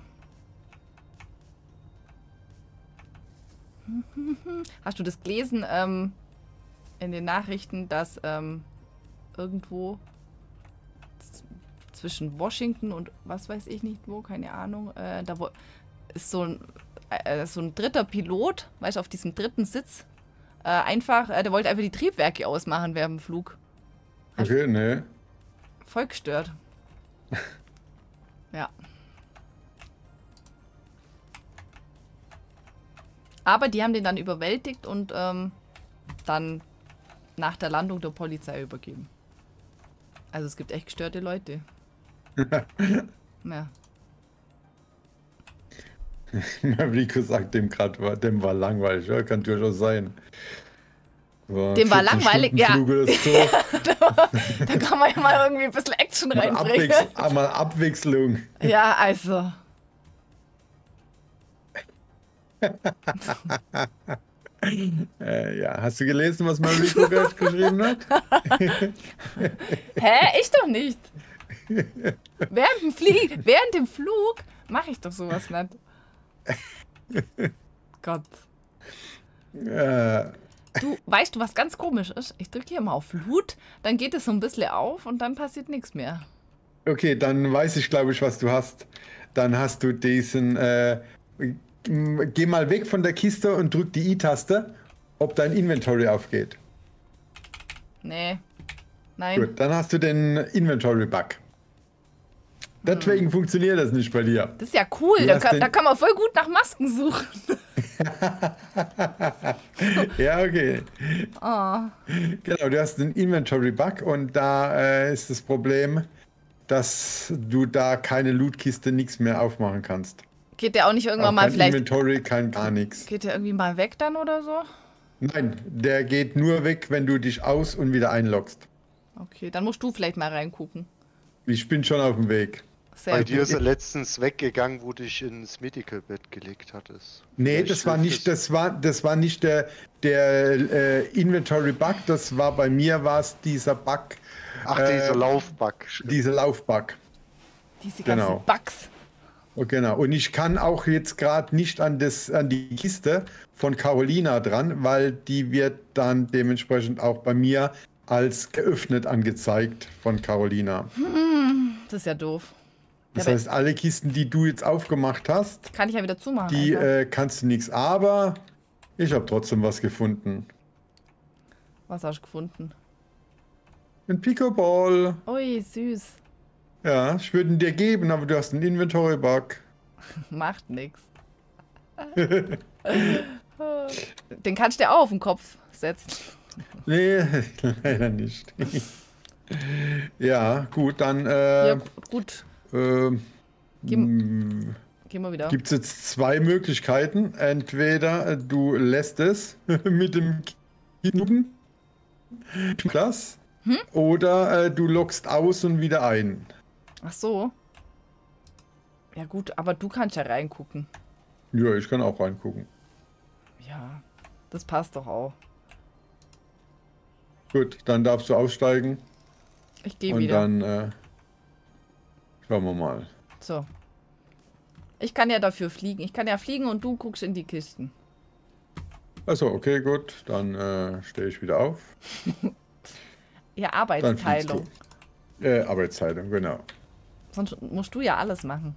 Hast du das gelesen in den Nachrichten, dass irgendwo zwischen Washington und was weiß ich nicht wo, keine Ahnung, da ist so ein dritter Pilot, weißt du, auf diesem dritten Sitz, der wollte einfach die Triebwerke ausmachen während dem Flug. Okay, ne. Voll gestört. Ja. Aber die haben den dann überwältigt und dann nach der Landung der Polizei übergeben. Also es gibt echt gestörte Leute. Ja. Rico sagt dem gerade, dem war langweilig. Ja, kann durchaus sein. So, Dem war langweilig, ja. Oder so. Da kann man ja mal irgendwie ein bisschen Action reinbringen. Mal Abwechslung. Ja, also. Ja, hast du gelesen, was Mariko gerade geschrieben hat? Hä? Ich doch nicht. Während dem Flug mache ich doch sowas nicht. Gott. Du, weißt du, was ganz komisch ist? Ich drücke hier mal auf Flut, dann geht es so ein bisschen auf und dann passiert nichts mehr. Okay, dann weiß ich, glaube ich, was du hast. Dann hast du diesen... geh mal weg von der Kiste und drück die I-Taste, ob dein Inventory aufgeht. Nee. Nein. Gut, dann hast du den Inventory-Bug. Deswegen funktioniert das nicht bei dir. Das ist ja cool, da kann man voll gut nach Masken suchen. Ja, okay. Oh. Genau, du hast den Inventory-Bug und da ist das Problem, dass du da keine Lootkiste, nichts mehr aufmachen kannst. Geht der auch nicht irgendwann auch mal vielleicht... Inventory, gar nichts. Geht der irgendwie mal weg dann oder so? Nein, der geht nur weg, wenn du dich aus- und wieder einloggst. Okay, dann musst du vielleicht mal reingucken. Ich bin schon auf dem Weg. Sehr Bei gut. dir ist er letztens weggegangen, wo du dich ins Medical Bett gelegt hattest. Nee, das war nicht der Inventory-Bug, das war bei mir dieser Bug. Ach, dieser Laufbug. Dieser Laufbug. Diese ganzen Genau. Bugs. Oh, genau. Und ich kann auch jetzt gerade nicht an die Kiste von Carolina dran, weil die wird dann dementsprechend auch bei mir als geöffnet angezeigt von Carolina. Das ist ja doof. Das Ja, heißt, alle Kisten, die du jetzt aufgemacht hast, kann ich ja wieder zumachen. die einfach. kannst du nichts. Aber ich habe trotzdem was gefunden. Was hast du gefunden? Ein Pickleball. Ui, süß. Ja, ich würde ihn dir geben, aber du hast einen Inventory-Bug. Macht nix. Den kannst du dir auch auf den Kopf setzen. Nee, leider nicht. Ja, gut, dann Ja, gut. Gehen wir wieder. gibt es jetzt zwei Möglichkeiten. Entweder du lässt es mit dem Minuten, das, oder du loggst aus und wieder ein. Ach so. Ja gut, aber du kannst ja reingucken. Ja, ich kann auch reingucken. Ja, das passt doch auch. Gut, dann darfst du aussteigen Ich gehe und wieder. dann schauen wir mal. So. Ich kann ja dafür fliegen. Ich kann ja fliegen und du guckst in die Kisten. Achso, okay, gut. Dann stehe ich wieder auf. Ja, Dann fliegst Arbeitsteilung. du. Arbeitsteilung, genau. Sonst musst du ja alles machen.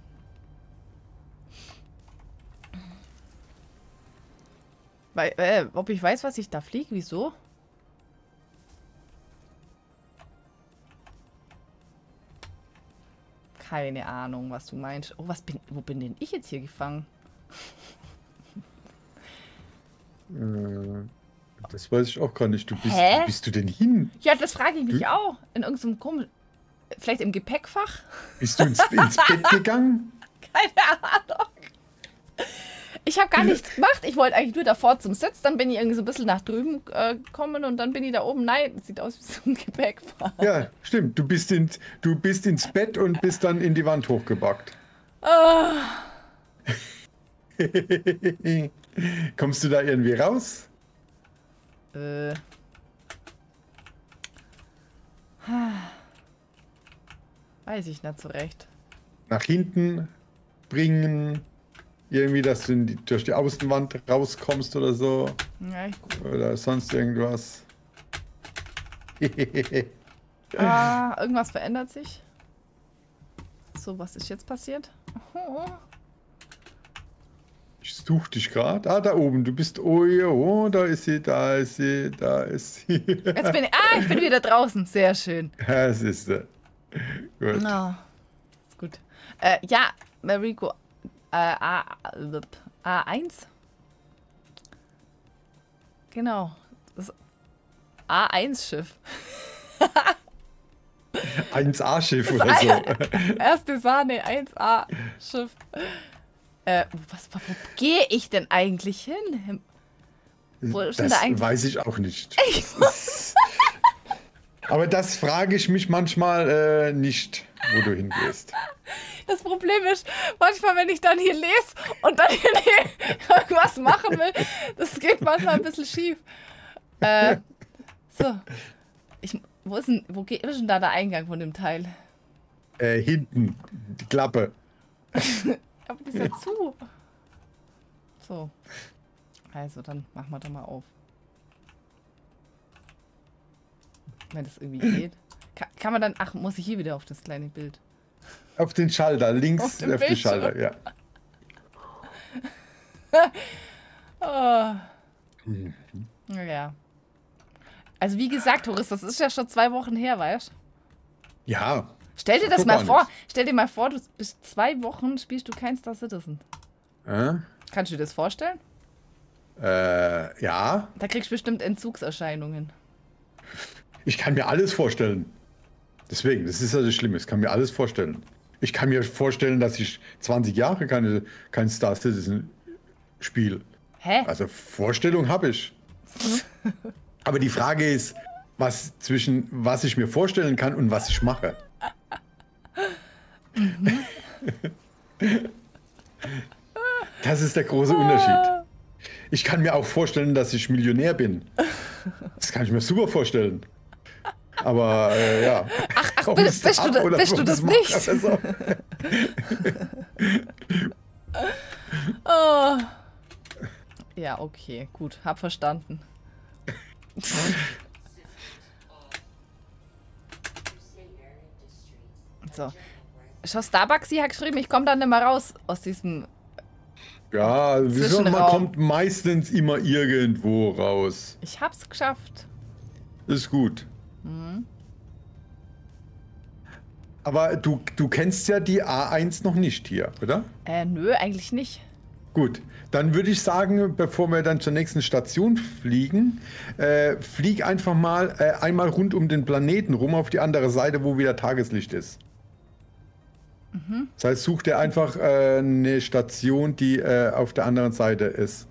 Weil, ob ich weiß, was ich da fliege? Wieso? Keine Ahnung, was du meinst. Oh, wo bin denn ich jetzt hier gefangen? Das weiß ich auch gar nicht. Wo Hä? bist du denn hin? Ja, das frage ich mich auch. In irgendeinem komischen... Vielleicht im Gepäckfach? Bist du ins Bett gegangen? Keine Ahnung. Ich habe gar nichts gemacht. Ich wollte eigentlich nur davor zum Sitz. Dann bin ich irgendwie so ein bisschen nach drüben gekommen und dann bin ich da oben. Nein, sieht aus wie so ein Gepäckfach. Ja, stimmt. Du bist ins Bett und bist dann in die Wand hochgebackt. Kommst du da irgendwie raus? Weiß ich nicht so recht. Nach hinten bringen, irgendwie, dass du durch die Außenwand rauskommst oder so. Ja, ich guck. Oder sonst irgendwas. Irgendwas verändert sich. So, was ist jetzt passiert? Oh. Ich suche dich gerade. Ah, da oben. Du bist. Oh, ja, oh, da ist sie, da ist sie, da ist sie. Jetzt bin ich bin wieder draußen. Sehr schön. Ja, das ist sie. Gut. Oh, ist gut. Ja, Mariko. A1. Genau. Das A1-Schiff. 1A-Schiff oder so. Erste Sahne, 1A-Schiff. Wo gehe ich denn eigentlich hin? Wo ist denn Das da eigentlich? weiß ich auch nicht. Aber das frage ich mich manchmal nicht, wo du hingehst. Das Problem ist, manchmal, wenn ich dann hier lese und dann hier irgendwas machen will, das geht manchmal ein bisschen schief. So. Wo ist denn da der Eingang von dem Teil? Hinten, die Klappe. Aber die ist ja zu. So. Also, dann machen wir da mal auf. Wenn das irgendwie geht. Kann man dann... Ach, muss ich hier wieder auf das kleine Bild? Auf den Schalter, links Auf den auf den Bildschirm. Schalter, ja. Oh. Ja. Also wie gesagt, Horis, das ist ja schon 2 Wochen her, weißt du? Ja. Stell dir das Guck mal an. vor. Stell dir mal vor, du bist 2 Wochen, spielst du kein Star Citizen. Kannst du dir das vorstellen? Ja. Da kriegst du bestimmt Entzugserscheinungen. Ich kann mir alles vorstellen. Deswegen, das ist ja das Schlimme. Ich kann mir alles vorstellen. Ich kann mir vorstellen, dass ich 20 Jahre kein Star Citizen spiele. Hä? Also Vorstellung habe ich. Aber die Frage ist, was ich mir vorstellen kann und was ich mache. Das ist der große Unterschied. Ich kann mir auch vorstellen, dass ich Millionär bin. Das kann ich mir super vorstellen. Aber ja. Ach, bist du das nicht? Also. Oh. Ja, okay, gut, hab verstanden. So. Schau, Starbucks hier hat geschrieben, ich komme dann nicht mehr raus aus diesem... Ja, wieso? Man Zwischenraum. kommt meistens immer irgendwo raus. Ich hab's geschafft. Das ist gut. Aber du kennst ja die A1 noch nicht hier, oder? Nö, eigentlich nicht. Gut, dann würde ich sagen, bevor wir dann zur nächsten Station fliegen, flieg einfach mal einmal rund um den Planeten rum auf die andere Seite, wo wieder Tageslicht ist. Das heißt, such dir einfach eine Station, die auf der anderen Seite ist.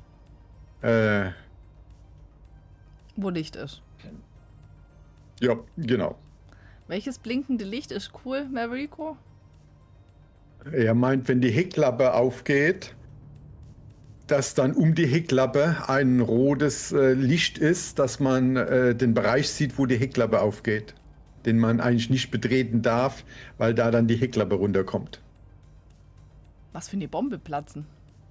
Wo Licht ist. Ja, genau. Welches blinkende Licht ist cool, Mariko? Er meint, wenn die Heckklappe aufgeht, dass dann um die Heckklappe ein rotes Licht ist, dass man den Bereich sieht, wo die Heckklappe aufgeht. Den man eigentlich nicht betreten darf, weil da dann die Heckklappe runterkommt. Was für eine Bombe platzen.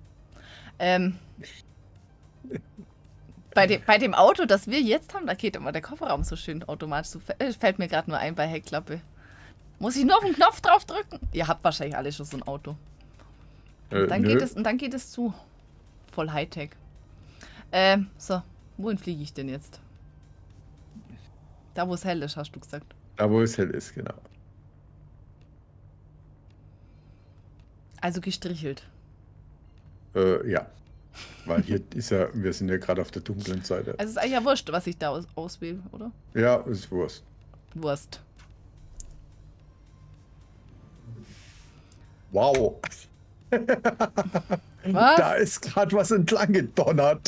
Bei dem Auto, das wir jetzt haben, da geht immer der Kofferraum so schön automatisch. So, fällt mir gerade nur ein bei Heckklappe. Muss ich nur auf den Knopf drauf drücken? Ihr habt wahrscheinlich alle schon so ein Auto. Und dann geht es zu. Voll Hightech. So, wohin fliege ich denn jetzt? Da, wo es hell ist, hast du gesagt. Da, wo es hell ist, genau. Also gestrichelt. Ja. Weil hier ist ja, wir sind ja gerade auf der dunklen Seite. Also es ist eigentlich ja wurscht, was ich da auswähle, oder? Ja, ist Wurst. Wurst. Wow. Was? Da ist gerade was entlang gedonnert.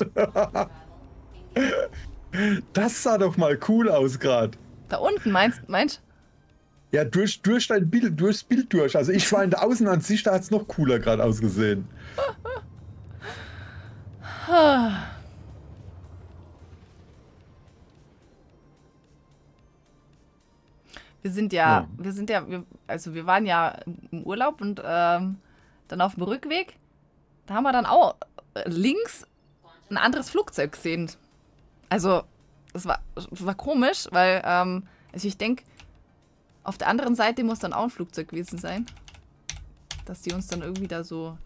Das sah doch mal cool aus gerade. Da unten, meinst? Ja, durch dein Bild, durchs Bild durch. Also ich war in der Außenansicht, da hat es noch cooler gerade ausgesehen. Wir waren ja im Urlaub und dann auf dem Rückweg, da haben wir dann auch links ein anderes Flugzeug gesehen. Also, das war komisch, weil also ich denke, auf der anderen Seite muss dann auch ein Flugzeug gewesen sein. Dass die uns dann irgendwie da so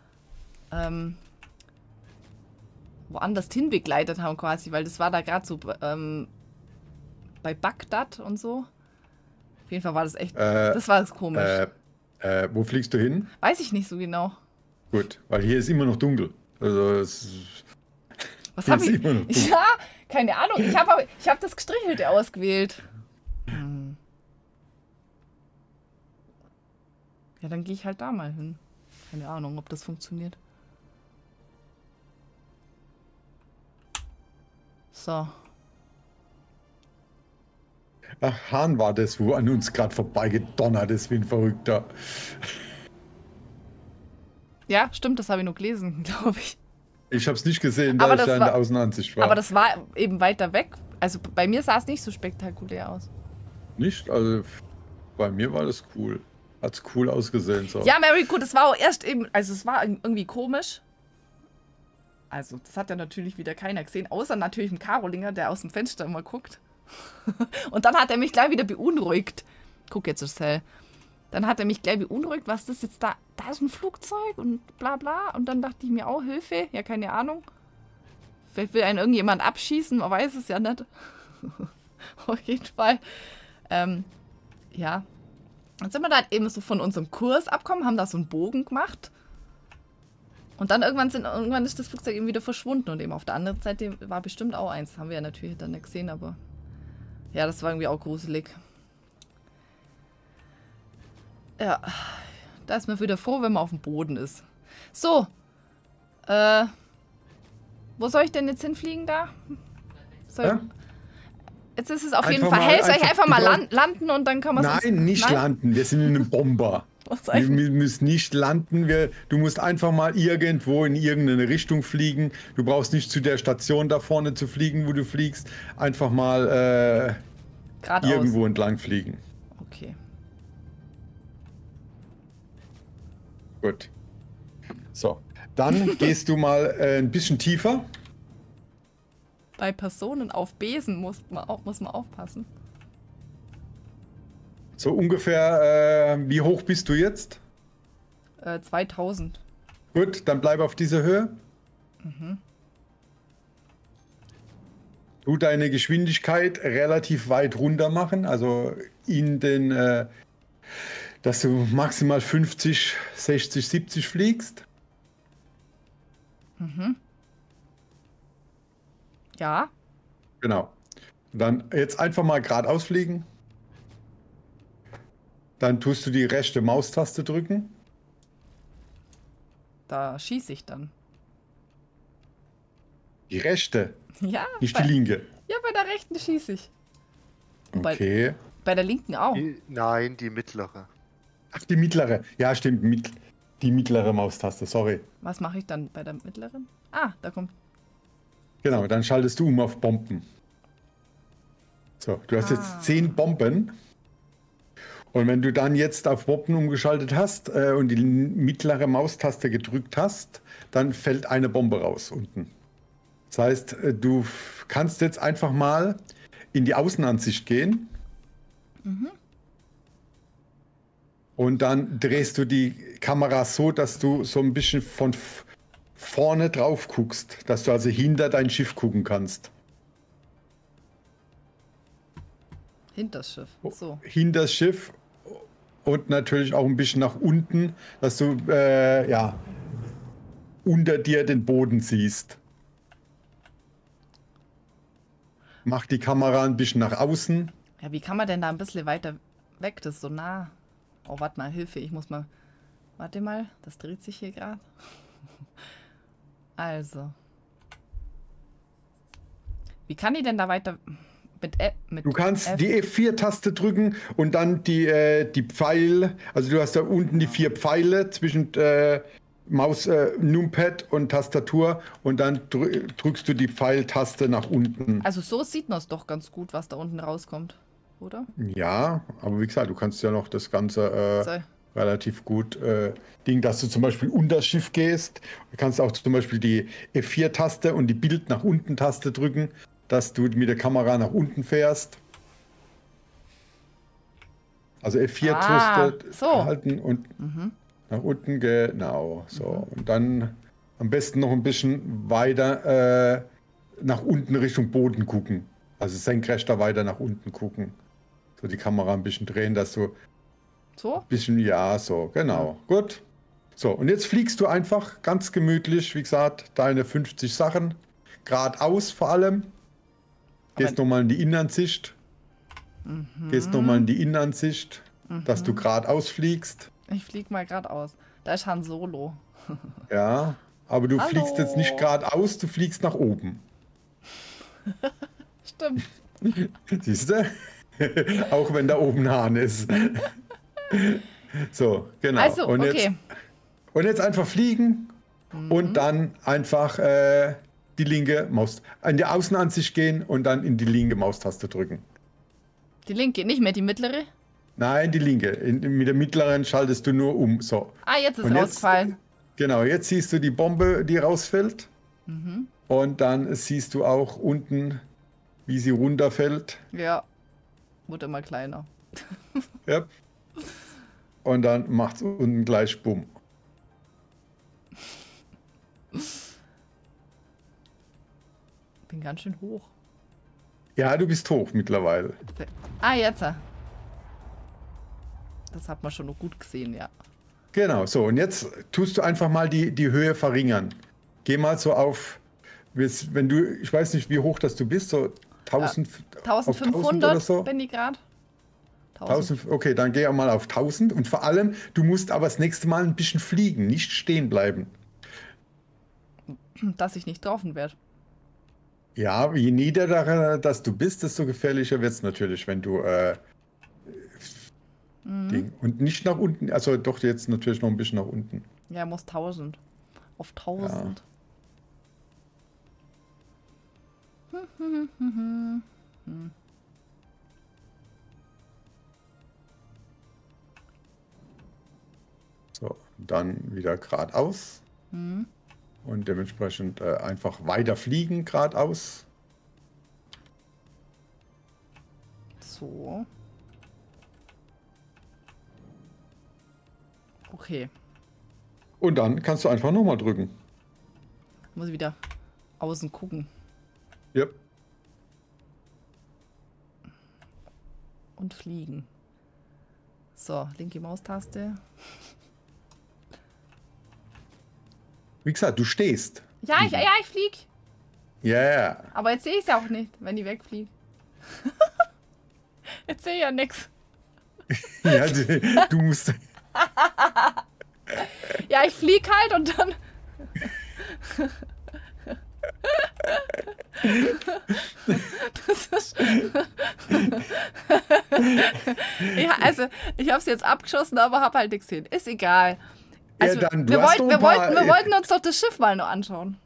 woanders hin begleitet haben quasi, weil das war da gerade so bei Bagdad und so. Auf jeden Fall war das echt, das war komisch. Wo fliegst du hin? Weiß ich nicht so genau. Gut, weil hier ist immer noch dunkel. Also Was habe ich? Ja, keine Ahnung. Ich hab das Gestrichelte ausgewählt. Ja, dann gehe ich halt da mal hin. Keine Ahnung, ob das funktioniert. So. Ach, Hahn war das, wo an uns gerade vorbeigedonnert ist wie ein Verrückter. Ja, stimmt, das habe ich nur gelesen, glaube ich. Ich habe es nicht gesehen, da Aber ich das ja in war- der Außenansicht war. Aber das war eben weiter weg. Also bei mir sah es nicht so spektakulär aus. Nicht? Also bei mir war das cool. Hat's cool ausgesehen. So. Ja, Mary, gut, es war auch erst eben, also es war irgendwie komisch. Also das hat ja natürlich wieder keiner gesehen, außer natürlich ein Karolinger, der aus dem Fenster immer guckt. Und dann hat er mich gleich wieder beunruhigt. Guck jetzt, Marcel. Dann hat er mich gleich beunruhigt, was das jetzt da? Da ist ein Flugzeug und bla bla. Und dann dachte ich mir auch, Hilfe, ja, keine Ahnung. Vielleicht will einen irgendjemand abschießen, man weiß es ja nicht. Auf jeden Fall. Ja. Dann sind wir da eben so von unserem Kurs abgekommen, haben da so einen Bogen gemacht. Und dann irgendwann ist das Flugzeug eben wieder verschwunden. Und eben auf der anderen Seite war bestimmt auch eins. Haben wir ja natürlich dann nicht gesehen, aber ja, das war irgendwie auch gruselig. Ja, da ist man wieder froh, wenn man auf dem Boden ist. So, wo soll ich denn jetzt hinfliegen da? Ja? Jetzt ist es auf jeden Einfach Fall mal- hell. Soll ich einfach mal genau- landen und dann kann man Nein, nicht landen. Wir sind in einem Bomber. Was soll ich Wir müssen nicht landen. Du musst einfach mal irgendwo in irgendeine Richtung fliegen. Du brauchst nicht zu der Station da vorne zu fliegen, wo du fliegst. Einfach mal geradeaus? irgendwo entlang fliegen. Okay. Gut. So, dann gehst du mal ein bisschen tiefer. Bei Personen auf Besen muss man aufpassen. So ungefähr, wie hoch bist du jetzt? 2000. Gut, dann bleib auf dieser Höhe. Du deine Geschwindigkeit relativ weit runter machen, also in den, dass du maximal 50, 60, 70 fliegst. Ja, Genau. Und dann jetzt einfach mal geradeaus fliegen. Dann tust du die rechte Maustaste drücken. da schieße ich dann. Die rechte, Ja, nicht die linke. ja, bei der rechten schieße ich. Bei- Okay. Bei der linken auch. Nein, die mittlere. Ach, die mittlere. Ja, stimmt. Die mittlere Maustaste, sorry. Was mache ich dann bei der mittleren? Ah, da kommt. Genau, dann schaltest du um auf Bomben. So, du hast jetzt 10 Bomben. Und wenn du dann jetzt auf Bomben umgeschaltet hast und die mittlere Maustaste gedrückt hast, dann fällt eine Bombe raus unten. Das heißt, du kannst jetzt einfach mal in die Außenansicht gehen. Und dann drehst du die Kamera so, dass du so ein bisschen von vorne drauf guckst, dass du also hinter dein Schiff gucken kannst. Hinter das Schiff. So. Hinter das Schiff und natürlich auch ein bisschen nach unten, dass du ja, unter dir den Boden siehst. Mach die Kamera ein bisschen nach außen. Ja, wie kann man denn da ein bisschen weiter weg? Das ist so nah. Oh, warte mal, Hilfe, ich muss mal. Warte mal, das dreht sich hier gerade. Also. Wie kann ich denn da weiter mit Du kannst F? die F4-Taste drücken und dann die Pfeil, also du hast da unten die 4 Pfeile zwischen Maus, Numpad und Tastatur und dann drückst du die Pfeiltaste nach unten. Also so sieht man es doch ganz gut, was da unten rauskommt, oder? Ja, aber wie gesagt, du kannst ja noch das Ganze So. relativ gut Ding, dass du zum Beispiel unter das Schiff gehst. Du kannst auch zum Beispiel die F4-Taste und die Bild nach unten Taste drücken, dass du mit der Kamera nach unten fährst. Also F4-Taste so. halten und nach unten, genau. So. Und dann am besten noch ein bisschen weiter nach unten Richtung Boden gucken. Also senkrechter weiter nach unten gucken. So die Kamera ein bisschen drehen, dass du So? ein bisschen, ja, so, genau. Gut. So, und jetzt fliegst du einfach ganz gemütlich, wie gesagt, deine 50 Sachen. Geradeaus vor allem. Gehst nochmal in die Innenansicht. Gehst nochmal in die Innenansicht, dass du geradeaus fliegst. Ich flieg mal geradeaus. Da ist Han Solo. Ja, aber du Hallo. fliegst jetzt nicht geradeaus, du fliegst nach oben. Stimmt. Siehst du? Auch wenn da oben ein Hahn ist. So, genau. Also, und okay. Jetzt einfach fliegen und dann einfach die linke Maus, in die Außenansicht gehen und dann in die linke Maustaste drücken. Die linke, nicht mehr die mittlere? Nein, die linke. Mit der mittleren schaltest du nur um. So. Ah, jetzt ist Und rausgefallen. Genau, jetzt siehst du die Bombe, die rausfällt. Und dann siehst du auch unten, wie sie runterfällt. Ja. Wurde immer kleiner. Ja. Und dann macht es unten gleich Bumm. Bin ganz schön hoch. Ja, du bist hoch mittlerweile. Ah, jetzt. Das hat man schon noch gut gesehen, ja. Genau, so. Und jetzt tust du einfach mal die Höhe verringern. Geh mal so auf, wenn du, ich weiß nicht, wie hoch das du bist, so 1000, auf 1500 oder so. bin ich gerade. 1000, okay, dann geh auch mal auf 1000. Und vor allem, du musst aber das nächste Mal ein bisschen fliegen, nicht stehen bleiben. Dass ich nicht getroffen werde. Ja, je niedriger das du bist, desto gefährlicher wird es natürlich, wenn du Ding. Und nicht nach unten, also doch jetzt natürlich noch ein bisschen nach unten. Ja, muss 1000. Auf 1000. So, dann wieder geradeaus. Und dementsprechend einfach weiter fliegen geradeaus. So. Okay. Und dann kannst du einfach nochmal drücken. Muss ich wieder außen gucken. Ja. Und fliegen. So, linke Maustaste. Wie gesagt, du stehst. Ja, ich flieg. Ja. Yeah. Aber jetzt sehe ich es ja auch nicht, wenn die wegfliegt. Jetzt sehe ich ja nichts. Ja, du musst. Ja, ich flieg halt und dann. Das ist. Ja, also, ich habe es jetzt abgeschossen, aber habe halt nichts gesehen. Ist egal. Also, Ja, dann, wir wollten uns doch das Schiff mal noch anschauen.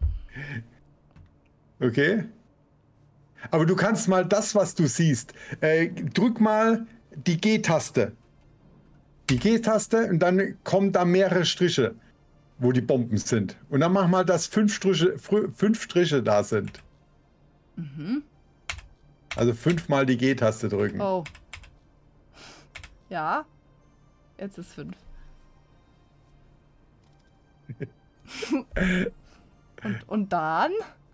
Okay. Aber du kannst mal das, was du siehst, drück mal die G-Taste. Die G-Taste und dann kommen da mehrere Striche, wo die Bomben sind. Und dann mach mal, dass 5 Striche da sind. Also 5-mal die G-Taste drücken. Oh. Ja. Jetzt ist 5. und dann?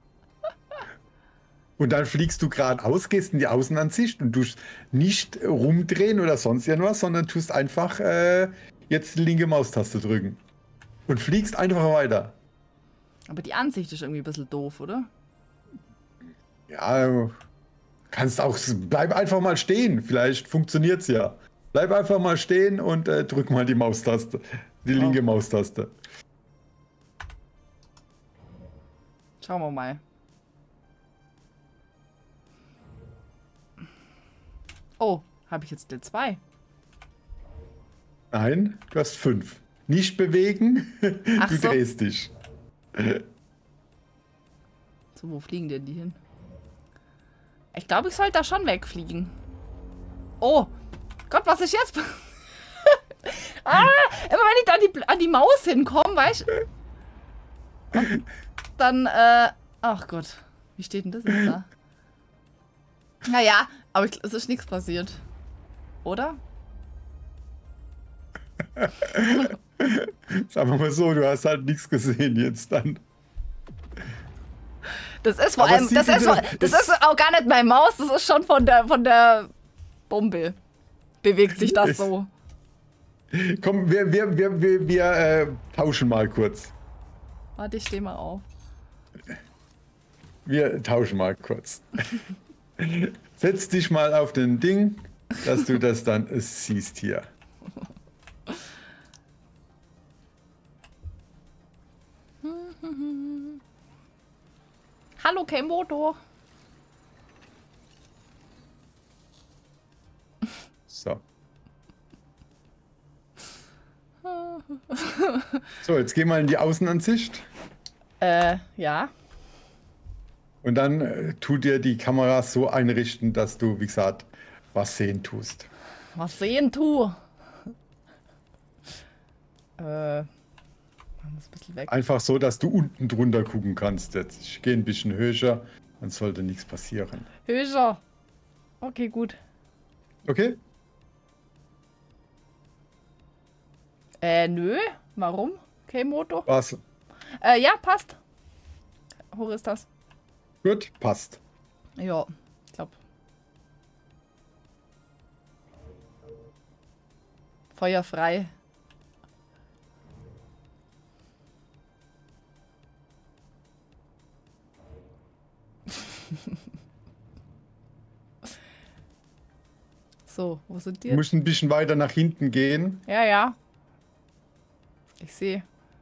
Und dann fliegst du geradeaus, gehst in die Außenansicht und tust nicht rumdrehen oder sonst irgendwas, sondern tust einfach jetzt die linke Maustaste drücken. Und fliegst einfach weiter. Aber die Ansicht ist irgendwie ein bisschen doof, oder? Ja, kannst auch, bleib einfach mal stehen, vielleicht funktioniert's ja. Bleib einfach mal stehen und drück mal die Maustaste, die linke Maustaste. Schauen wir mal. Oh, habe ich jetzt der 2? Nein, du hast 5. Nicht bewegen, Ach du so. drehst dich. So, wo fliegen denn die hin? Ich glaube, ich sollte da schon wegfliegen. Oh, Gott, was ist jetzt? Immer wenn ich da an die Maus hinkomme, weißt du? Dann, ach Gott, wie steht denn das jetzt da? Naja, aber es ist nichts passiert. Oder? Sagen wir mal so, du hast halt nichts gesehen jetzt dann. Das ist vor allem, das ist auch gar nicht meine Maus, das ist schon von der Bombe. Bewegt sich das so. Komm, wir tauschen mal kurz. Warte, ich stehe mal auf. Wir tauschen mal kurz. Setz dich mal auf den Ding, dass du das dann siehst hier. Hallo, Kemodo. So, jetzt geh mal in die Außenansicht. Ja. Und dann tu dir die Kamera so einrichten, dass du, wie gesagt, was sehen tust. Was sehen tu? Machen wir es ein bisschen weg. Einfach so, dass du unten drunter gucken kannst jetzt. Ich gehe ein bisschen höher, dann sollte nichts passieren. Höher. Okay, gut. Okay? Nö. Warum? Okay, Moto. Was? Ja, passt. Hoch ist das. Gut, passt. Ja, ich glaube. Feuer frei. So, wo sind die? Du musst ein bisschen weiter nach hinten gehen. Ja, ja. Ich sehe.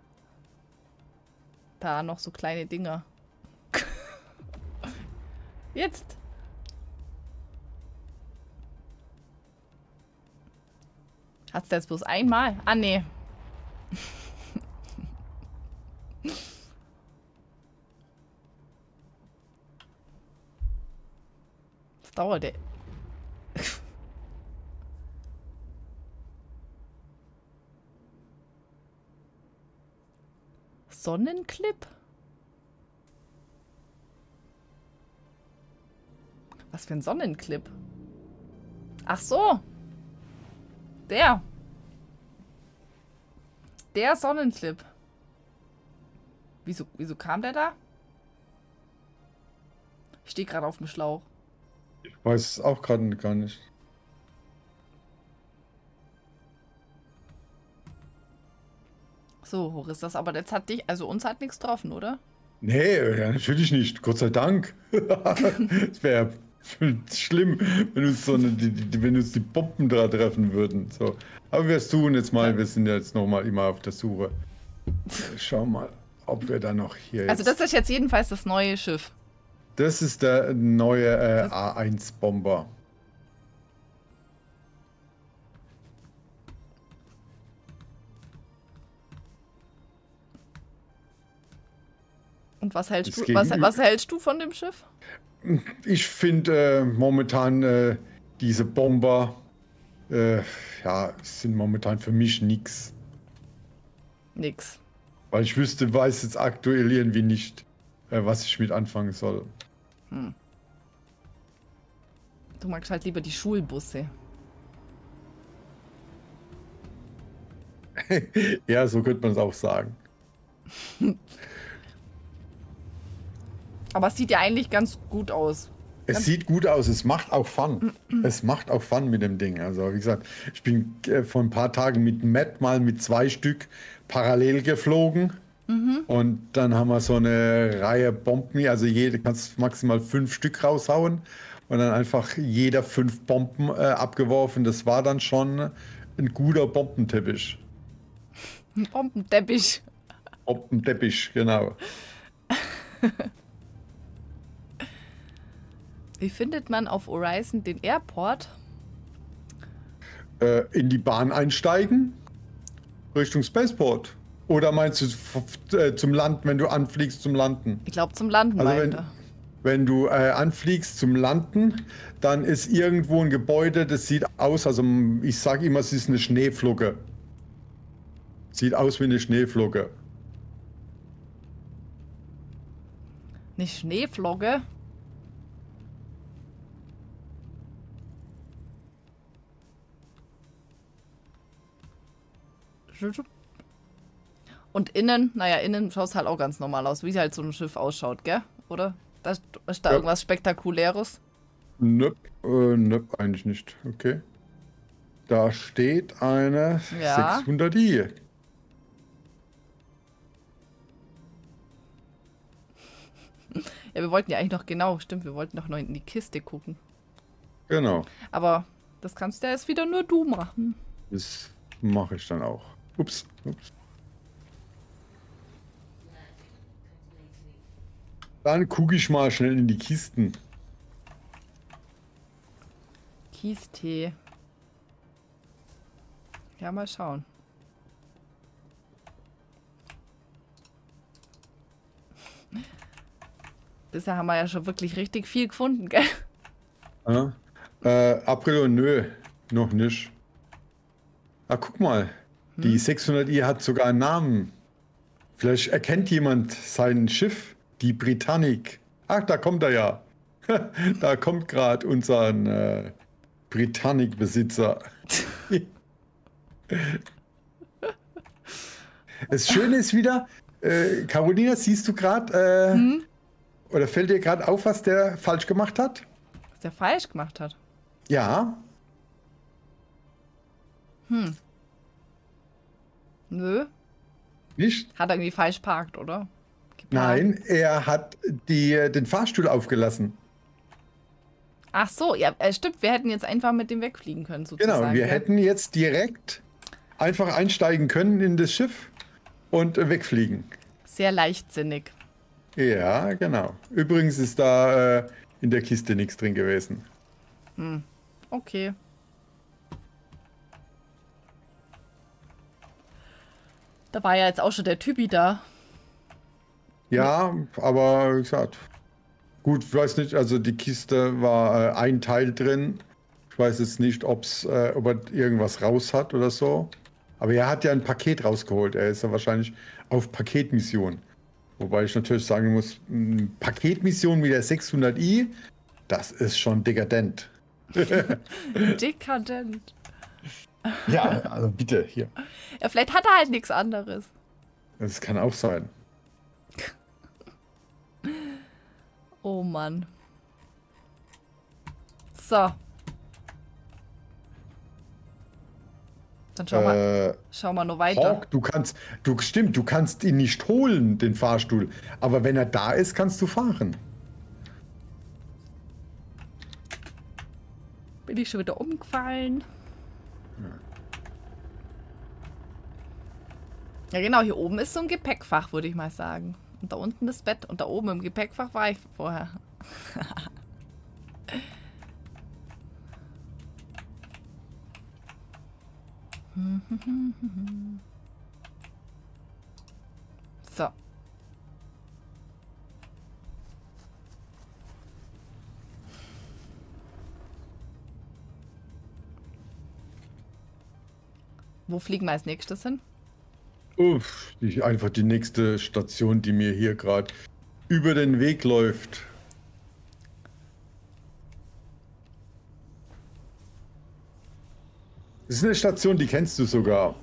Da noch so kleine Dinger. Jetzt. Hat's da jetzt bloß einmal? Ah, nee. Das dauert. Sonnenclip? Was für ein Sonnenclip? Ach so. Der. Der Sonnenclip. Wieso kam der da? Ich stehe gerade auf dem Schlauch. Ich weiß es auch gerade gar nicht. So, hoch ist das. Aber jetzt hat dich, also uns hat nichts getroffen, oder? Nee, ja, natürlich nicht. Gott sei Dank. Es wäre schlimm, wenn uns, wenn uns die Bomben da treffen würden. So. Aber wir tun jetzt mal. Wir sind ja jetzt nochmal immer auf der Suche. Schau mal, ob wir da noch hier Also das ist jetzt jedenfalls das neue Schiff. Das ist der neue A1-Bomber. Und was hältst du, was hältst du von dem Schiff? Ich finde momentan diese Bomber ja, sind momentan für mich nix. Nix. Weil ich weiß jetzt aktuell irgendwie nicht, was ich mit anfangen soll. Du magst halt lieber die Schulbusse. Ja, so könnte man es auch sagen. Aber es sieht ja eigentlich ganz gut aus. Es sieht gut aus, es macht auch Fun. Es macht auch Fun mit dem Ding. Also wie gesagt, ich bin vor ein paar Tagen mit Matt mal mit 2 Stück parallel geflogen. Und dann haben wir so eine Reihe Bomben, also jede kannst maximal 5 Stück raushauen. Und dann einfach jeder 5 Bomben abgeworfen. Das war dann schon ein guter Bombenteppich. Ein Bombenteppich. Bombenteppich, genau. Wie findet man auf Horizon den Airport? In die Bahn einsteigen, Richtung Spaceport. Oder meinst du zum Land, wenn du anfliegst, zum Landen? Ich glaube zum Landen, Also wenn du anfliegst zum Landen, dann ist irgendwo ein Gebäude, das sieht aus, also ich sage immer, es ist eine Schneeflocke. Sieht aus wie eine Schneeflocke. Eine Schneeflocke? Und innen, naja, innen schaut es halt auch ganz normal aus, wie halt so ein Schiff ausschaut, gell? Oder? Ist da irgendwas Spektakuläres? Nöp, nöp, eigentlich nicht. Okay. Da steht eine 600i. Ja, wir wollten ja eigentlich noch, genau, stimmt, wir wollten doch noch in die Kiste gucken. Genau. Aber das kannst ja jetzt wieder nur du machen. Das mache ich dann auch. Ups. Dann gucke ich mal schnell in die Kisten. Kiestee. Ja, mal schauen. Bisher haben wir ja schon wirklich richtig viel gefunden, gell? Ja. April und nö, noch nicht. Ah, guck mal. Die 600i hat sogar einen Namen. Vielleicht erkennt jemand sein Schiff, die Britannic. Ach, da kommt er ja. Da kommt gerade unser Britannic-Besitzer. Das Schöne ist wieder, Carolina, siehst du gerade, oder fällt dir gerade auf, was der falsch gemacht hat? Was der falsch gemacht hat. Ja. Nö. Nicht? Hat er irgendwie falsch parkt, oder? Geparkt. Nein, er hat den Fahrstuhl aufgelassen. Ach so, ja, stimmt. Wir hätten jetzt einfach mit dem wegfliegen können, sozusagen. Genau, wir gell? hätten jetzt direkt einfach einsteigen können in das Schiff und wegfliegen. Sehr leichtsinnig. Ja, genau. Übrigens ist da in der Kiste nichts drin gewesen. Okay. Da war ja jetzt auch schon der Typi da. Ja, aber wie gesagt, gut, ich weiß nicht, also die Kiste war ein Teil drin. Ich weiß jetzt nicht, ob er irgendwas raus hat oder so. Aber er hat ja ein Paket rausgeholt. Er ist ja wahrscheinlich auf Paketmission. Wobei ich natürlich sagen muss, Paketmission mit der 600i, das ist schon dekadent. Dekadent. Ja, also bitte, hier. Ja, vielleicht hat er halt nichts anderes. Das kann auch sein. Oh Mann. So. Dann schau mal noch weiter. Hawk, du kannst ihn nicht holen, den Fahrstuhl. Aber wenn er da ist, kannst du fahren. Bin ich schon wieder umgefallen? Ja genau, hier oben ist so ein Gepäckfach, würde ich mal sagen. Und da unten das Bett. Und da oben im Gepäckfach war ich vorher. So. Wo fliegen wir als nächstes hin? Uff, einfach die nächste Station, die mir hier gerade über den Weg läuft. Das ist eine Station, die kennst du sogar.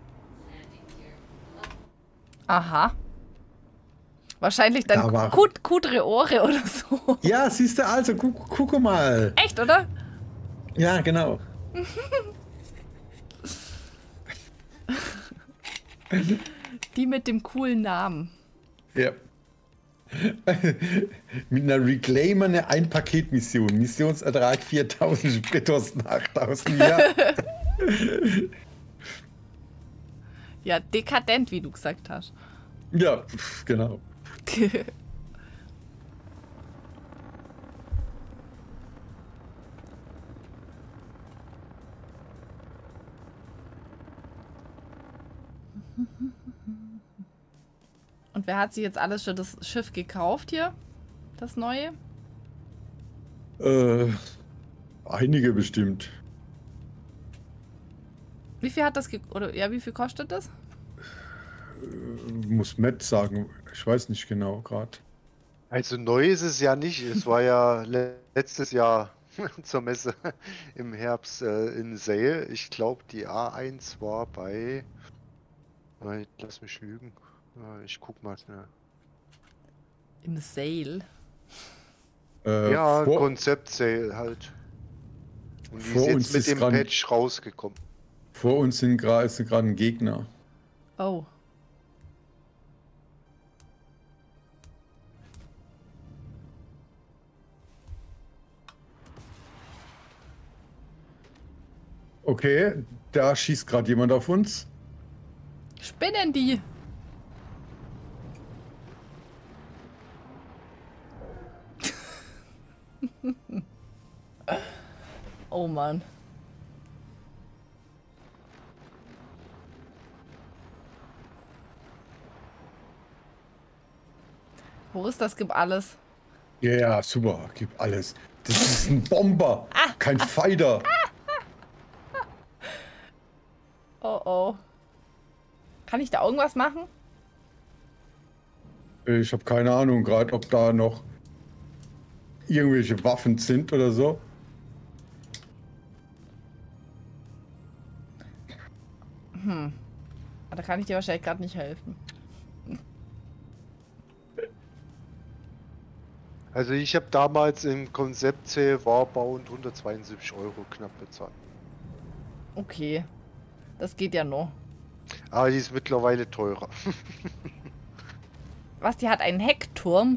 Aha. Wahrscheinlich dann Da war- Kudreore oder so. Ja, siehst du, also guck mal. Echt, oder? Ja, genau. Die mit dem coolen Namen. Ja. Mit einer Reclaimer eine Ein-Paket-Mission. Missionsertrag 4000, Spritkosten 8000. Ja. Ja, dekadent, wie du gesagt hast. Ja, genau. Und wer hat sich jetzt alles schon das Schiff gekauft hier? Das neue? Einige bestimmt. Wie viel hat das oder ja, wie viel kostet das? Muss Matt sagen. Ich weiß nicht genau gerade. Also neu ist es ja nicht. Es war ja letztes Jahr zur Messe im Herbst in Sale. Ich glaube, die A1 war bei... Lass mich lügen. Ich guck mal. Ja, Im Sale. ja vor, Konzept-Sale halt. Und die vor ist uns jetzt mit ist dem dran- Patch rausgekommen. vor uns ist gerade ein Gegner. Oh. Okay, da schießt gerade jemand auf uns. Spinnen die? Oh Mann. Horistas gibt alles. Ja, yeah, super, gib alles. Das ist ein Bomber, kein Fighter. Oh oh. Kann ich da irgendwas machen? Ich habe keine Ahnung gerade, ob da noch irgendwelche Waffen sind oder so. Da kann ich dir wahrscheinlich gerade nicht helfen. Also ich habe damals im Konzept C Warbau 172 € knapp bezahlt. Okay. Das geht ja noch. Aber die ist mittlerweile teurer. Was, die hat einen Heckturm?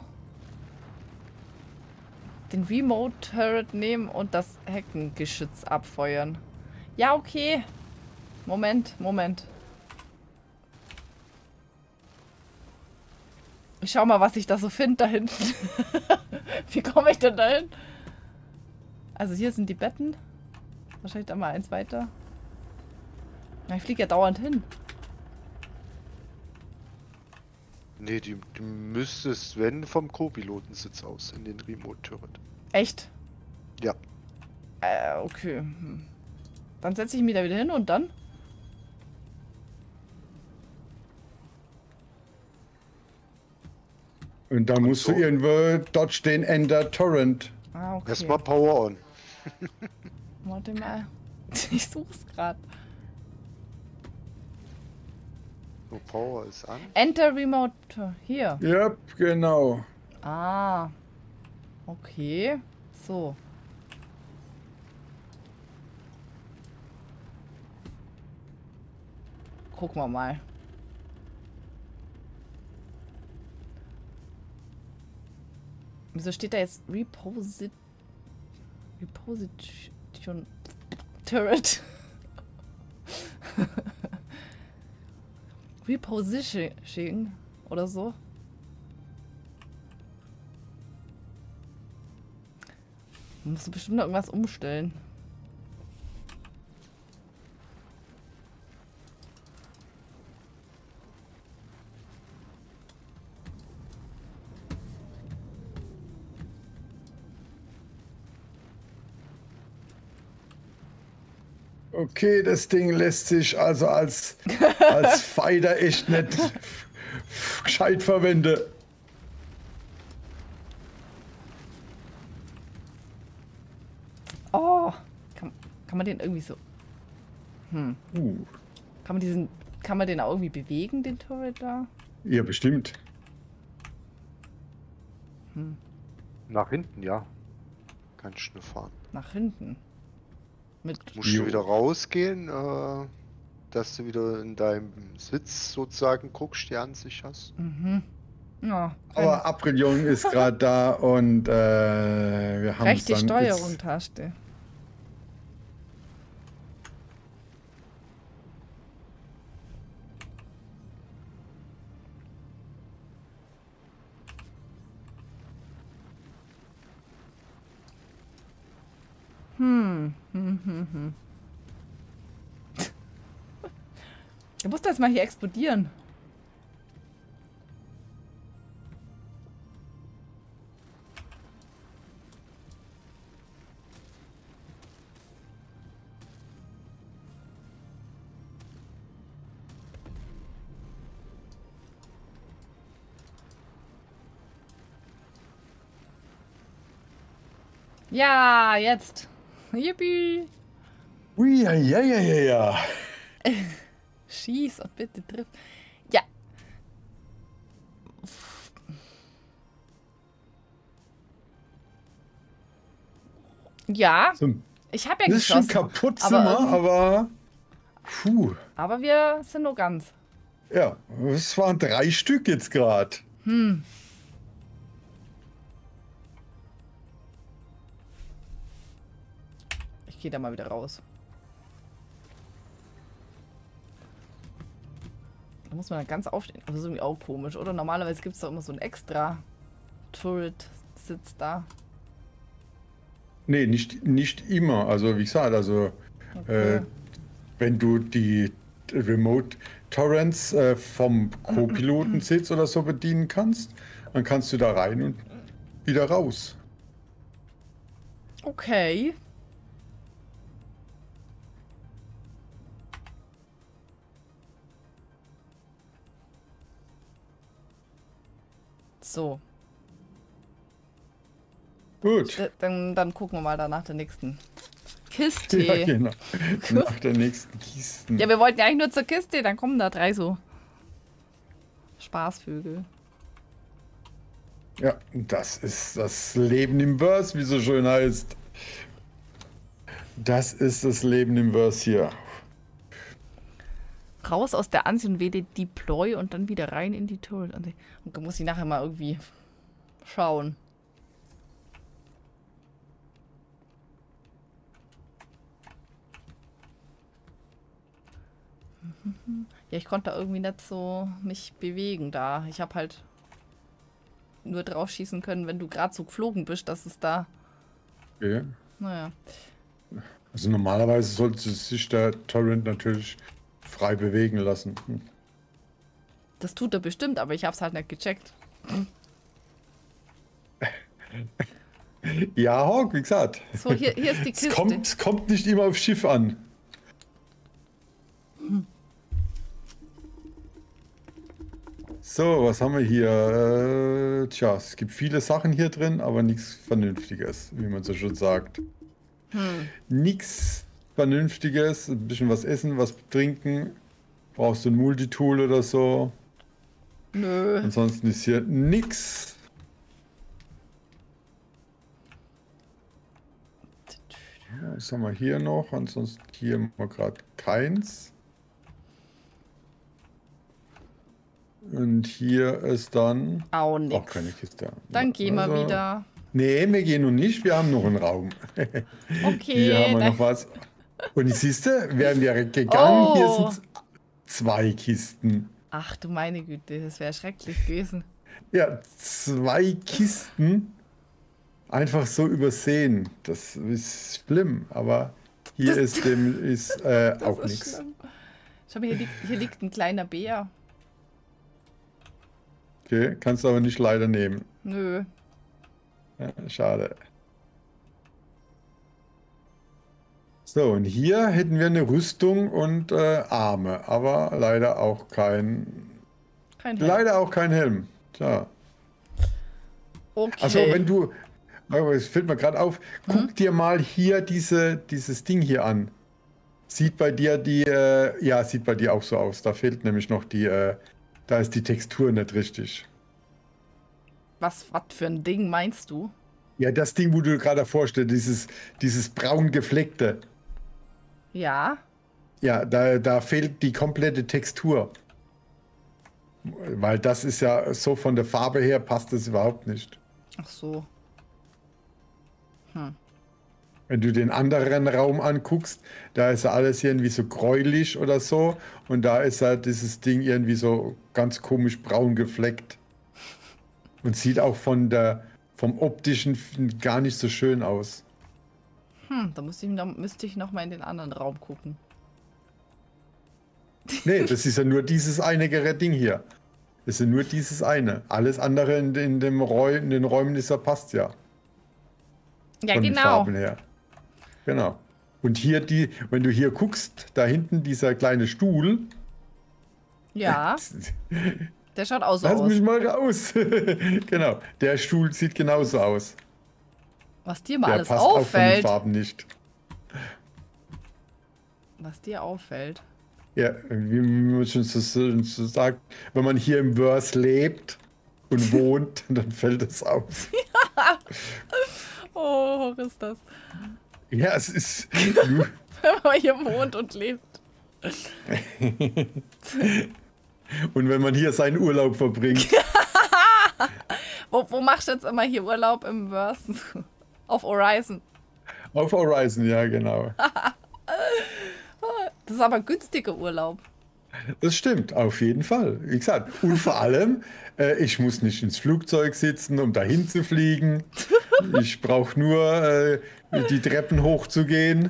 Den Remote Turret nehmen und das Heckengeschütz abfeuern. Ja, okay. Moment. Ich schau mal, was ich da so finde da hinten. Wie komme ich denn da hin? Also hier sind die Betten. Wahrscheinlich da mal eins weiter. Na, ich fliege ja dauernd hin. Nee, du müsstest, wenn, vom Co-Pilotensitz aus in den Remote Turret. Echt? Ja. Okay. Dann setze ich mich da wieder hin und dann? Und da musst du irgendwo dodge den Ender Torrent. Ah, okay. Erstmal Power on. Warte mal. Ich such's gerade. So, Power ist an. Enter Remote. Hier. Ja, genau. Ah. Okay. So. Gucken wir mal. Wieso steht da jetzt Reposition Turret? Repositioning oder so? Man muss bestimmt noch irgendwas umstellen. Okay, das Ding lässt sich also als Fighter echt nicht gescheit verwenden. Oh, kann man den irgendwie so... Kann man den auch irgendwie bewegen, den Turret da? Ja, bestimmt. Nach hinten, ja. Kannst schnell fahren. Nach hinten. Mit Musst du wieder rausgehen, dass du wieder in deinem Sitz sozusagen guckst, die Ansicht hast. Ja, Aber Apriljong ist gerade da und wir haben rechte dann Steuerung-Taste. Du musst das mal hier explodieren. Ja, jetzt. Yippie. Ui, ja. Schieß und bitte triff. Ja. Ja. So, Ich habe ja das ist schon geschossen. kaputt, aber puh. Aber wir sind nur ganz. Ja, es waren 3 Stück jetzt gerade. Ich gehe da mal wieder raus. Da muss man dann ganz aufstehen. Aber das ist irgendwie auch komisch, oder? Normalerweise gibt es doch immer so ein extra Turret-Sitz da. Nee, nicht immer. Also wie gesagt, also Okay. wenn du die Remote Torrents vom Co-Pilotensitz oder so bedienen kannst dann kannst du da rein und wieder raus. Okay. So. Gut. Dann gucken wir mal da nach der nächsten Kiste. Ja, genau. Nach der nächsten Kiste. Ja, wir wollten ja eigentlich nur zur Kiste, dann kommen da 3 so Spaßvögel. Ja, das ist das Leben im Verse, wie so schön heißt. Das ist das Leben im Verse hier. Raus aus der Ansicht und wähle Deploy und dann wieder rein in die Turret. Und da muss ich nachher mal irgendwie schauen. Ja, ich konnte da irgendwie nicht so mich bewegen da. Ich habe halt nur drauf schießen können, wenn du gerade so geflogen bist, dass es da... Okay. Naja. Also normalerweise sollte sich der Torrent natürlich frei bewegen lassen. Das tut er bestimmt, aber ich habe es halt nicht gecheckt. Ja, Hawk, wie gesagt. So, hier ist die Kiste. Es kommt nicht immer aufs Schiff an. So, was haben wir hier? Tja, es gibt viele Sachen hier drin, aber nichts Vernünftiges, wie man so schon sagt. Nichts Vernünftiges, ein bisschen was essen, was trinken. Brauchst du ein Multitool oder so? Nö. Ansonsten ist hier nix. Was haben wir hier noch? Ansonsten hier haben wir gerade keins. Und hier ist dann Auch nix. auch keine Kiste. Dann gehen wir wieder. Nee, wir gehen noch nicht. Wir haben noch einen Raum. Okay. Hier haben wir noch was. Und siehst du, wären wir gegangen. Oh. Hier sind 2 Kisten. Ach du meine Güte, das wäre schrecklich gewesen. Ja, 2 Kisten einfach so übersehen. Das ist schlimm, aber hier ist auch nichts. Schau mal, hier liegt ein kleiner Bär. Okay, kannst du aber nicht leider nehmen. Nö. Ja, schade. So, und hier hätten wir eine Rüstung und Arme, aber leider auch kein Kein Helm. leider auch kein Helm. Tja. Okay. Also wenn du, es fällt mir gerade auf, guck dir mal hier dieses Ding hier an. Sieht bei dir ja, sieht bei dir auch so aus. Da fehlt nämlich noch da ist die Textur nicht richtig. Was für ein Ding meinst du? Ja, das Ding, wo du gerade vorstellst, dieses braun gefleckte. Ja. Ja, da fehlt die komplette Textur. Weil das ist ja so von der Farbe her passt das überhaupt nicht. Ach so. Wenn du den anderen Raum anguckst, da ist ja alles irgendwie so gräulich oder so. Und da ist halt dieses Ding irgendwie so ganz komisch braun gefleckt. Und sieht auch vom optischen gar nicht so schön aus. Da müsste ich noch mal in den anderen Raum gucken. Nee, das ist ja nur dieses eine Ding hier. Das ist ja nur dieses eine. Alles andere in den Räumen ist ja passt ja. Ja, Von den genau. Farben her. Genau. Und hier wenn du hier guckst, da hinten dieser kleine Stuhl. Ja. Der schaut auch so Lass aus. mich mal raus. Genau. Der Stuhl sieht genauso aus. Was dir mal Der alles passt auch von den auffällt. Farben nicht. Was dir auffällt. Ja, wie man schon so sagt, wenn man hier im Verse lebt und wohnt, dann fällt es auf. Oh, was ist das? Ja, es ist. Wenn man hier wohnt und lebt. Und wenn man hier seinen Urlaub verbringt. Wo machst du jetzt immer hier Urlaub im Verse? Auf Horizon. Auf Horizon, ja, genau. Das ist aber günstiger Urlaub. Das stimmt, auf jeden Fall. Wie gesagt, und vor allem, ich muss nicht ins Flugzeug sitzen, um dahin zu fliegen. Ich brauche nur die Treppen hochzugehen.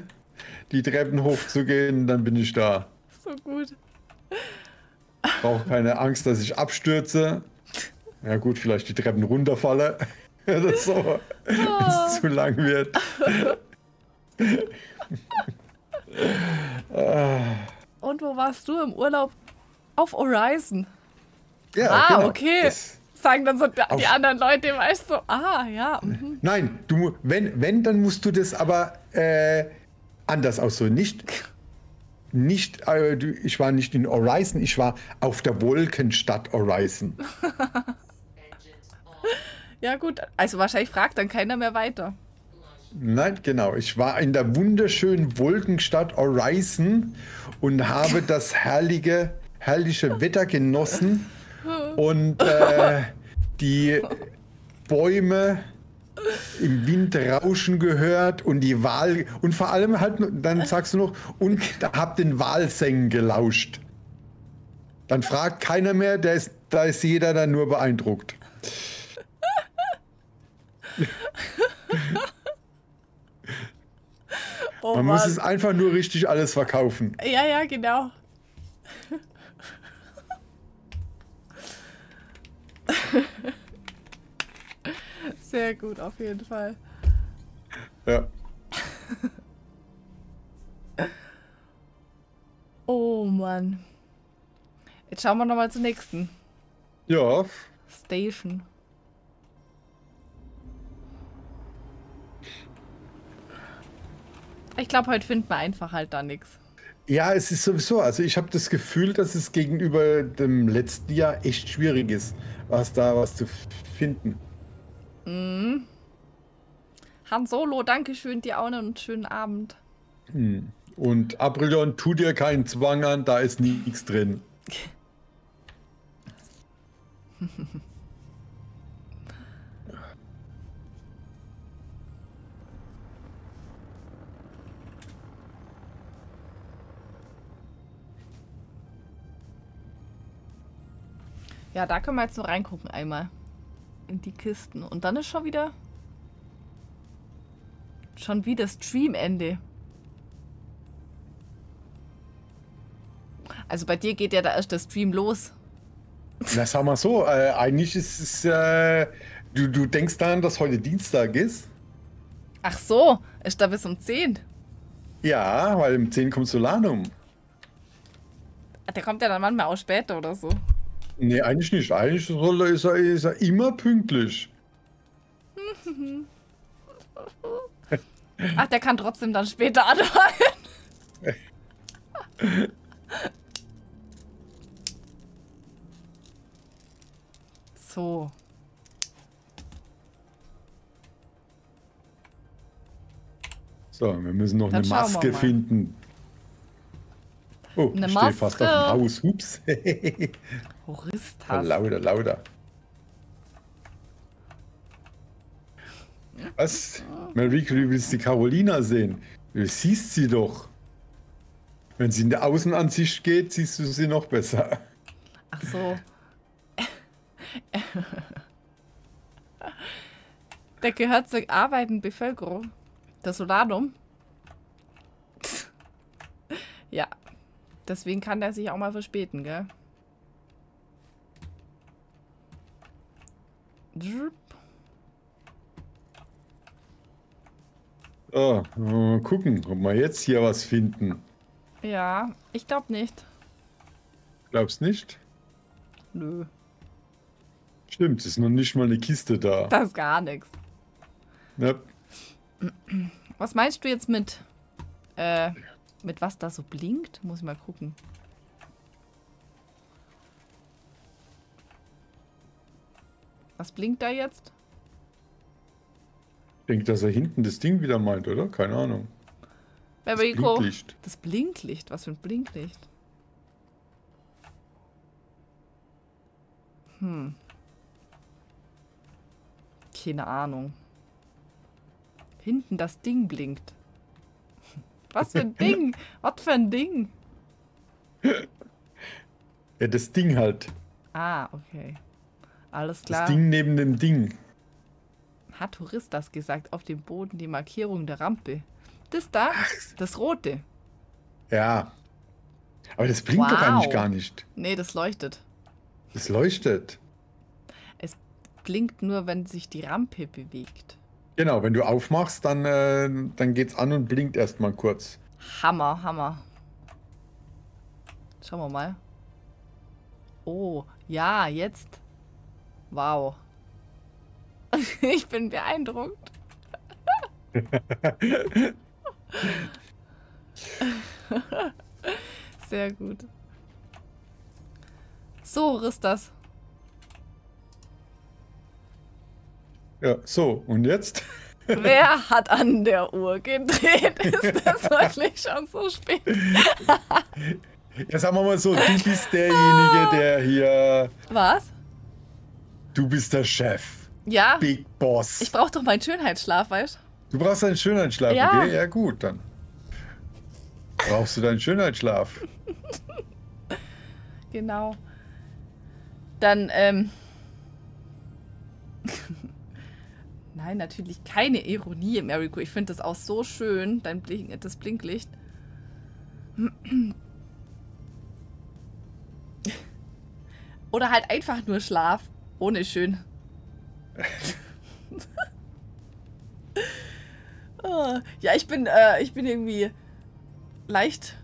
Dann bin ich da. So gut. Brauche keine Angst, dass ich abstürze. Ja gut, vielleicht die Treppen runterfalle oder so, wenn es zu lang wird. Und wo warst du im Urlaub? Auf Horizon. Ja, genau. Okay. Sagen dann so die anderen Leute, weißt du, ja. Mhm. Nein, wenn, dann musst du das aber anders ausdrücken. Ich war nicht in Horizon, ich war auf der Wolkenstadt Horizon. Ja gut, also wahrscheinlich fragt dann keiner mehr weiter. Nein, genau. Ich war in der wunderschönen Wolkenstadt Horizon und habe das herrliche Wetter genossen und die Bäume im Wind rauschen gehört und die Wal und vor allem halt, dann sagst du noch, und hab den Walsängen gelauscht. Dann fragt keiner mehr, da ist jeder dann nur beeindruckt. Oh Man Mann. muss es einfach nur richtig alles verkaufen. Ja, genau. Sehr gut, auf jeden Fall. Ja. Oh Mann. Jetzt schauen wir nochmal zur nächsten Ja. Station. Ich glaube, heute finden wir einfach halt da nichts. Ja, es ist sowieso, also ich habe das Gefühl, dass es gegenüber dem letzten Jahr echt schwierig ist, was zu finden. Mhm. Han Solo, dankeschön, dir auch noch einen schönen Abend. Und Abrillon, tu dir keinen Zwang an, da ist nichts drin. Ja, da können wir jetzt nur reingucken einmal. In die Kisten. Und dann ist schon wieder Streamende. Also bei dir geht ja da erst der Stream los. Na, sag mal so, eigentlich ist es, du denkst daran, dass heute Dienstag ist? Ach so, ist da bis um 10. Ja, weil um 10 kommt Solanum. Der kommt ja dann manchmal auch später oder so. Nee, eigentlich nicht. Eigentlich ist er immer pünktlich. Ach, der kann trotzdem dann später anfangen. So. So, wir müssen noch Dann eine schauen wir Maske mal. finden. Oh, Eine ich stehe fast auf Maske. dem Haus. Hups. Horistas. Lauter. Was? Marike, du willst die Carolina sehen. Du siehst sie doch. Wenn sie in der Außenansicht geht, siehst du sie noch besser. Ach so. Der gehört zur arbeitenden Bevölkerung. Der Solanum. Ja. Deswegen kann der sich auch mal verspäten, gell? Oh, mal gucken, ob wir jetzt hier was finden. Ja, ich glaube nicht. Glaubst nicht? Nö. Stimmt, es ist noch nicht mal eine Kiste da. Das ist gar nichts. Ja. Was meinst du jetzt mit was da so blinkt? Muss ich mal gucken. Was blinkt da jetzt? Ich denke, dass er hinten das Ding wieder meint, oder? Keine Ahnung. Das Blinklicht. Das Blinklicht? Was für ein Blinklicht? Keine Ahnung. Hinten das Ding blinkt. Was für ein Ding? Was für ein Ding? Ja, das Ding halt. Ah, okay. Alles Das klar. Ding neben dem Ding. Hat Touristas gesagt, auf dem Boden die Markierung der Rampe. Das da, das rote. Ja. Aber das blinkt doch Wow. eigentlich gar nicht. Nee, das leuchtet. Das leuchtet. Es blinkt nur, wenn sich die Rampe bewegt. Genau, wenn du aufmachst, dann geht's an und blinkt erstmal kurz. Hammer, Hammer. Schauen wir mal. Oh, ja, jetzt. Wow. Ich bin beeindruckt. Sehr gut. So ist das. Ja, so, und jetzt? Wer hat an der Uhr gedreht? Ist das wirklich schon so spät? Ja, sagen wir mal so, du bist derjenige, der hier... Was? Du bist der Chef. Ja. Big Boss. Ich brauche doch meinen Schönheitsschlaf, weißt Du brauchst einen Schönheitsschlaf, ja. Okay? Ja gut, dann brauchst du deinen Schönheitsschlaf. Genau. Dann, Nein, natürlich keine Ironie, Mariko. Ich finde das auch so schön, das Blinklicht. Oder halt einfach nur Schlaf. Ohne schön. Ja, ich bin irgendwie leicht,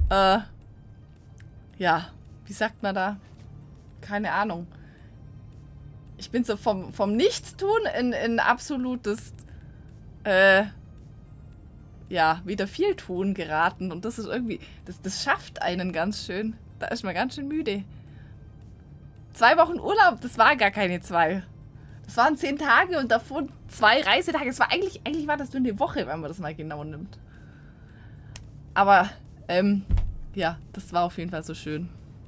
ja, wie sagt man da? Keine Ahnung. Ich bin so vom Nichtstun in absolutes, ja, wieder viel tun geraten. Und das ist irgendwie, das schafft einen ganz schön. Da ist man ganz schön müde. 2 Wochen Urlaub, das war gar keine 2. Das waren 10 Tage und davon 2 Reisetage. Es war eigentlich war das nur eine Woche, wenn man das mal genau nimmt. Aber, ja, das war auf jeden Fall so schön.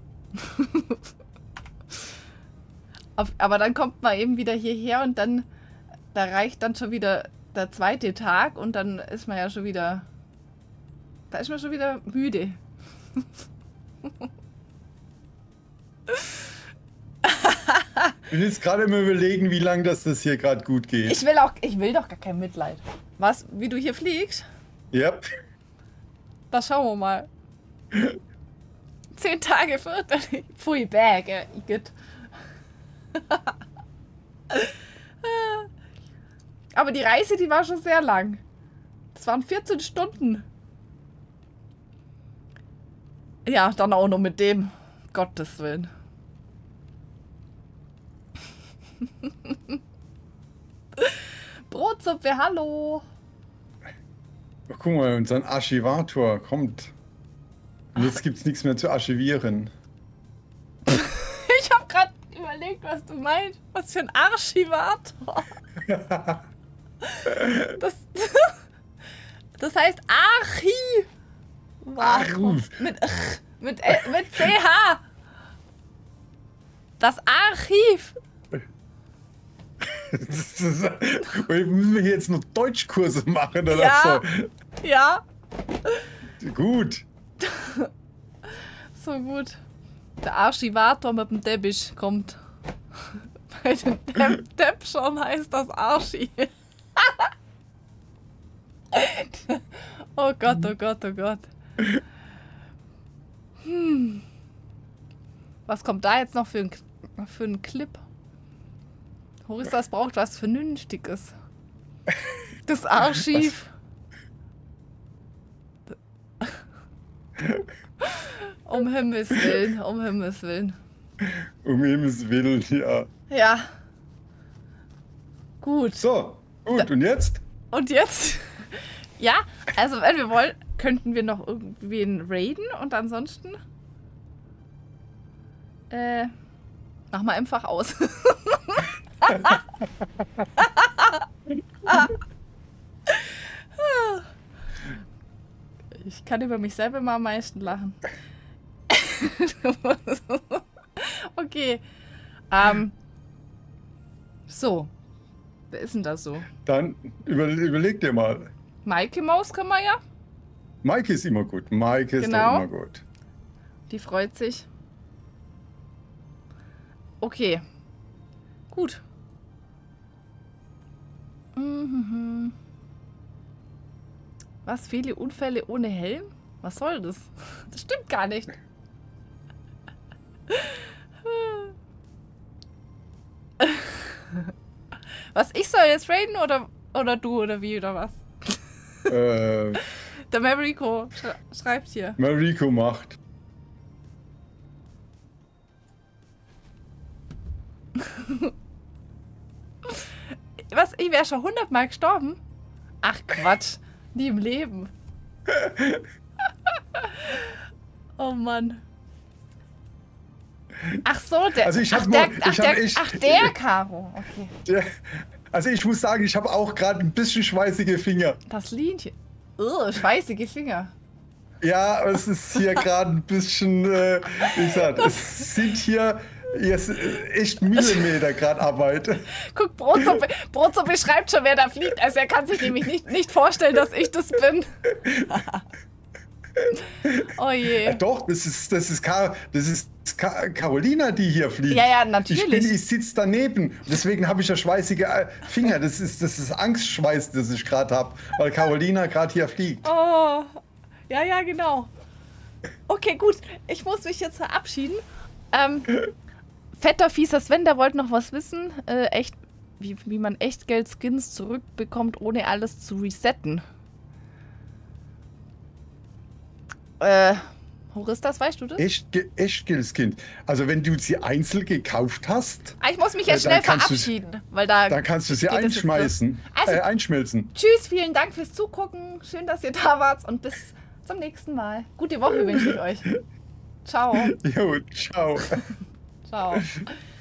Aber dann kommt man eben wieder hierher und dann, da reicht dann schon wieder der 2. Tag und dann ist man ja schon wieder, da ist man schon wieder müde. Ich bin jetzt gerade mal überlegen, wie lange das hier gerade gut geht. Ich will doch gar kein Mitleid. Was, wie du hier fliegst? Ja. Da schauen wir mal. 10 Tage Viertel. Pfui, bäh, Igitt. Aber die Reise, die war schon sehr lang. Das waren 14 Stunden. Ja, dann auch noch mit dem. Gottes Willen. Brotsuppe, hallo. Guck mal, unser Archivator kommt. Und jetzt gibt's nichts mehr zu archivieren. Ich habe gerade überlegt, was du meinst. Was für ein Archivator. Das heißt Archiv. Archiv. Mit CH. Das Archiv. Müssen wir hier jetzt noch Deutschkurse machen oder ja, so? Ja. Gut. So gut. Der Archivator mit dem Teppich kommt. Bei den Depp schon heißt das Archi. Oh Gott, oh Gott, oh Gott. Was kommt da jetzt noch für ein Clip? Horistas braucht was Vernünftiges. Das Archiv. Um Himmels Willen, um Himmels Willen. Um Himmels Willen, ja. Ja. Gut. So, gut, und jetzt? Und jetzt? Ja, also wenn wir wollen, könnten wir noch irgendwen raiden und ansonsten mach mal einfach aus. Ich kann über mich selber mal am meisten lachen. Okay. So. Wer ist denn das so? Dann überleg dir mal. Maike Maus kann man ja. Maike ist immer gut. Maike ist Genau. doch immer gut. Die freut sich. Okay. Gut. Mhm. Was? Viele Unfälle ohne Helm? Was soll das? Das stimmt gar nicht. Was, ich soll jetzt raiden oder du oder wie oder was? Der Mariko schreibt hier. Mariko macht. Was? Ich wäre schon 100-mal gestorben? Ach Quatsch. Nie im Leben. Oh Mann. Ach so, der. Also der Karo. Okay. Also ich muss sagen, ich habe auch gerade ein bisschen schweißige Finger. Das Linchen. Schweißige Finger. Ja, es ist hier gerade ein bisschen, wie gesagt, es sind hier jetzt echt Millimeter gerade Arbeit. Guck, Brotsuppe schreibt schon, wer da fliegt. Also er kann sich nämlich nicht vorstellen, dass ich das bin. Oh je. Ja, doch, das ist Carolina, die hier fliegt. Ja, natürlich. Ich sitze daneben. Deswegen habe ich ja schweißige Finger. Das ist Angstschweiß, das ich gerade habe, weil Carolina gerade hier fliegt. Oh, ja, genau. Okay, gut. Ich muss mich jetzt verabschieden. Fetter, fieser Sven, der wollte noch was wissen. Wie man Echtgeld-Skins zurückbekommt, ohne alles zu resetten. Horistas, weißt du das? Echtgeld-Skin. Also wenn du sie einzeln gekauft hast. Ich muss mich jetzt schnell verabschieden, weil dann kannst du sie einschmeißen. Also, einschmelzen. Tschüss, vielen Dank fürs Zugucken. Schön, dass ihr da wart und bis zum nächsten Mal. Gute Woche wünsche ich euch. Ciao. Jo, ciao. Ciao.